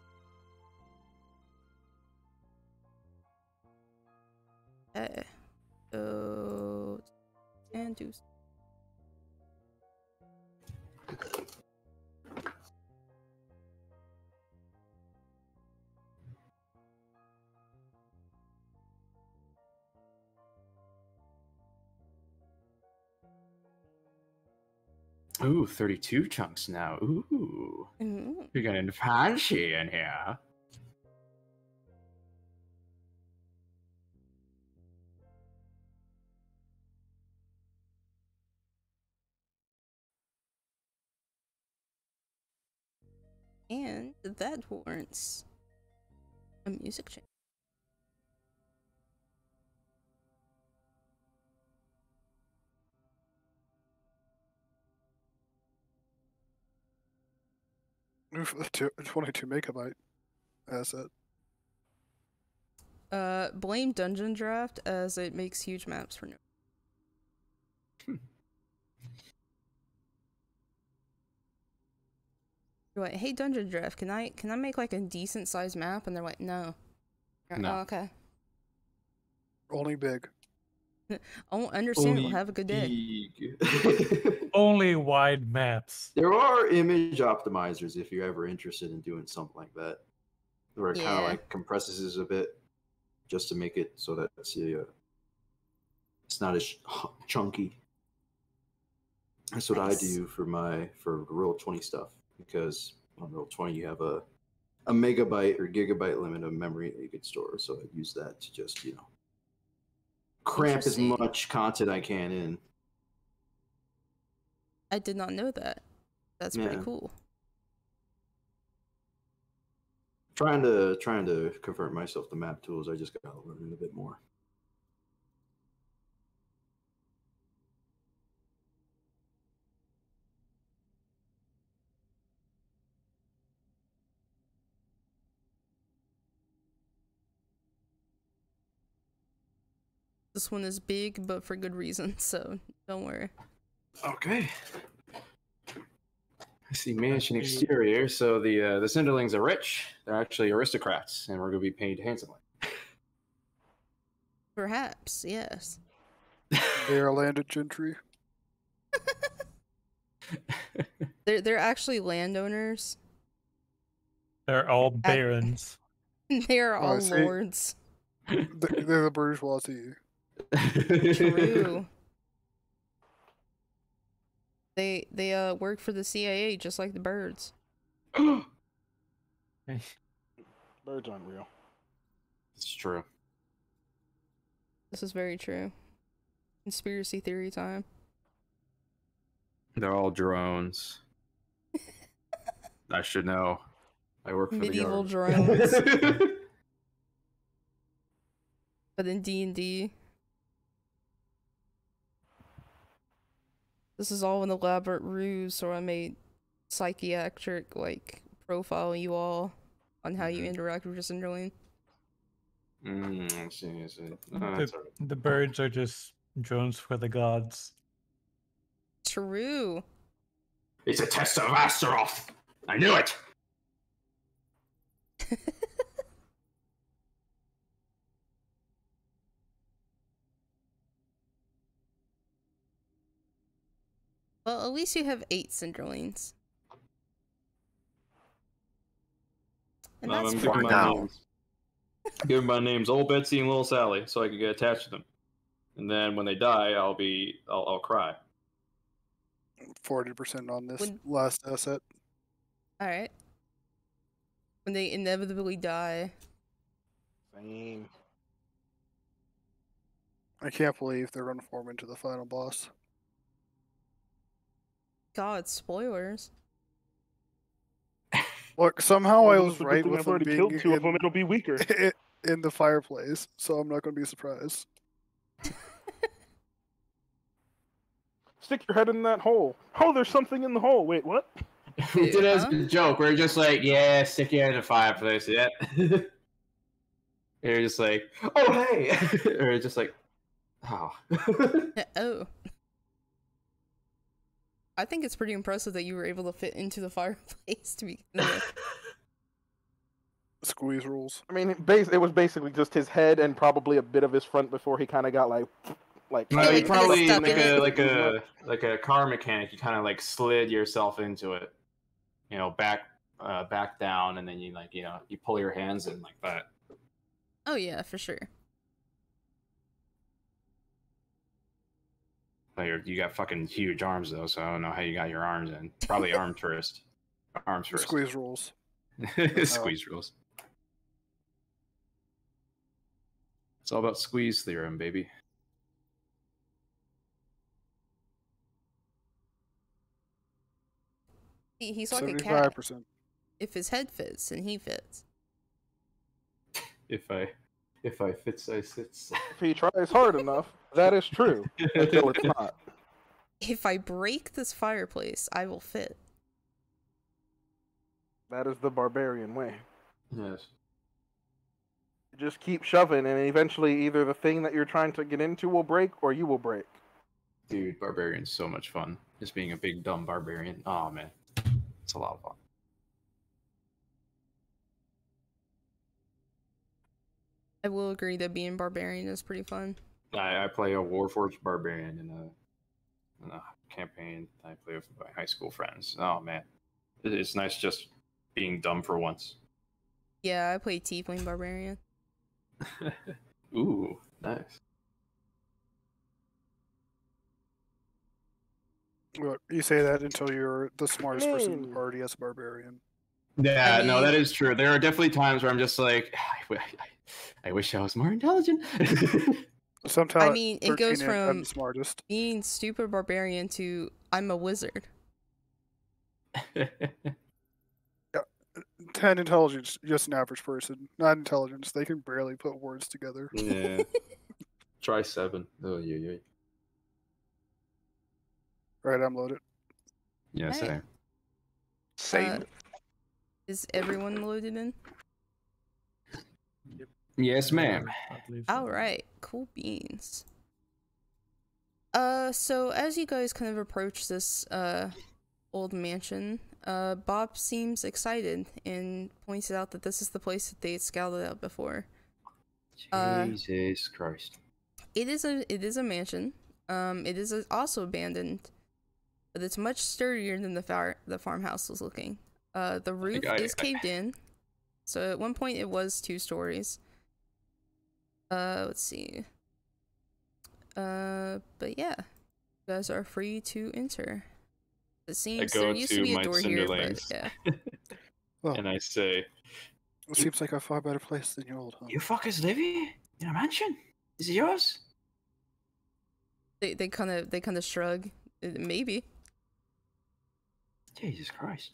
Okay. So, and do. Ooh, thirty-two chunks now. Ooh. Mhm. You're getting fancy in here. And that warrants a music change. Oof, a two- twenty-two megabyte asset. Uh, blame Dungeon Draft as it makes huge maps for no. You're like, hey Dungeon Draft, can I can I make like a decent sized map? And they're like, no. You're like, No. oh, okay. Only big. I won't understand. Only We'll have a good day. big. Only wide maps. There are image optimizers if you're ever interested in doing something like that, where it kind Yeah. of like compresses it a bit, just to make it so that it's, uh, it's not as chunky. That's what Nice. I do for my for Roll twenty stuff, because on Roll twenty you have a a megabyte or gigabyte limit of memory that you could store, so I use that to just you know cramp as Interesting. much content I can in. I did not know that. That's pretty Yeah. cool. Trying to trying to convert myself to map tools. I just gotta learn a bit more. This one is big, but for good reason, so don't worry. Okay. I see mansion exterior. So the uh, the Cinderlings are rich. They're actually aristocrats, and we're going to be paid handsomely. Perhaps, yes. They are landed gentry. They're they're actually landowners. They're all barons. They are Oh, I all see. lords. Th- They're the bourgeoisie. True. They they uh work for the C I A just like the birds. Birds aren't real. It's true. This is very true. Conspiracy theory time. They're all drones. I should know. I work for Medieval the drones. guard. But in D and D, this is all an elaborate ruse, so I made psychiatric like profile you all on how you interact with your Cinderling. Mm, I see, I see. Oh, The, that's all right. the birds are just drones for the gods. True. It's a test of Astaroth. I knew it. Well, at least you have eight Cinderlings. And Um, that's I'm pretty giving my now. names. Giving my names Old Betsy and Little Sally, so I can get attached to them. And then when they die, I'll be, I'll, I'll cry. Forty percent on this When- last asset. Alright. When they inevitably die. Same. I can't believe they're gonna form into the final boss. God, spoilers. Look, somehow I Well, was it's a good right thing with I've them already being killed two of them. in, It'll be weaker. in the fireplace, so I'm not gonna be surprised. Stick your head in that hole. Oh, there's something in the hole. Wait, what? We did it as Huh? a joke. We're just like, yeah, stick your head in the fireplace. Yeah. You're just like, oh hey, or just like, oh. Oh. I think it's pretty impressive that you were able to fit into the fireplace to begin with. Squeeze rules. I mean, it, bas- it was basically just his head and probably a bit of his front before he kind of got like, like. Well, like, you he probably stuck like in a it. like a like a car mechanic. You kind of like slid yourself into it, you know, back uh, back down, and then you like you know you pull your hands in like that. Oh yeah, for sure. But you're, you got fucking huge arms though, so I don't know how you got your arms in. Probably arm first. Arms first. Squeeze rules. Squeeze rules. It's all about squeeze theorem, baby. He, he's like a cat. Seventy-five percent. If his head fits, then he fits. If I, if I fits, I sits. If he tries hard enough, that is true. Until it's not. If I break this fireplace, I will fit. That is the barbarian way. Yes. You just keep shoving, and eventually either the thing that you're trying to get into will break, or you will break. Dude, barbarian's so much fun. Just being a big dumb barbarian. Oh man, it's a lot of fun. I will agree that being barbarian is pretty fun. I, I play a Warforged barbarian in a, in a campaign I play with my high school friends. Oh man, it, it's nice just being dumb for once. Yeah, I play Tiefling barbarian. Ooh, nice. Well, you say that until you're the smartest person in the Hmm. party as a barbarian. Yeah, I no, mean- that is true. There are definitely times where I'm just like, I, w- I- I wish I was more intelligent. Sometimes I mean, it goes I'm from the smartest. being stupid barbarian to I'm a wizard. ten intelligence, just an average person. Not intelligence. They can barely put words together. Yeah. Try seven. Oh, yeah, yeah. Right, I'm loaded. Yeah, Hey. same. Same. Uh, is everyone loaded in? Yes, ma'am. I believe so. All right, cool beans. Uh, so as you guys kind of approach this uh old mansion, uh, Bob seems excited and points out that this is the place that they had scouted out before. Uh, Jesus Christ. It is a it is a mansion. Um, it is a, also abandoned, but it's much sturdier than the far the farmhouse was looking. Uh, the roof I- is I- caved in, so at one point it was two stories. Uh, let's see. Uh, but yeah, you guys are free to enter. It seems go there used to to be a my door here, but Cinderlands. yeah. Well, And I say, it seems like a far better place than your old home. you fuckers live here? In a mansion? Is it yours? They they kind of they kind of shrug. Uh, Maybe. Jesus Christ.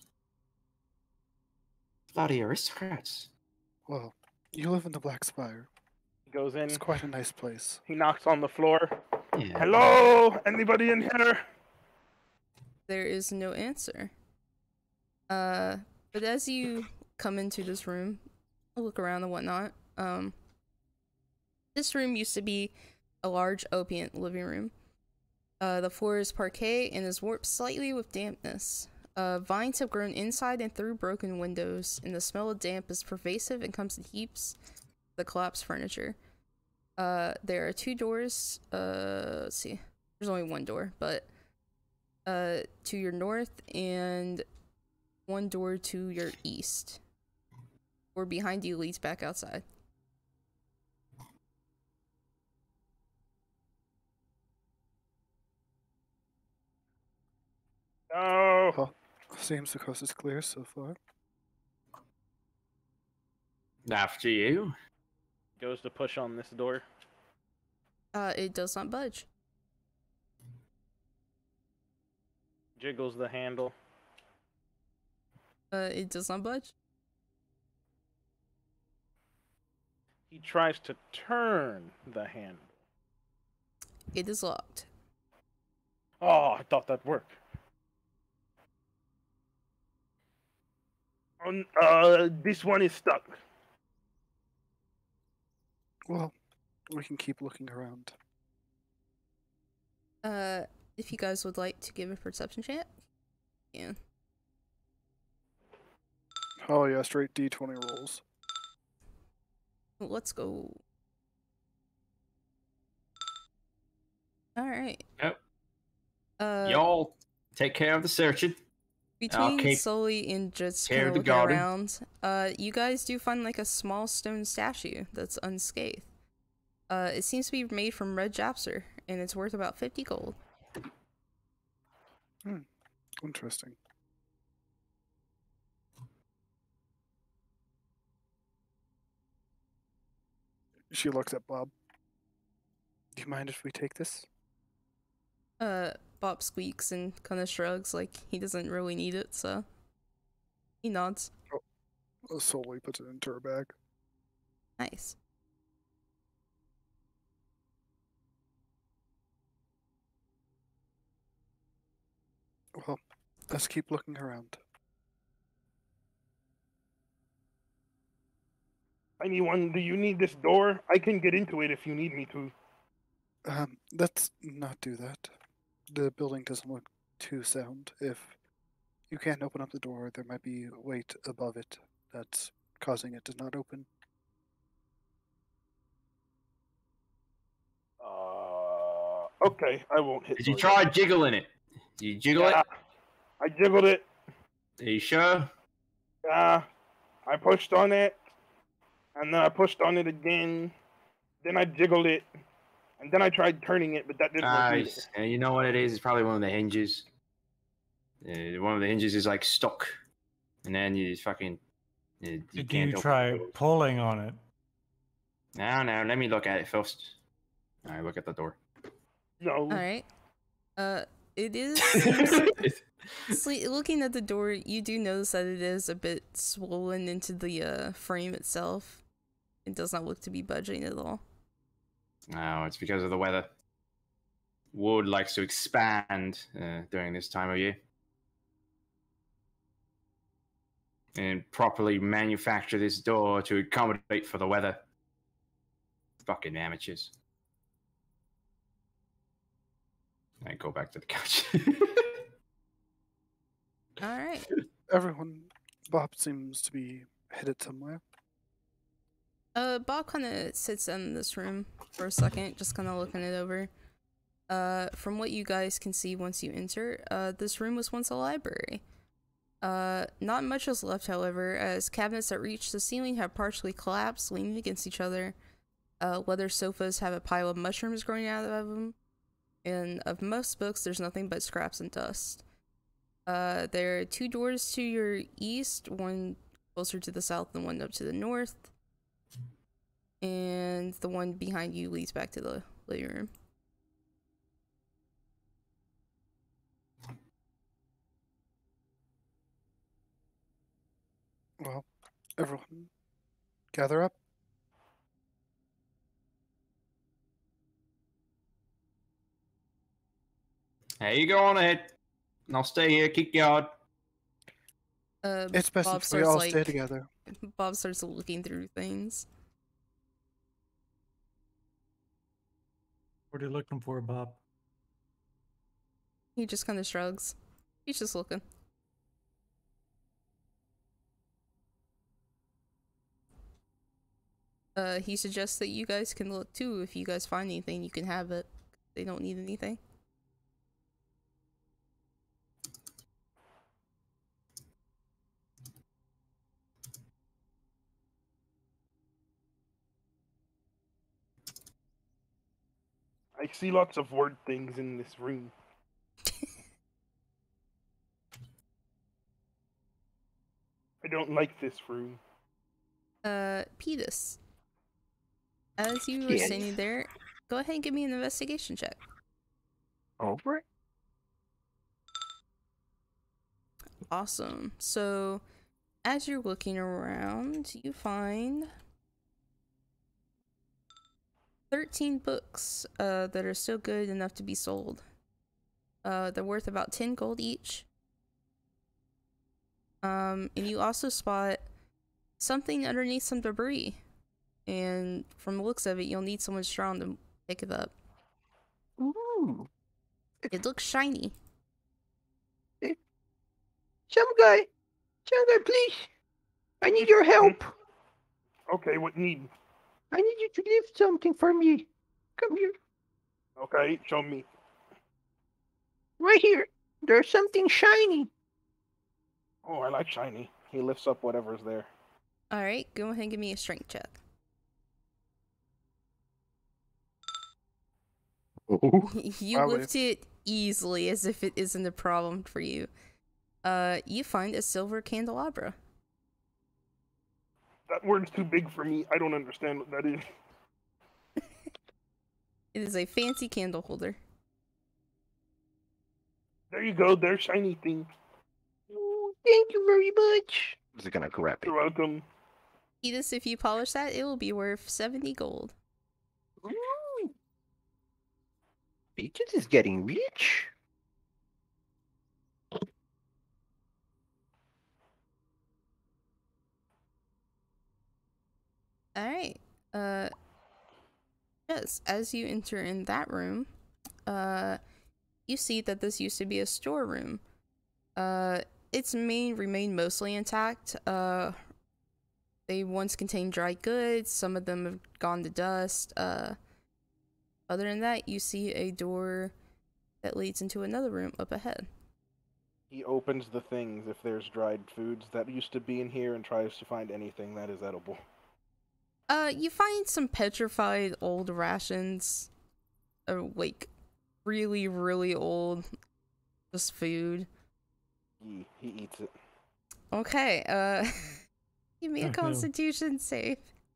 Bloody aristocrats. Well, you live in the Black Spire. He goes in. It's quite a nice place. He knocks on the floor. Yeah. Hello? Anybody in here? There is no answer. Uh, but as you come into this room, look around and whatnot, um, this room used to be a large opiate living room. Uh, the floor is parquet and is warped slightly with dampness. Uh, vines have grown inside and through broken windows, and the smell of damp is pervasive and comes in heaps of the collapsed furniture. Uh, there are two doors, uh, let's see, there's only one door, but uh to your north and one door to your east, or behind you leads back outside. No. Well, seems the coast is clear so far. After you. Goes to push on this door. Uh it does not budge. Jiggles the handle. Uh it does not budge. He tries to turn the handle. It is locked. Oh, I thought that'd work. Um, uh, this one is stuck. Well, we can keep looking around. Uh if you guys would like to give a perception check, yeah. Oh yeah, straight D twenty rolls. Let's go. Alright. Yep. Uh Y'all take care of the searching. Between keep Sully and just care kind of of the looking garden. around, uh, you guys do find like a small stone statue that's unscathed. Uh, it seems to be made from red japser, and it's worth about fifty gold. Interesting. She looks at Bob. Do you mind if we take this? Uh, Bob squeaks and kind of shrugs like he doesn't really need it, so he nods. Oh, slowly puts it into her bag. Nice. Well, let's keep looking around. Anyone, do you need this door? I can get into it if you need me to. Um, let's not do that. The building doesn't look too sound. If you can't open up the door, there might be weight above it that's causing it to not open. Uh, okay, I won't hit. Did you door try yet. jiggling it? Did you jiggle Yeah, it? I jiggled it. Are you sure? Yeah, I pushed on it, and then I pushed on it again. Then I jiggled it, and then I tried turning it, but that didn't work either. Nice. And you know what it is? It's probably one of the hinges. Uh, one of the hinges is like stuck, and then you just fucking. You, you Did can't you open try the door. pulling on it? No, no. Let me look at it first. All right, look at the door. No. All right. Uh, it is. Sle- looking at the door, you do notice that it is a bit swollen into the uh, frame itself. It does not look to be budging at all. No, it's because of the weather. Wood likes to expand uh, during this time of year. And properly manufacture this door to accommodate for the weather. Fucking amateurs. I go back to the couch. All right. Everyone, Bob seems to be headed somewhere. Uh, Bob kind of sits down in this room for a second, just kind of looking it over. Uh, from what you guys can see once you enter, uh, this room was once a library. Uh, not much is left, however, as cabinets that reach the ceiling have partially collapsed, leaning against each other. Uh, leather sofas have a pile of mushrooms growing out of them. And of most books, there's nothing but scraps and dust. Uh, there are two doors to your east, one closer to the south and one up to the north. And the one behind you leads back to the living room. Well, everyone, gather up. Hey, you go on ahead. And I'll stay here, keep guard. Uh, It's best Bob if we starts, all like, stay together. Bob starts looking through things. What are you looking for, Bob? He just kind of shrugs. He's just looking. Uh, he suggests that you guys can look too. If you guys find anything, you can have it. They don't need anything. I see lots of word things in this room. I don't like this room. Uh, Pedus. As you were Yes. standing there, go ahead and give me an investigation check. Over it? Awesome. So, as you're looking around, you find thirteen books uh, that are still good enough to be sold. Uh, they're worth about ten gold each. Um, and you also spot something underneath some debris. And from the looks of it, you'll need someone strong to pick it up. Ooh. It looks shiny. Some guy. Some guy, please. I need your help. Okay, what need? I need you to lift something for me. Come here. Okay, show me. Right here. There's something shiny. Oh, I like shiny. He lifts up whatever's there. Alright, go ahead and give me a strength check. You Wow, lift it easily, as if it isn't a problem for you. Uh, you find a silver candelabra. That word's too big for me. I don't understand what that is. It is a fancy candle holder. There you go. There's shiny thing. Ooh, thank you very much. Just gonna grab it. You're welcome. Edith, if you polish that, it will be worth seventy gold. Ooh. Peaches is getting rich. Alright. Uh yes, as you enter in that room, uh you see that this used to be a storeroom. Uh its main remained mostly intact. Uh they once contained dry goods, some of them have gone to dust. Uh other than that, you see a door that leads into another room up ahead. He opens the things if there's dried foods that used to be in here and tries to find anything that is edible. Uh, you find some petrified old rations. Uh, like, really, really old. Just food. He, he eats it. Okay, uh, give me a Oh, no. constitution save.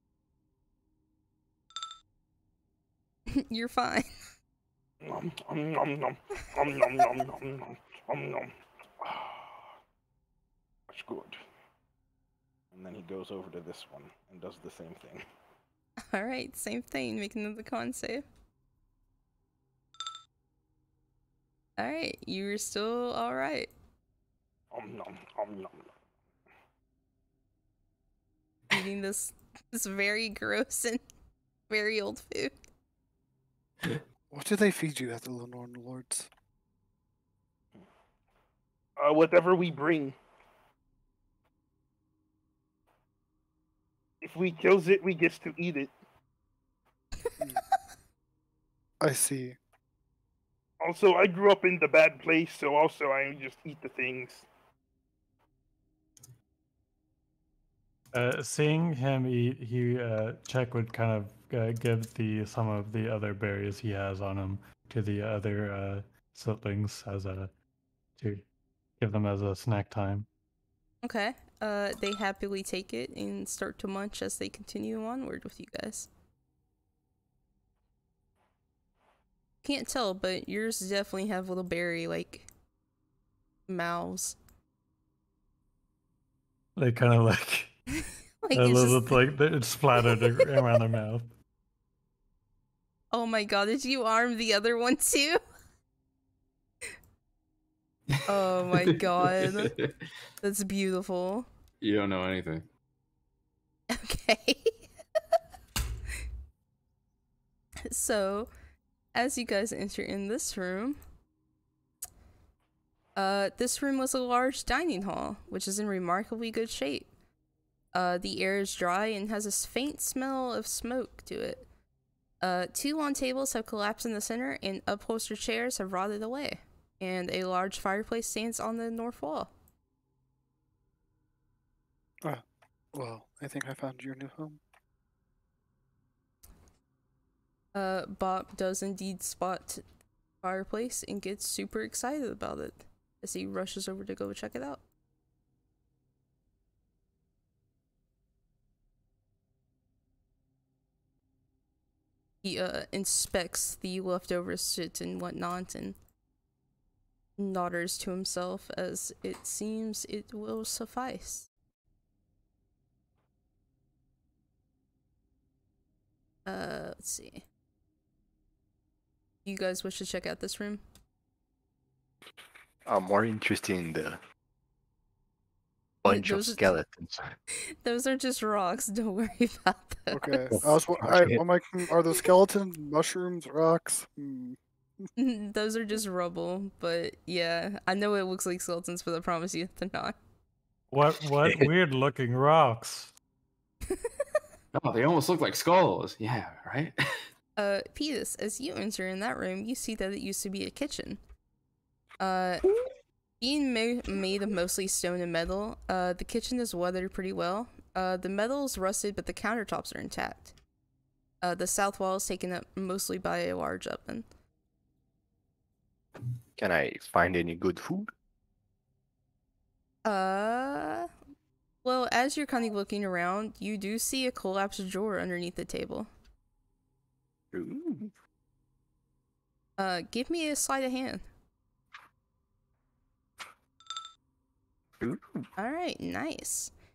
You're fine. Nom, nom, nom, nom, nom, nom, nom, nom, nom, nom, nom. That's good. And then he goes over to this one and does the same thing. Alright, same thing, make another con save. Alright, you're still alright. Om nom, om nom. Eating this, this very gross and very old food. What do they feed you at the Lenore Lords? Uh, whatever we bring. If we kills it, we gets to eat it. I see. Also, I grew up in the bad place, so also I just eat the things. Uh, seeing him eat, he uh, Check would kind of uh, give the some of the other berries he has on him to the other uh, siblings as a to give them as a snack time. Okay. Uh, they happily take it and start to munch as they continue onward with you guys. Can't tell, but yours definitely have little berry like mouths. They kind of like Like a it's little just- like it's splattered around their mouth. Oh my god, did you arm the other one too? Oh my god. That's beautiful. You don't know anything. Okay. So, as you guys enter in this room, uh, this room was a large dining hall, which is in remarkably good shape. Uh, the air is dry and has a faint smell of smoke to it. Uh, two long tables have collapsed in the center, and upholstered chairs have rotted away. And a large fireplace stands on the north wall. Ah, well, I think I found your new home. Uh, Bob does indeed spot fireplace and gets super excited about it as he rushes over to go check it out. He uh, inspects the leftover shit and whatnot and nodders to himself as it seems it will suffice. Uh, let's see. You guys wish to check out this room? I'm more interested in the bunch of those are- skeletons. Those are just rocks. Don't worry about them. Okay. I was. wa- I, I'm like, hmm, are those skeletons mushrooms, rocks? Hmm. Those are just rubble, but yeah, I know it looks like skeletons, but I promise you they're not. What what weird looking rocks? Oh, they almost look like skulls. Yeah, right? Uh, Petus, as you enter in that room, you see that it used to be a kitchen. Uh, being ma made of mostly stone and metal, uh, the kitchen is weathered pretty well. Uh, the metal is rusted, but the countertops are intact. Uh, the south wall is taken up mostly by a large oven. Can I find any good food? Uh, well, as you're kind of looking around, you do see a collapsed drawer underneath the table. Ooh. Uh, give me a sleight of hand. Ooh. Alright, nice.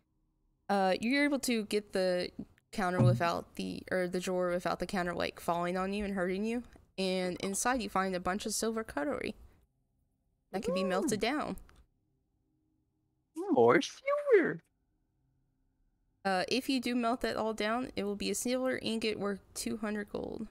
Uh, you're able to get the counter without the, or the drawer without the counter like falling on you and hurting you. And inside you find a bunch of silver cutlery that can be melted down. More silver. Uh, if you do melt that all down, it will be a silver ingot worth two hundred gold.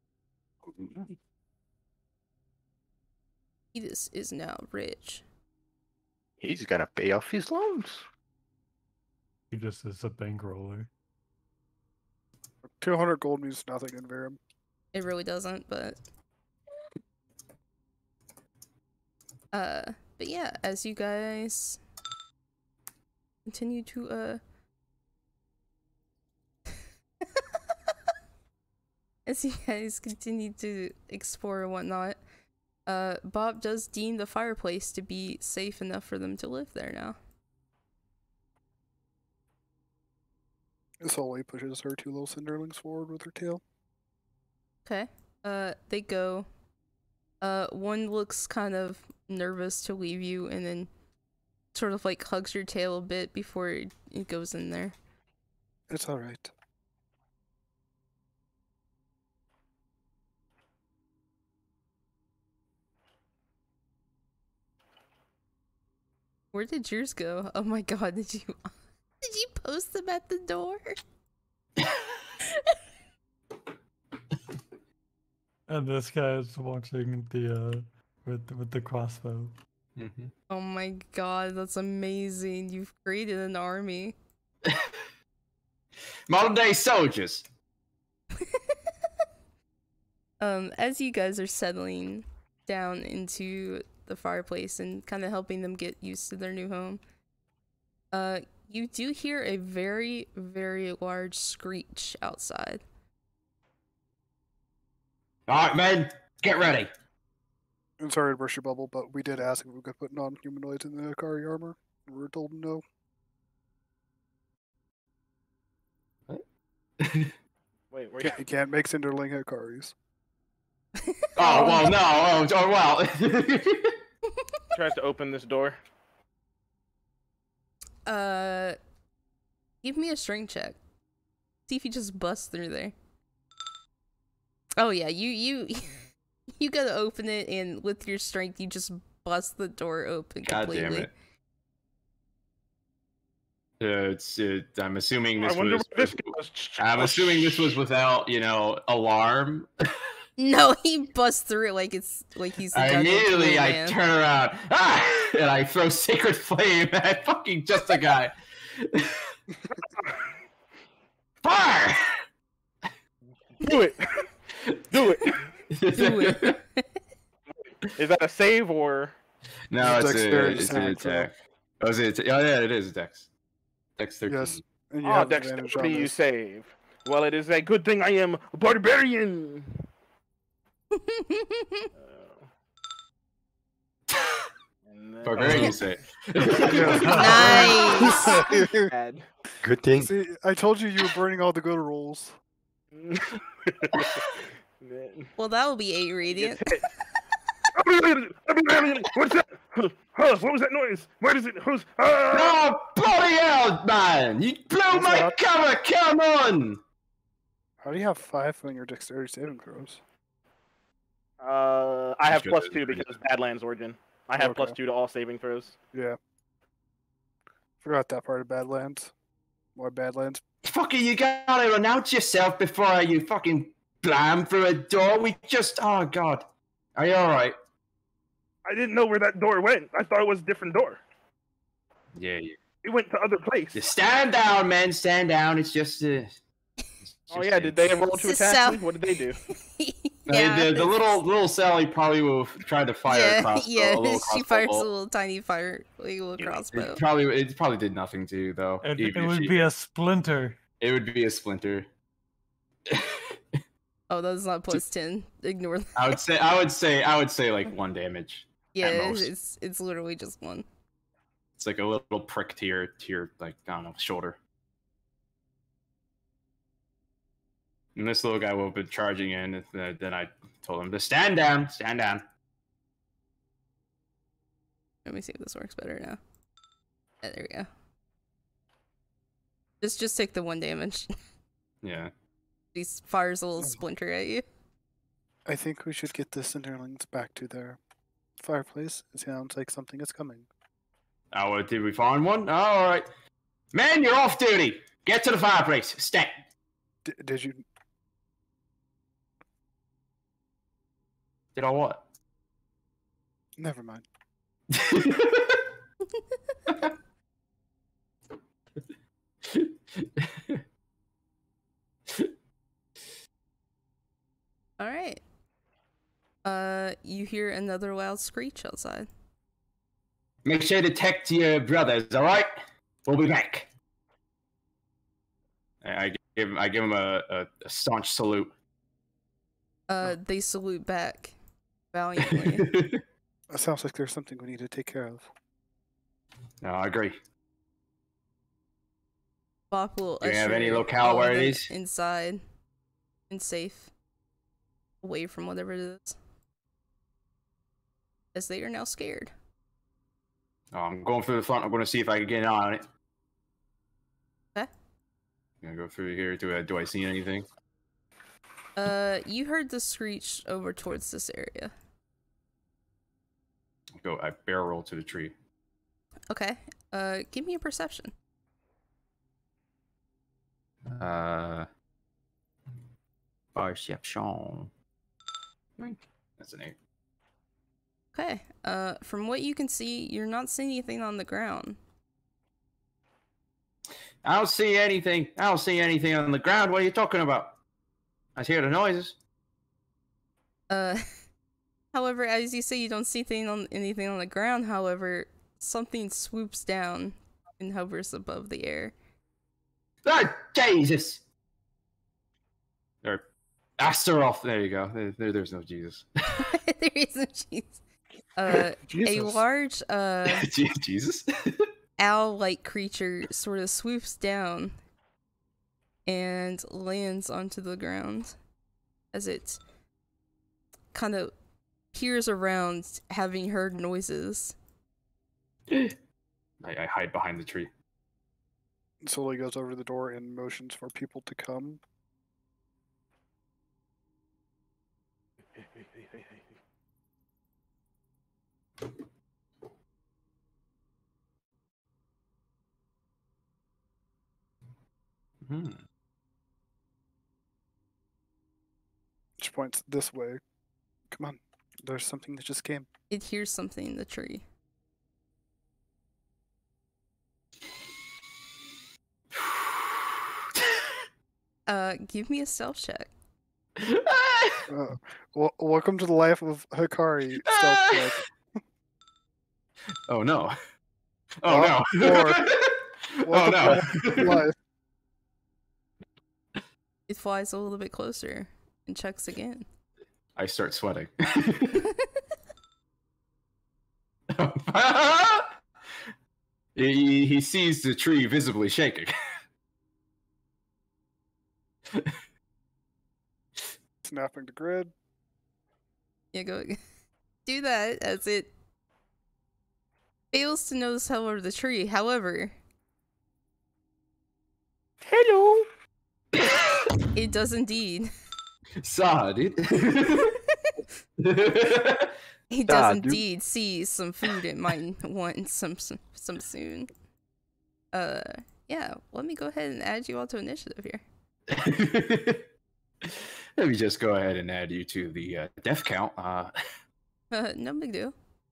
This is now rich. He's gonna pay off his loans. He just is a bankroller. Two hundred gold means nothing in Verum. It really doesn't, but uh, but yeah, as you guys continue to uh, as you guys continue to explore and whatnot, uh, Bob does deem the fireplace to be safe enough for them to live there now. Solely pushes her two little cinderlings forward with her tail. Okay. Uh, they go. Uh, one looks kind of nervous to leave you, and then sort of like hugs your tail a bit before it, it goes in there. It's alright. Where did yours go? Oh my god, did you did you post them at the door? And this guy is watching the uh with with the crossbow. Mm-hmm. Oh my god, that's amazing. You've created an army. Modern day soldiers. Um, as you guys are settling down into the fireplace and kind of helping them get used to their new home, uh, you do hear a very, very large screech outside. Alright, men, get ready. I'm sorry to burst your bubble, but we did ask if we could put non-humanoids in the Akari armor. We were told no. Wait, where you? Can't, you can't make cinderling Akaris. Oh, well, no. Oh, oh well. Tries to open this door. Uh, give me a strength check. See if you just bust through there. Oh yeah, you you you gotta open it, and with your strength, you just bust the door open God completely. damn it. Uh, it's. Uh, I'm assuming this I wonder was. where this goes. I'm assuming this was without, you know, alarm. No, he busts through it like it's like he's. The Jungle Immediately, Cruise I man. turn around, ah, and I throw sacred flame at fucking just a guy. Fire! Do it. Do it. Do it. Is that a save or? No, It's it's, a, dexterity it's an saving throw. attack. Oh, is it? Oh, yeah, it is Dex. Dex thirteen. Yes. And you Oh, have advantage on dexterity you this. save. Well, it is a good thing I am a barbarian. Uh, and then- Barbarian, you oh, say. Nice. bad. Good thing. See, I told you you were burning all the good rolls. Then- Well, that will be eight radiant. Gets hit. What's that? Huh, huh, what was that noise? Where is it? Who's? Ah! Oh, bloody hell, man! You blew What's my that? cover! Come on! How do you have five on your dexterity saving throws? Uh, I have Good. plus two because Badlands origin. I have plus Okay. two to all saving throws. Yeah. Forgot that part of Badlands. More Badlands. Fucking, you gotta announce yourself before you fucking blam through a door. We just, oh god. Are you alright? I didn't know where that door went. I thought it was a different door. Yeah, yeah. It went to other place. Just stand down, man. Stand down. It's just, uh. it's Oh just yeah, a- did they roll to This attack sound- me? What did they do? No, Yeah. the, the little little Sally probably will have tried to fire yeah, across yeah. a little She crossbow fires a bolt. little tiny fire, like a little crossbow. It probably it probably did nothing to you though. It, even it if would she- be a splinter. it would be a splinter. Oh, that's not plus ten. Ignore that. I would say I would say I would say like one damage. Yeah, it's, most. it's it's literally just one. It's like a little prick to your to your like I don't know shoulder. And this little guy will have been charging in. And th- then I told him to stand down, stand down. Let me see if this works better now. Yeah, there we go. Just just take the one damage. Yeah. He fires a little splinter at you. I think we should get the Cinderlings back to their fireplace. It sounds like something is coming. Oh, well, did we find one? Oh, all right. Man, you're off duty. Get to the fireplace. Stay. D- did you? Did I what? Never mind. All right. Uh, you hear another loud screech outside. Make sure to text your brothers, all right? We'll be back. I give I give him a, a, a staunch salute. Uh, they salute back valiantly. It sounds like there's something we need to take care of. No, I agree. Bop will Do you have usher any locale all where of it them is? inside and safe, away from whatever it is, as they are now scared. Oh, I'm going through the front. I'm going to see if I can get an eye on it. Okay. I'm going to go through here. Do I, do I see anything? Uh, you heard the screech over towards this area. Go. I barrel roll to the tree. Okay. Uh, give me a perception. Uh, perception. That's an eight. Okay. Uh, from what you can see, you're not seeing anything on the ground. I don't see anything. I don't see anything on the ground. What are you talking about? I hear the noises. Uh, however, as you say, you don't see anything on anything on the ground. However, something swoops down and hovers above the air. Oh, Jesus! Or Astaroth. There you go. There, there, there's no Jesus. There is no Jesus. Uh, a Jesus. large uh Je- Jesus? owl-like creature sort of swoops down and lands onto the ground as it kind of peers around, having heard noises. I, I hide behind the tree. Slowly goes over to the door and motions for people to come. Hey, hey, hey, hey, hey. Hmm. She points this way. Come on. There's something that just came. It hears something in the tree. Uh, give me a stealth check. Uh, w- welcome to the life of Hikari. Stealth check. Oh no. Oh Uh, no. or- oh Welcome to no. life. It flies a little bit closer and checks again. I start sweating. he, he sees the tree visibly shaking. Snapping the grid. Yeah, go do that as it fails to notice, however, the tree. However, Hello. it does indeed. Saw, dude. It Ah, does dude. indeed see some food it might want some, some some soon. Uh, yeah. Let me go ahead and add you all to initiative here. Let me just go ahead and add you to the uh, death count. Uh, Uh, no big deal.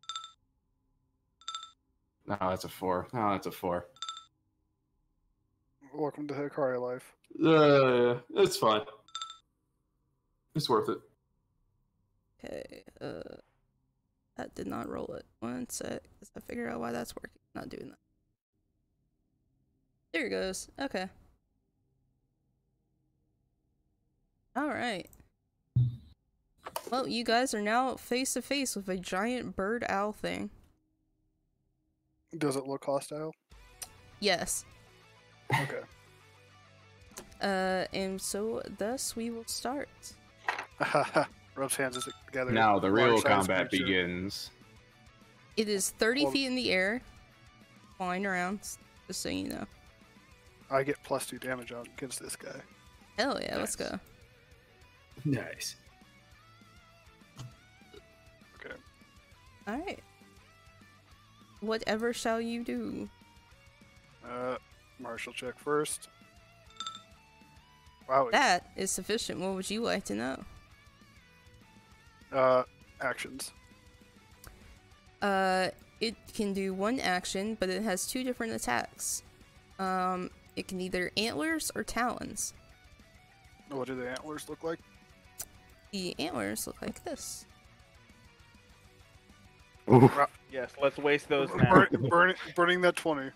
no, that's a four. No, that's a four. Welcome to Hikari life. Uh, it's fine. It's worth it. Okay. Uh, that did not roll it. One sec. Let's I figure out why that's working. Not doing that. There it goes. Okay. All right. Well, you guys are now face to face with a giant bird owl thing. Does it look hostile? Yes. Okay. Uh, and so thus we will start. Rubs hands as it together. Now the real Large-sized combat creature. begins. It is thirty Well- feet in the air, flying around. Just so you know. I get plus two damage on against this guy. Hell yeah, let's Nice. go. Nice. Okay. Alright. Whatever shall you do? Uh, martial check first. Wow. That is sufficient. What would you like to know? Uh, actions. Uh, it can do one action, but it has two different attacks. Um, it can either antlers or talons. What do the antlers look like? The antlers look like this. Ra- Yes, let's waste those now. burn, burn, burning that twenty.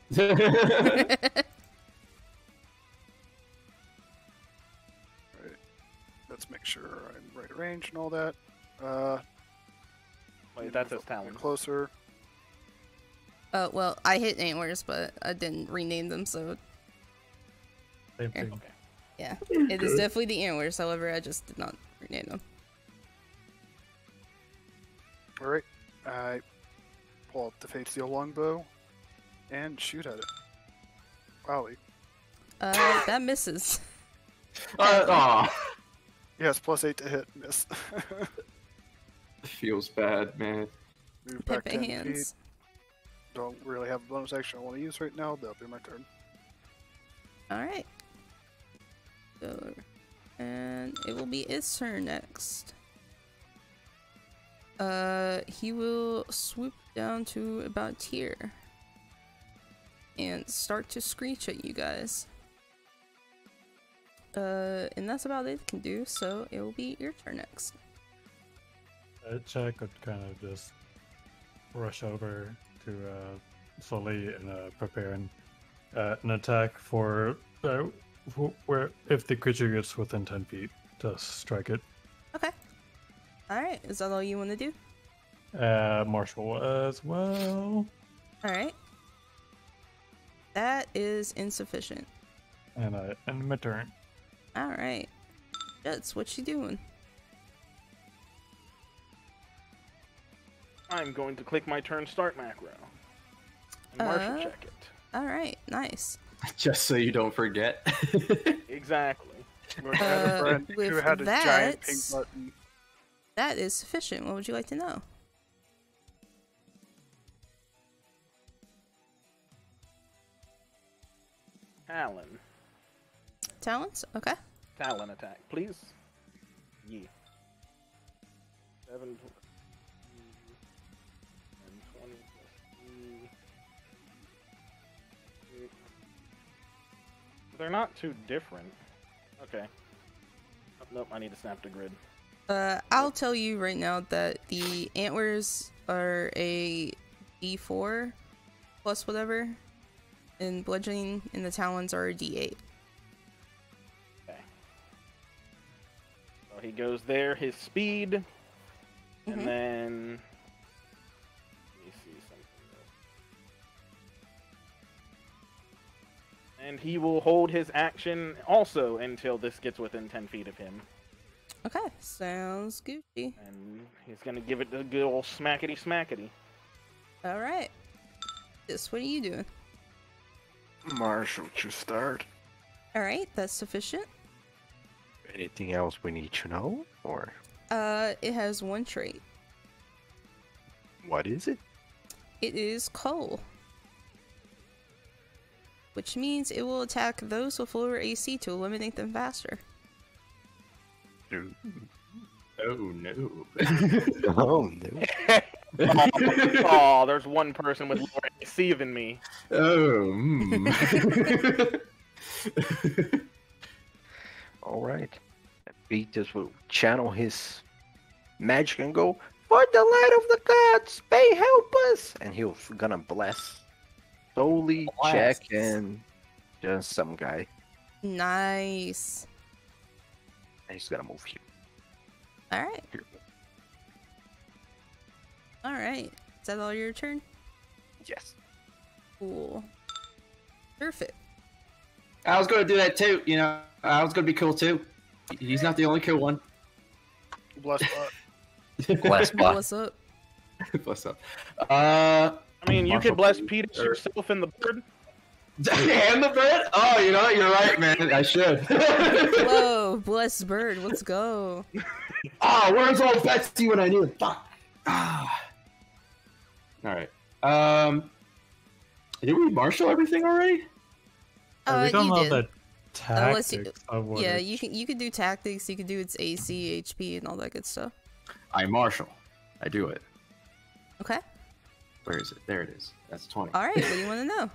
Right. Let's make sure I'm right range and all that. Uh, Wait, that's his get talon. closer. Uh, well, I hit antlers, but I didn't rename them, so Same Here. thing. Okay. yeah. It is definitely the antlers, however, I just did not rename them. All right. I pull out the Fate Steel longbow and shoot at it. Wowie. Uh, that misses. uh, aw. Yes, plus eight to hit. Miss. Feels bad, man. Move back Pepe ten hands. feet. Don't really have a bonus action I want to use right now. That'll be my turn. Alright. So, and it will be its turn next. Uh, he will swoop down to about here. And start to screech at you guys. Uh, and that's about it it can do, so it will be your turn next. Uh, Check would kind of just rush over to uh, Sully and uh, prepare an, uh, an attack for uh, wh- where if the creature gets within ten feet to strike it. Okay. Alright, is that all you want to do? Uh, Marshall as well. Alright. That is insufficient. And I end my turn. Alright. Jets, what you doing? I'm going to click my turn start macro. And Marshall Uh, check it. Alright, nice. Just so you don't forget. Exactly. I had a Uh, friend who with had a giant pink that- button. That is sufficient. What would you like to know? Talon. Talents? Okay. Talon attack, please. Yeah. Seven. tw- and twenty plus three. Six. They're not too different. Okay. Oh, nope, I need to snap to grid. Uh, I'll tell you right now that the antlers are a D four plus whatever, and bludgeoning and the talons are a D eight. Okay. So he goes there, his speed, Mhm. and then. Let me see something real. And he will hold his action also until this gets within ten feet of him. Okay, sounds Gucci. And he's gonna give it the good old smackety smackety. All right. This, what are you doing? Marshall, to start. All right, that's sufficient. Anything else we need to know? Or Uh, it has one trait. what is it? It is coal, which means it will attack those with lower A C to eliminate them faster. Dude. Oh no. Oh, no. oh, oh, there's one person with more A C than me. Oh. Mm. All right. Beatus will channel his magic and go, "For the light of the gods, may help us!" And he'll gonna bless Solely, Bless. Check, and just some guy. Nice. And he's gonna move here. All right. Here. All right. Is that all your turn? Yes. Cool. Perfect. I was gonna do that too, you know. I was gonna be cool too. He's not the only cool one. Bless bot. Bless bot. What's up? What's up? Uh, I mean, you Marshall could bless P- Peter or- yourself in the bird. And the bird? Oh, you know, you're right, man. I should. Whoa, bless bird. Let's go. Ah, where's old Betsy when I need her? Fuck. Ah. All right. Um, did we marshal everything already? Uh, we don't you know did. the Unless tactics you, of what yeah, it- you can you can do tactics. You can do its A C, H P, and all that good stuff. I marshal. I do it. Okay. Where is it? There it is. That's twenty. All right. What do you want to know?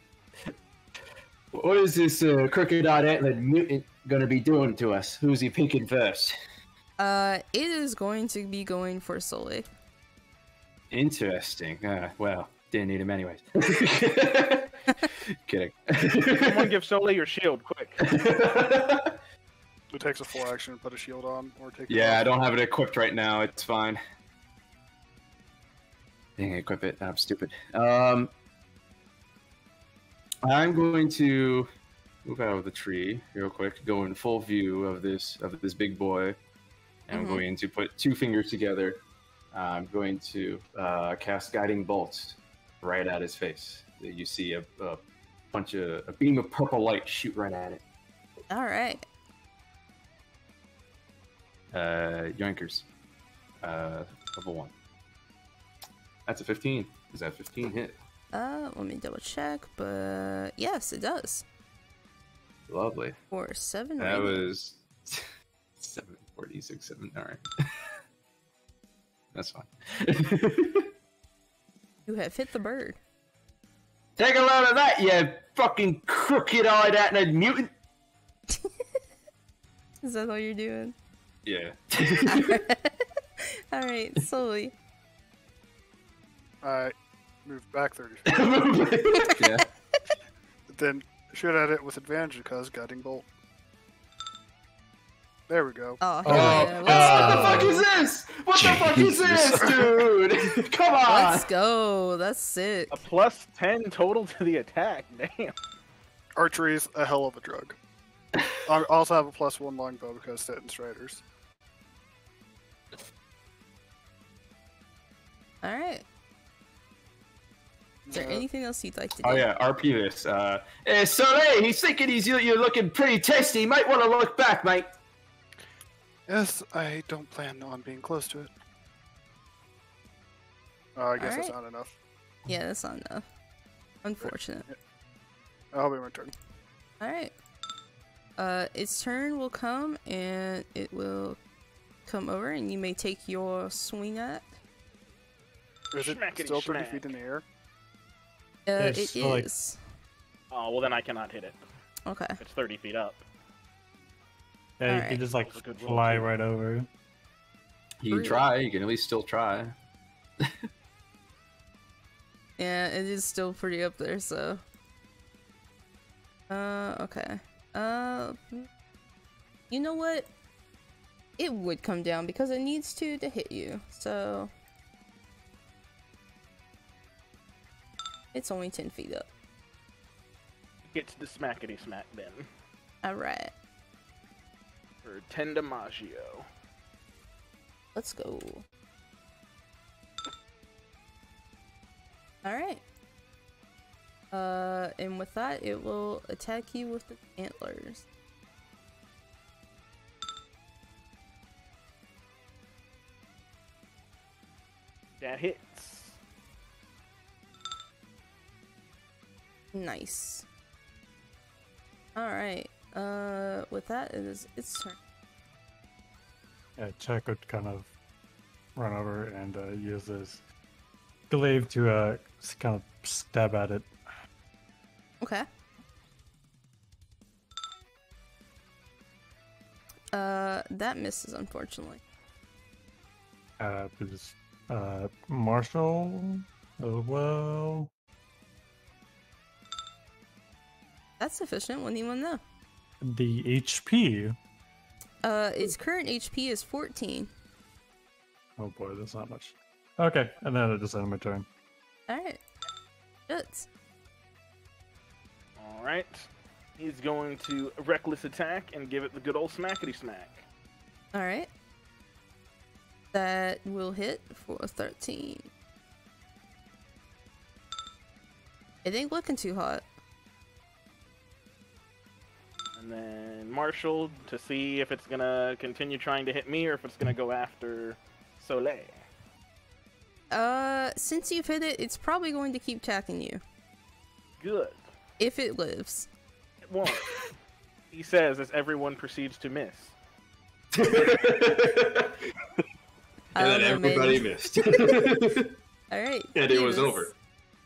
What is this uh, crooked-eyed antlered mutant gonna be doing to us? Who's he picking first? Uh, it is going to be going for Soleil. Interesting. Uh, well, didn't need him anyways. Kidding. Someone give Soleil your shield, quick. It takes a full action to put a shield on or take. it Yeah, off. I don't have it equipped right now. It's fine. Dang, equip it. I'm stupid. Um, I'm going to move out of the tree real quick, go in full view of this of this big boy, and I'm Mhm. going to put two fingers together. I'm going to uh, cast Guiding Bolt right at his face. You see a, a bunch of a beam of purple light shoot right at it. All right. Uh, Yoinkers. Uh, level one. That's a fifteen. Is that fifteen hit? Uh, let me double check, but yes, it does. Lovely. For seven. That radiant. was seven forty-six, seven. All right. That's fine. You have hit the bird. Take a load of that, you fucking crooked-eyed antlered mutant. Is that all you're doing? Yeah. All right, slowly. I move back thirty feet. Yeah. Then shoot at it with advantage because guiding bolt. There we go. Oh, hell Oh, yeah. what Let's the fuck go. is this? What the fuck is Jesus. this, dude? Come on. Let's go. That's sick. A plus ten total to the attack. Damn. Archery's a hell of a drug. I also have a plus one longbow because Titan Striders. All right. Is there Uh, anything else you'd like to do? Oh yeah, R P this. Uh, eh, Soleil, he's thinking he's you're looking pretty tasty. You might want to look back, mate. Yes, I don't plan on being close to it. Oh, I guess that's Alright. not enough. Yeah, that's not enough. Unfortunate. I'll be my turn. All right. Uh, its turn will come, and it will come over, and you may take your swing at. Is it Schmackety still thirty schmack. feet in the air? Uh, it It's like- is. Oh, well then I cannot hit it. Okay. It's thirty feet up. Yeah, you Alright. can just like That was a good roll, fly too. right over. You can Really? try. You can at least still try. Yeah, it is still pretty up there, so. Uh, okay. Uh, you know what? It would come down because it needs to to hit you, so. It's only ten feet up. Gets the smackety smack then. Alright, For ten DiMaggio. let's go. Alright. Uh, and with that, it will attack you with the antlers. That hits. Nice. Alright. Uh, with that, it is its turn. Yeah, Chuck would kind of run over and uh, use his glaive to uh, s- kind of stab at it. Okay. Uh, that misses, unfortunately. Uh, because uh, Marshall, oh well. That's sufficient. What do you want to know? The H P. Uh, its current H P is fourteen. Oh boy, that's not much. Okay, and then I just end my turn. Alright. Guts. Alright. He's going to reckless attack and give it the good old smackety smack. Alright. That will hit for thirteen. It ain't looking too hot. then Marshall to see if it's gonna continue trying to hit me or if it's gonna go after Soleil. Uh, since you've hit it, it's probably going to keep attacking you. Good. If it lives. It won't. He says as everyone proceeds to miss. I And don't then know, everybody maybe. missed. Alright. And it was Beavis. over.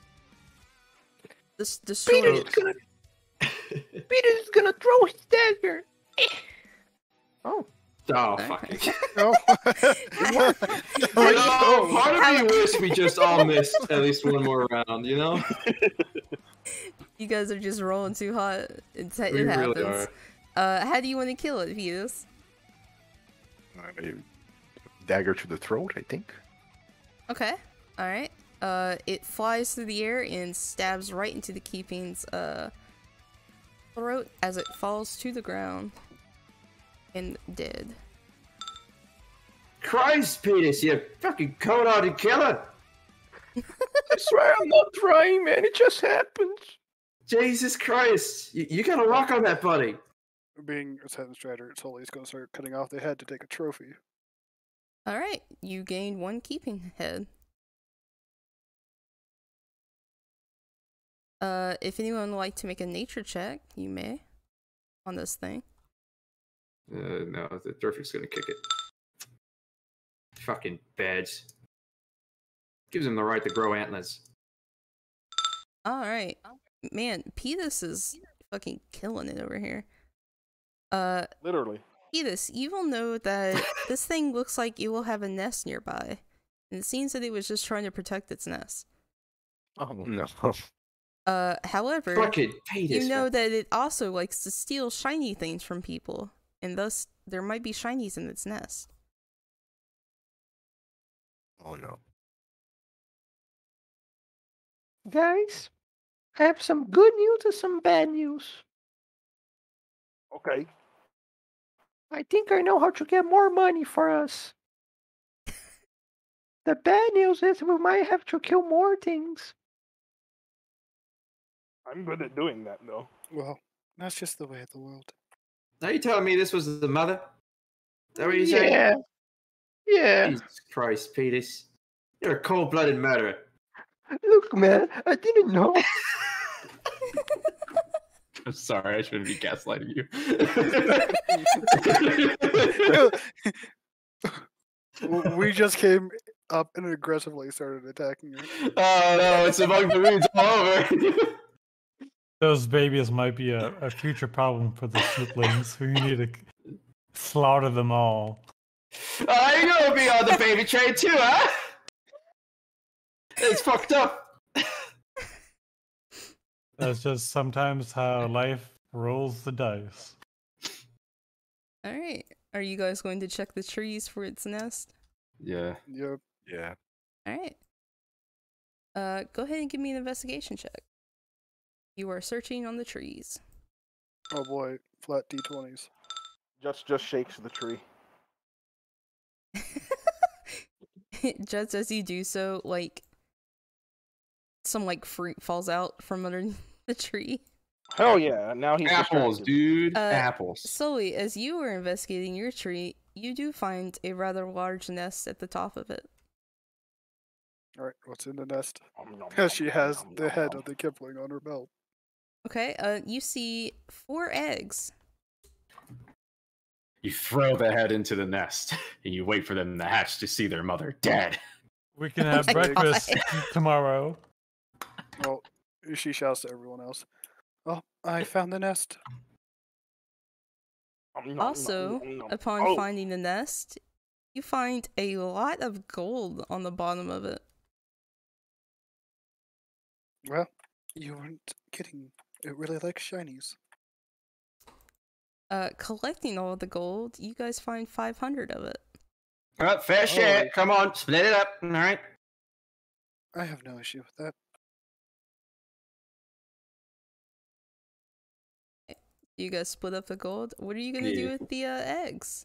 This destroyed. gonna. Peter's gonna throw his dagger. Oh. Oh, Okay. fucking. No. You know, part of me wish we just all missed at least one more round, you know? You guys are just rolling too hot. It's, it We happens. really are. Uh, how do you want to kill it, Vetus? Uh, Dagger to the throat, I think. Okay. Alright. Uh, it flies through the air and stabs right into the Keeping's, uh, throat as it falls to the ground. And dead. Christ, Peters, you fucking cold-hearted killer! I swear I'm not trying, man. It just happens. Jesus Christ! You, you got a rock on that, buddy! Being a Seven Strider, Sully's gonna start cutting off the head to take a trophy. Alright, you gained one Keeping head. Uh, if anyone would like to make a nature check, you may. On this thing. Uh, no, the Durfic's gonna kick it. Fucking badge. Gives him the right to grow antlers. Alright. Man, Petus is fucking killing it over here. Uh, Literally. Petus, you will know that this thing looks like it will have a nest nearby. And it seems that it was just trying to protect its nest. Oh no. Uh, however, Fucking Peters. you know that it also likes to steal shiny things from people. And thus, there might be shinies in its nest. Oh no. Guys, I have some good news and some bad news. Okay. I think I know how to get more money for us. The bad news is we might have to kill more things. I'm good at doing that, though. Well, that's just the way of the world. Are you telling me this was the mother? Is that what you saying? Yeah. Yeah. Jesus Christ, Peters. You're a cold-blooded murderer. Look, man, I didn't know. I'm sorry, I shouldn't be gaslighting you. We just came up and aggressively started attacking her. Oh no, it's among the weeds all over. Those babies might be a, a future problem for the Sliplings, who you need to c- slaughter them all. I know be on the baby train too, huh? It's fucked up. That's just sometimes how life rolls the dice. Alright. Are you guys going to check the trees for its nest? Yeah. Yep. Yeah. Alright. Uh, go ahead and give me an investigation check. You are searching on the trees. Oh boy, flat D twenties. Just just shakes the tree. Just as you do so, like, some, like, fruit falls out from under the tree. Hell yeah! Now he's Apples, distracted. dude. Uh, Apples. Sully, as you were investigating your tree, you do find a rather large nest at the top of it. Alright, what's in the nest? Nom, nom, Because she nom, has nom, the nom, head nom. of the Kipling on her belt. Okay, uh, you see four eggs. You throw the head into the nest, and you wait for them to hatch to see their mother dead. We can have my God. breakfast tomorrow. Well, she shouts to everyone else. Oh, I found the nest. Nom, nom, Also, nom, nom. upon Oh, finding the nest, you find a lot of gold on the bottom of it. Well, you weren't kidding. It really likes shinies. Uh, collecting all of the gold, you guys find five hundred of it. Well, fair share. Holy- Come on, split it up. All right. I have no issue with that. You guys split up the gold. What are you gonna do Yeah. with the uh, eggs?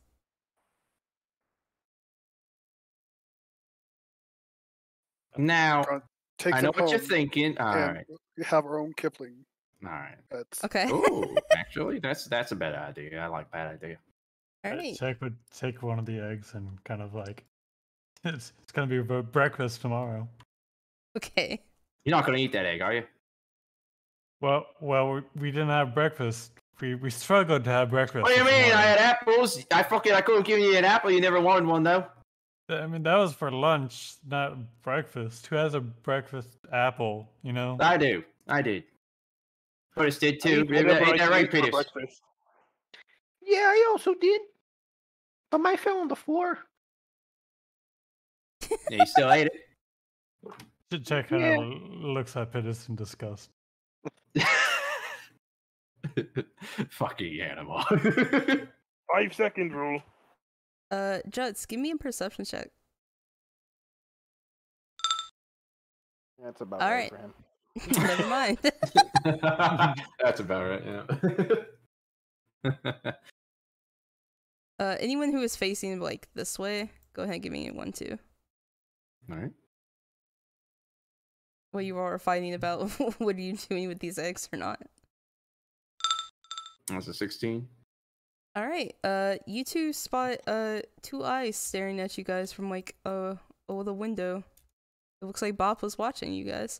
Now, Take I know them what you're home thinking. All and right. we have our own Kipling. All right. That's Okay. Oh, actually, that's that's a bad idea. I like that idea. All Uh, right. Check would take one of the eggs and kind of like it's it's gonna be bre- breakfast tomorrow. Okay. You're not gonna eat that egg, are you? Well, well, we, we didn't have breakfast. We we struggled to have breakfast. What do you this mean? I morning. had apples. I fucking I could have given you an apple. You never wanted one though. I mean, that was for lunch, not breakfast. Who has a breakfast apple? You know. I do. I did. Curtis did I too. eat whatever Ain't I that can right, eat for Peters? breakfast. Yeah, I also did. But mine fell on the floor. Yeah, you still ate it. Ch- Check kind Yeah. of looks at Pittis in disgust. Fucking animal. Five second rule. Uh, Juts, give me a perception check. That's about All right, right. for him. Never mind. That's about right. Yeah. Uh, anyone who is facing like this way, go ahead and give me a one two. All right. What you all are fighting about? What are you doing with these eggs or not? That's a sixteen. All right. Uh, you two spot uh two eyes staring at you guys from like uh over the window. It looks like Bob was watching you guys.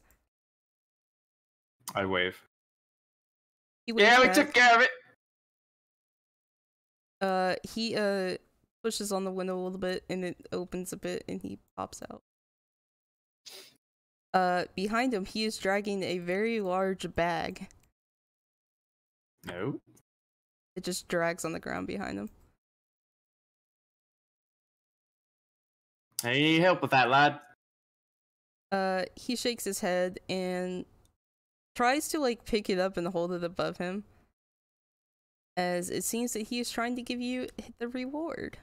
I wave. He waves Yeah, we back. took care of it. Uh, he uh pushes on the window a little bit and it opens a bit and he pops out. Uh, behind him, he is dragging a very large bag. No. It just drags on the ground behind him. Hey, you need help with that, lad? Uh, he shakes his head and tries to like pick it up and hold it above him, as it seems that he is trying to give you the reward.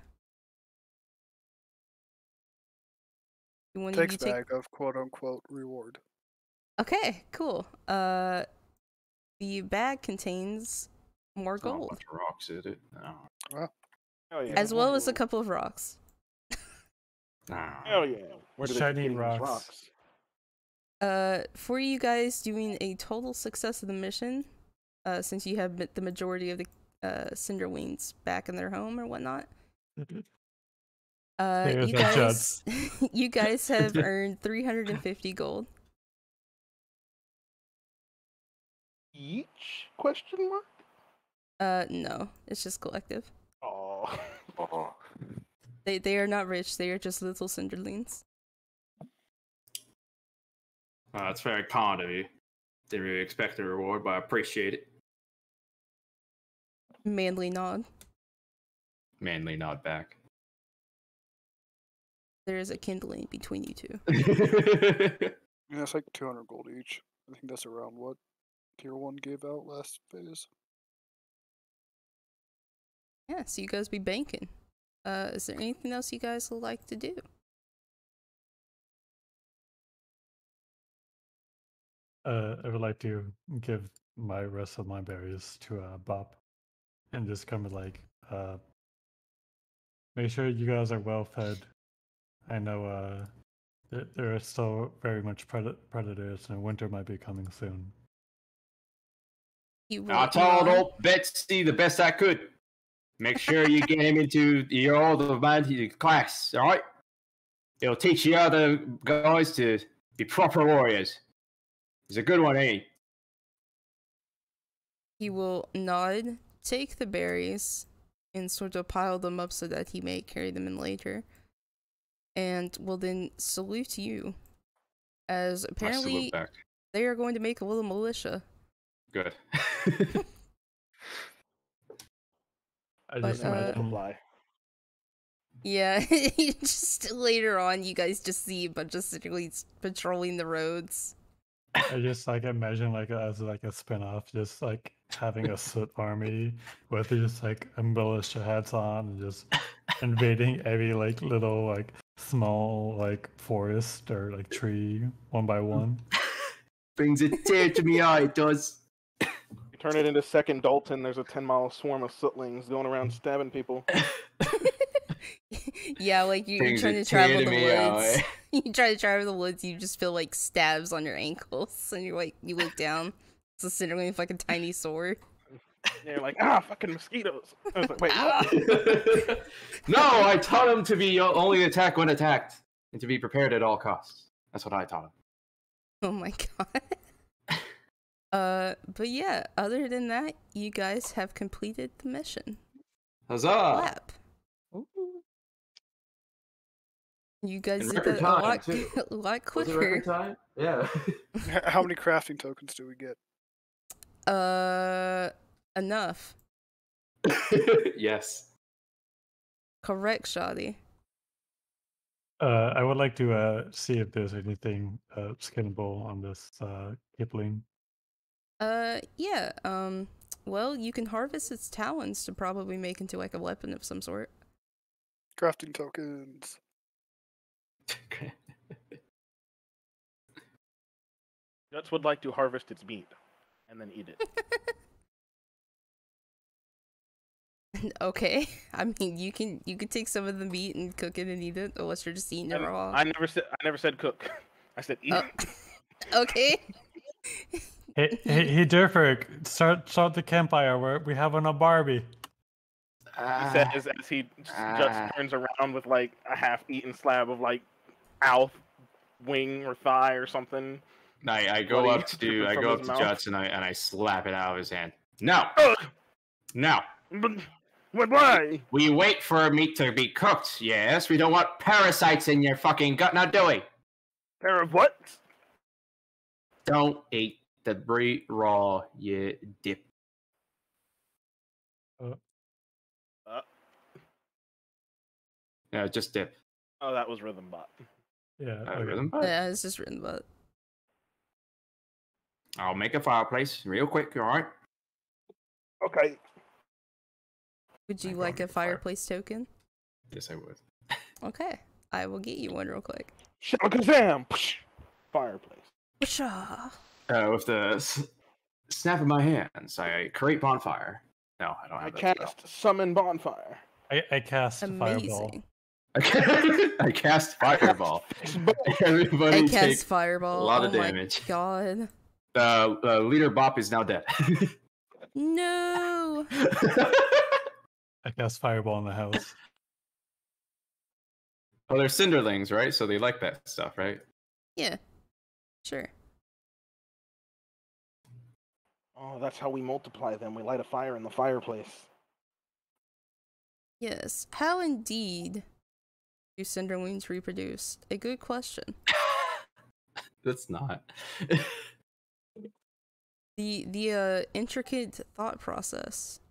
One of takes you take- bag of quote unquote reward. Okay, cool. Uh, the bag contains more It's not a gold, bunch of rocks, is it? No. Hell yeah. as well as a couple of rocks. No. Hell yeah. Where do they keep Shiny getting these rocks. rocks? Uh, for you guys doing a total success of the mission, uh, since you have the majority of the uh Cinderwings back in their home or whatnot, uh, There's you our guys, you guys have earned three hundred fifty gold. Each? Question mark? Uh, no, it's just collective. Oh. Oh. They they are not rich. They are just little Cinderlings. Uh, that's very kind of you. Didn't really expect the reward, but I appreciate it. Manly nod. Manly nod back. There is a kindling between you two. Yeah, it's like two hundred gold each. I think that's around what tier one gave out last phase. Yeah, so you guys be banking. Uh, is there anything else you guys would like to do? Uh, I would like to give my rest of my berries to uh, Bob, and just kind of like uh, make sure you guys are well fed. I know uh, there, there are still very much pred- predators, and winter might be coming soon. You I will told nod. old Betsy the best I could. Make sure you get him into your older man class, all right? It'll teach the other guys to be proper warriors. He's a good one, ain't he? He will nod, take the berries, and sort of pile them up so that he may carry them in later. And will then salute you, as I apparently salute back. they are going to make a little militia. Good. I But, just uh, imagine, Multiply. Yeah, just later on, you guys just see a bunch of Cinderlings patrolling the roads. I just like imagine like as like a spin-off, just like having a soot army with just like a militia hats on and just invading every like little like small like forest or like tree one by one. Brings a tear to me eye, it does. You turn it into second Dalton, there's a ten mile swarm of sootlings going around stabbing people. Yeah, like you, you're Brings trying a to travel tear the to me woods. eye. You try to travel the woods, you just feel like stabs on your ankles, and you're like, you look down, It's a Cinderling with like a tiny sword. They're like, ah, fucking mosquitoes. I was like, wait, what? No, I taught him to be only attack when attacked and to be prepared at all costs. That's what I taught him. Oh my god. Uh, but yeah, other than that, you guys have completed the mission. Huzzah! Lap. You guys In did record that a time, lot, too. a lot Was it record quicker. time? Yeah. H- How many crafting tokens do we get? Uh, enough. Yes. Correct, Shoddy. Uh, I would like to uh, see if there's anything uh, skinnable on this uh, Kipling. Uh, yeah, um, well, you can harvest its talons to probably make into like a weapon of some sort. Crafting tokens. Guts would like to harvest its meat and then eat it. Okay, I mean, you can you can take some of the meat and cook it and eat it, unless you're just eating it raw. I never said I never said cook. I said eat. Oh, okay. Hey, hey, hey Durford, start start the campfire. We're, we have on a Barbie. He says as he just turns around with like a half-eaten slab of like owl wing or thigh or something. I, I go Bloody up to dripping I from go up his to mouth. Juts and I and I slap it out of his hand. No, no. But, but why? We wait for meat to be cooked. Yes, we don't want parasites in your fucking gut. Now do it. Pair of what? Don't eat the brie raw. You dip. Uh, Uh, No, just dip. oh, that was Rhythm Bot. yeah. Uh, okay. rhythm. Yeah, it's just written about. I'll make a fireplace real quick. All right. Okay. Would you I like don't a need fire. fireplace token? Yes, I would. Okay, I will get you one real quick. Shalakazam! Fireplace. Whatcha? Uh, with the s- snap of my hands, I create bonfire. No, I don't I have that spell. cast Summon Bonfire. I, I cast Fireball. Amazing. I ca- I cast fireball. Everybody I take cast fireball. a lot oh of damage. My god. Uh, uh, leader Bop is now dead. No. I cast Fireball in the house. Oh, they're Cinderlings, right? So they like that stuff, right? Yeah. Sure. Oh, that's how we multiply them. We light a fire in the fireplace. Yes. How indeed do Cinderlings reproduce? A good question. That's not. The the uh, intricate thought process.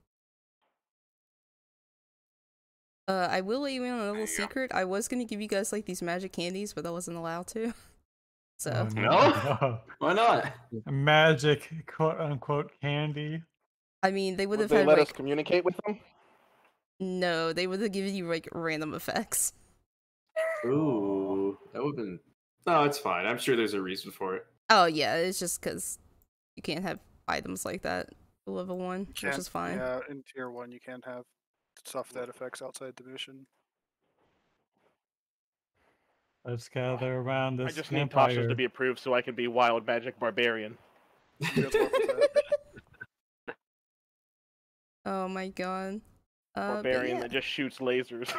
Uh, I will let you in on a little secret. I was gonna give you guys like these magic candies, but I wasn't allowed to. So Oh, No? Why not? Magic, quote unquote, candy. I mean, they would Would have they had let like us communicate with them? no, they would have given you like random effects. Ooh, that would have been. No, it's fine. I'm sure there's a reason for it. Oh yeah, it's just because you can't have items like that at level one, which Can't- is fine. Yeah, in tier one you can't have stuff that affects outside the mission. Let's gather around this I just need campfire. Tasha's to be approved so I can be Wild Magic Barbarian. You guys work with that? Oh my god. Uh, but Barbarian yeah. that just shoots lasers.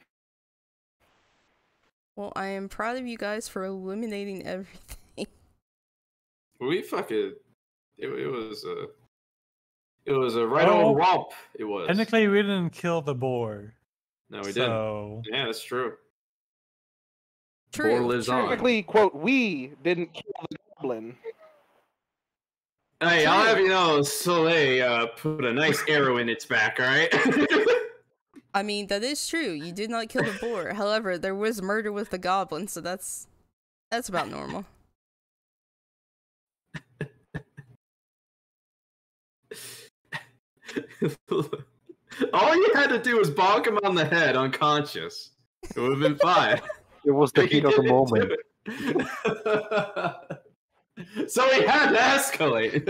Well, I am proud of you guys for eliminating everything. We fucking. It, it was a. It was a right Oh. old romp. It was. Technically, we didn't kill the boar. No, we so... didn't. Yeah, that's true. True. Boar lives true. on. Technically, quote, we didn't kill the goblin. Hey, I'll have you know, Soleil uh, put a nice arrow in its back. All right. I mean, that is true. You did not kill the boar. However, there was murder with the goblin, so that's that's about normal. All you had to do was bonk him on the head, unconscious. It would have been fine. It was the But you heat of the didn't moment. do it. So he had to escalate.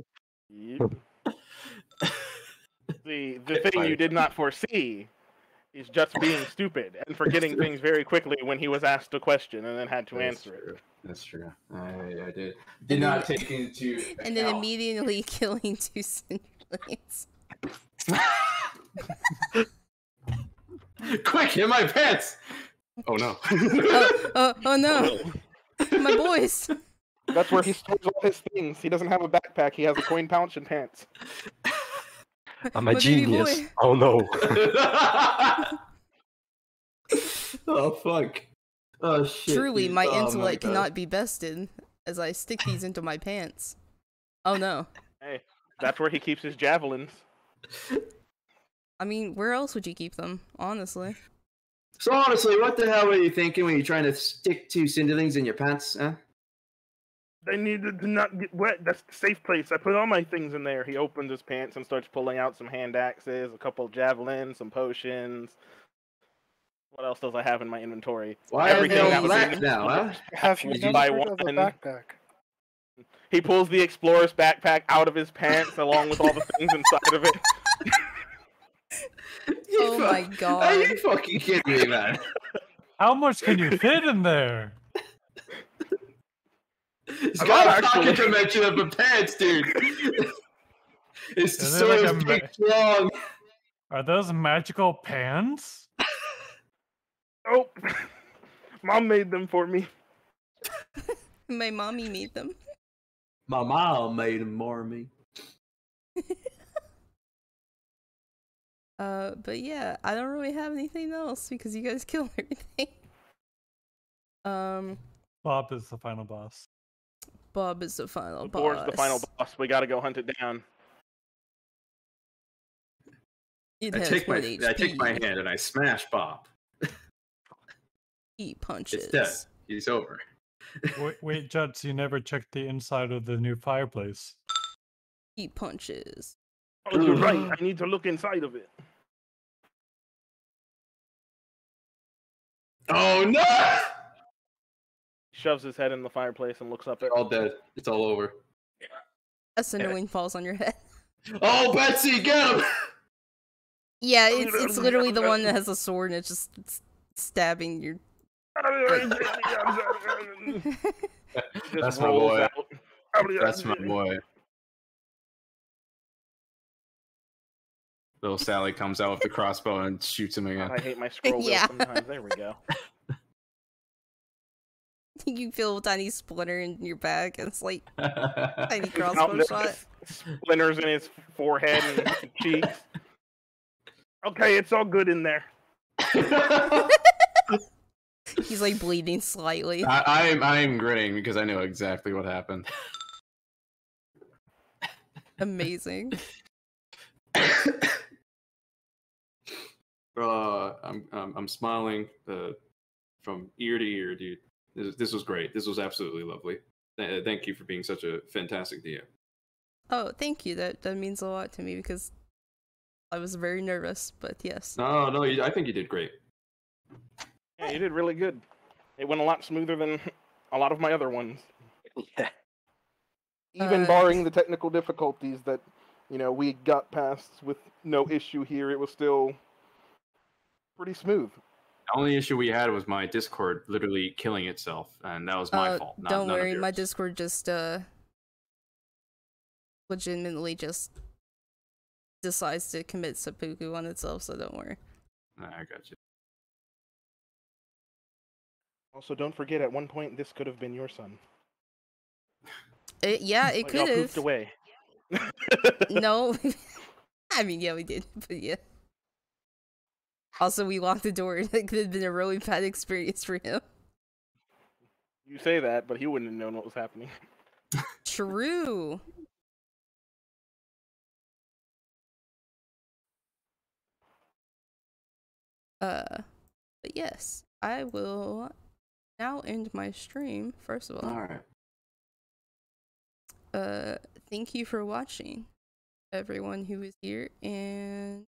Yep. the the thing you did not foresee He's just being stupid and forgetting things very quickly when he was asked a question and then had to That's answer true. it. That's true. I, I did did not take into And then account- immediately killing two Cinderlanes. Quick, in my pants! Oh no. oh, oh, oh no. My boys. That's where he stores all his things. He doesn't have a backpack. He has a coin pouch and pants. I'm My a baby genius. boy. Oh no. Oh fuck. Oh shit. Truly, dude. my Oh, intellect God. cannot be bested as I stick these into my pants. Oh no. Hey, that's where he keeps his javelins. I mean, where else would you keep them, honestly? So honestly, what the hell were you thinking when you're trying to stick two cinderlings in your pants, huh? They needed to not get wet. That's the safe place. I put all my things in there. He opens his pants and starts pulling out some hand axes, a couple of javelins, some potions. What else does I have in my inventory? Why Everything are they that all was black in- now, huh? Have you You never buy heard of a one. backpack? He pulls the explorer's backpack out of his pants along with all the things inside of it. You Oh my fuck- god. Are you fucking kidding me, man? How much can you fit in there? It's A got lot, a pocket actually. dimension of a pants, dude. It's the Is it soil like is a big ma- strong. Are those magical pants? Oh, mom made them for me. My mommy made them. My mom made them for me. Uh, but yeah, I don't really have anything else because you guys killed everything. Um, Bob is the final boss. Bob is the final The boss. boar's the final boss. We gotta go hunt it down. It I has take my one I take my H P. hand and I smash Bob. He punches. It's dead. He's over. Wait, wait, Judge, you never checked the inside of the new fireplace. He punches. Oh, you're right. I need to look inside of it. Oh no! Shoves his head in the fireplace and looks up at They're all dead. It's all over. A Cinderling falls on your head. Oh, Betsy, get him! Yeah, it's it's literally the one that has a sword and it's just it's stabbing your. Just That's my rolls boy. out. That's my boy. Little Sally comes out with the crossbow and shoots him again. God, I hate my scroll wheel Yeah. sometimes. There we go. You feel a tiny splinter in your back, and it's like tiny Out crossbow there, shot. Splinters in his forehead and cheeks. Okay, it's all good in there. He's like bleeding slightly. I, I'm I'm grinning because I know exactly what happened. Amazing. Uh, I'm I'm, I'm smiling uh, from ear to ear, dude. This, this was great. This was absolutely lovely. Th- thank you for being such a fantastic D M. Oh, thank you. That that means a lot to me because I was very nervous. But yes. No, no, you, I think you did great. Yeah, you did really good. It went a lot smoother than a lot of my other ones. Yeah. Even Uh, barring the technical difficulties that, you know, we got past with no issue here, it was still pretty smooth. The only issue we had was my Discord literally killing itself, and that was my Uh, fault. Not, don't none of worry, my yours. Discord just uh legitimately just decides to commit seppuku on itself, so don't worry. I got you. Also, don't forget, at one point, this could have been your son. It, yeah, it But y'all could poofed have. away. No, I mean, yeah, we did, but yeah. Also, we locked the door. It could have been a really bad experience for him. You say that, but he wouldn't have known what was happening. True. Uh, but yes, I will now end my stream. First of all, All right. uh, thank you for watching, everyone who is here, and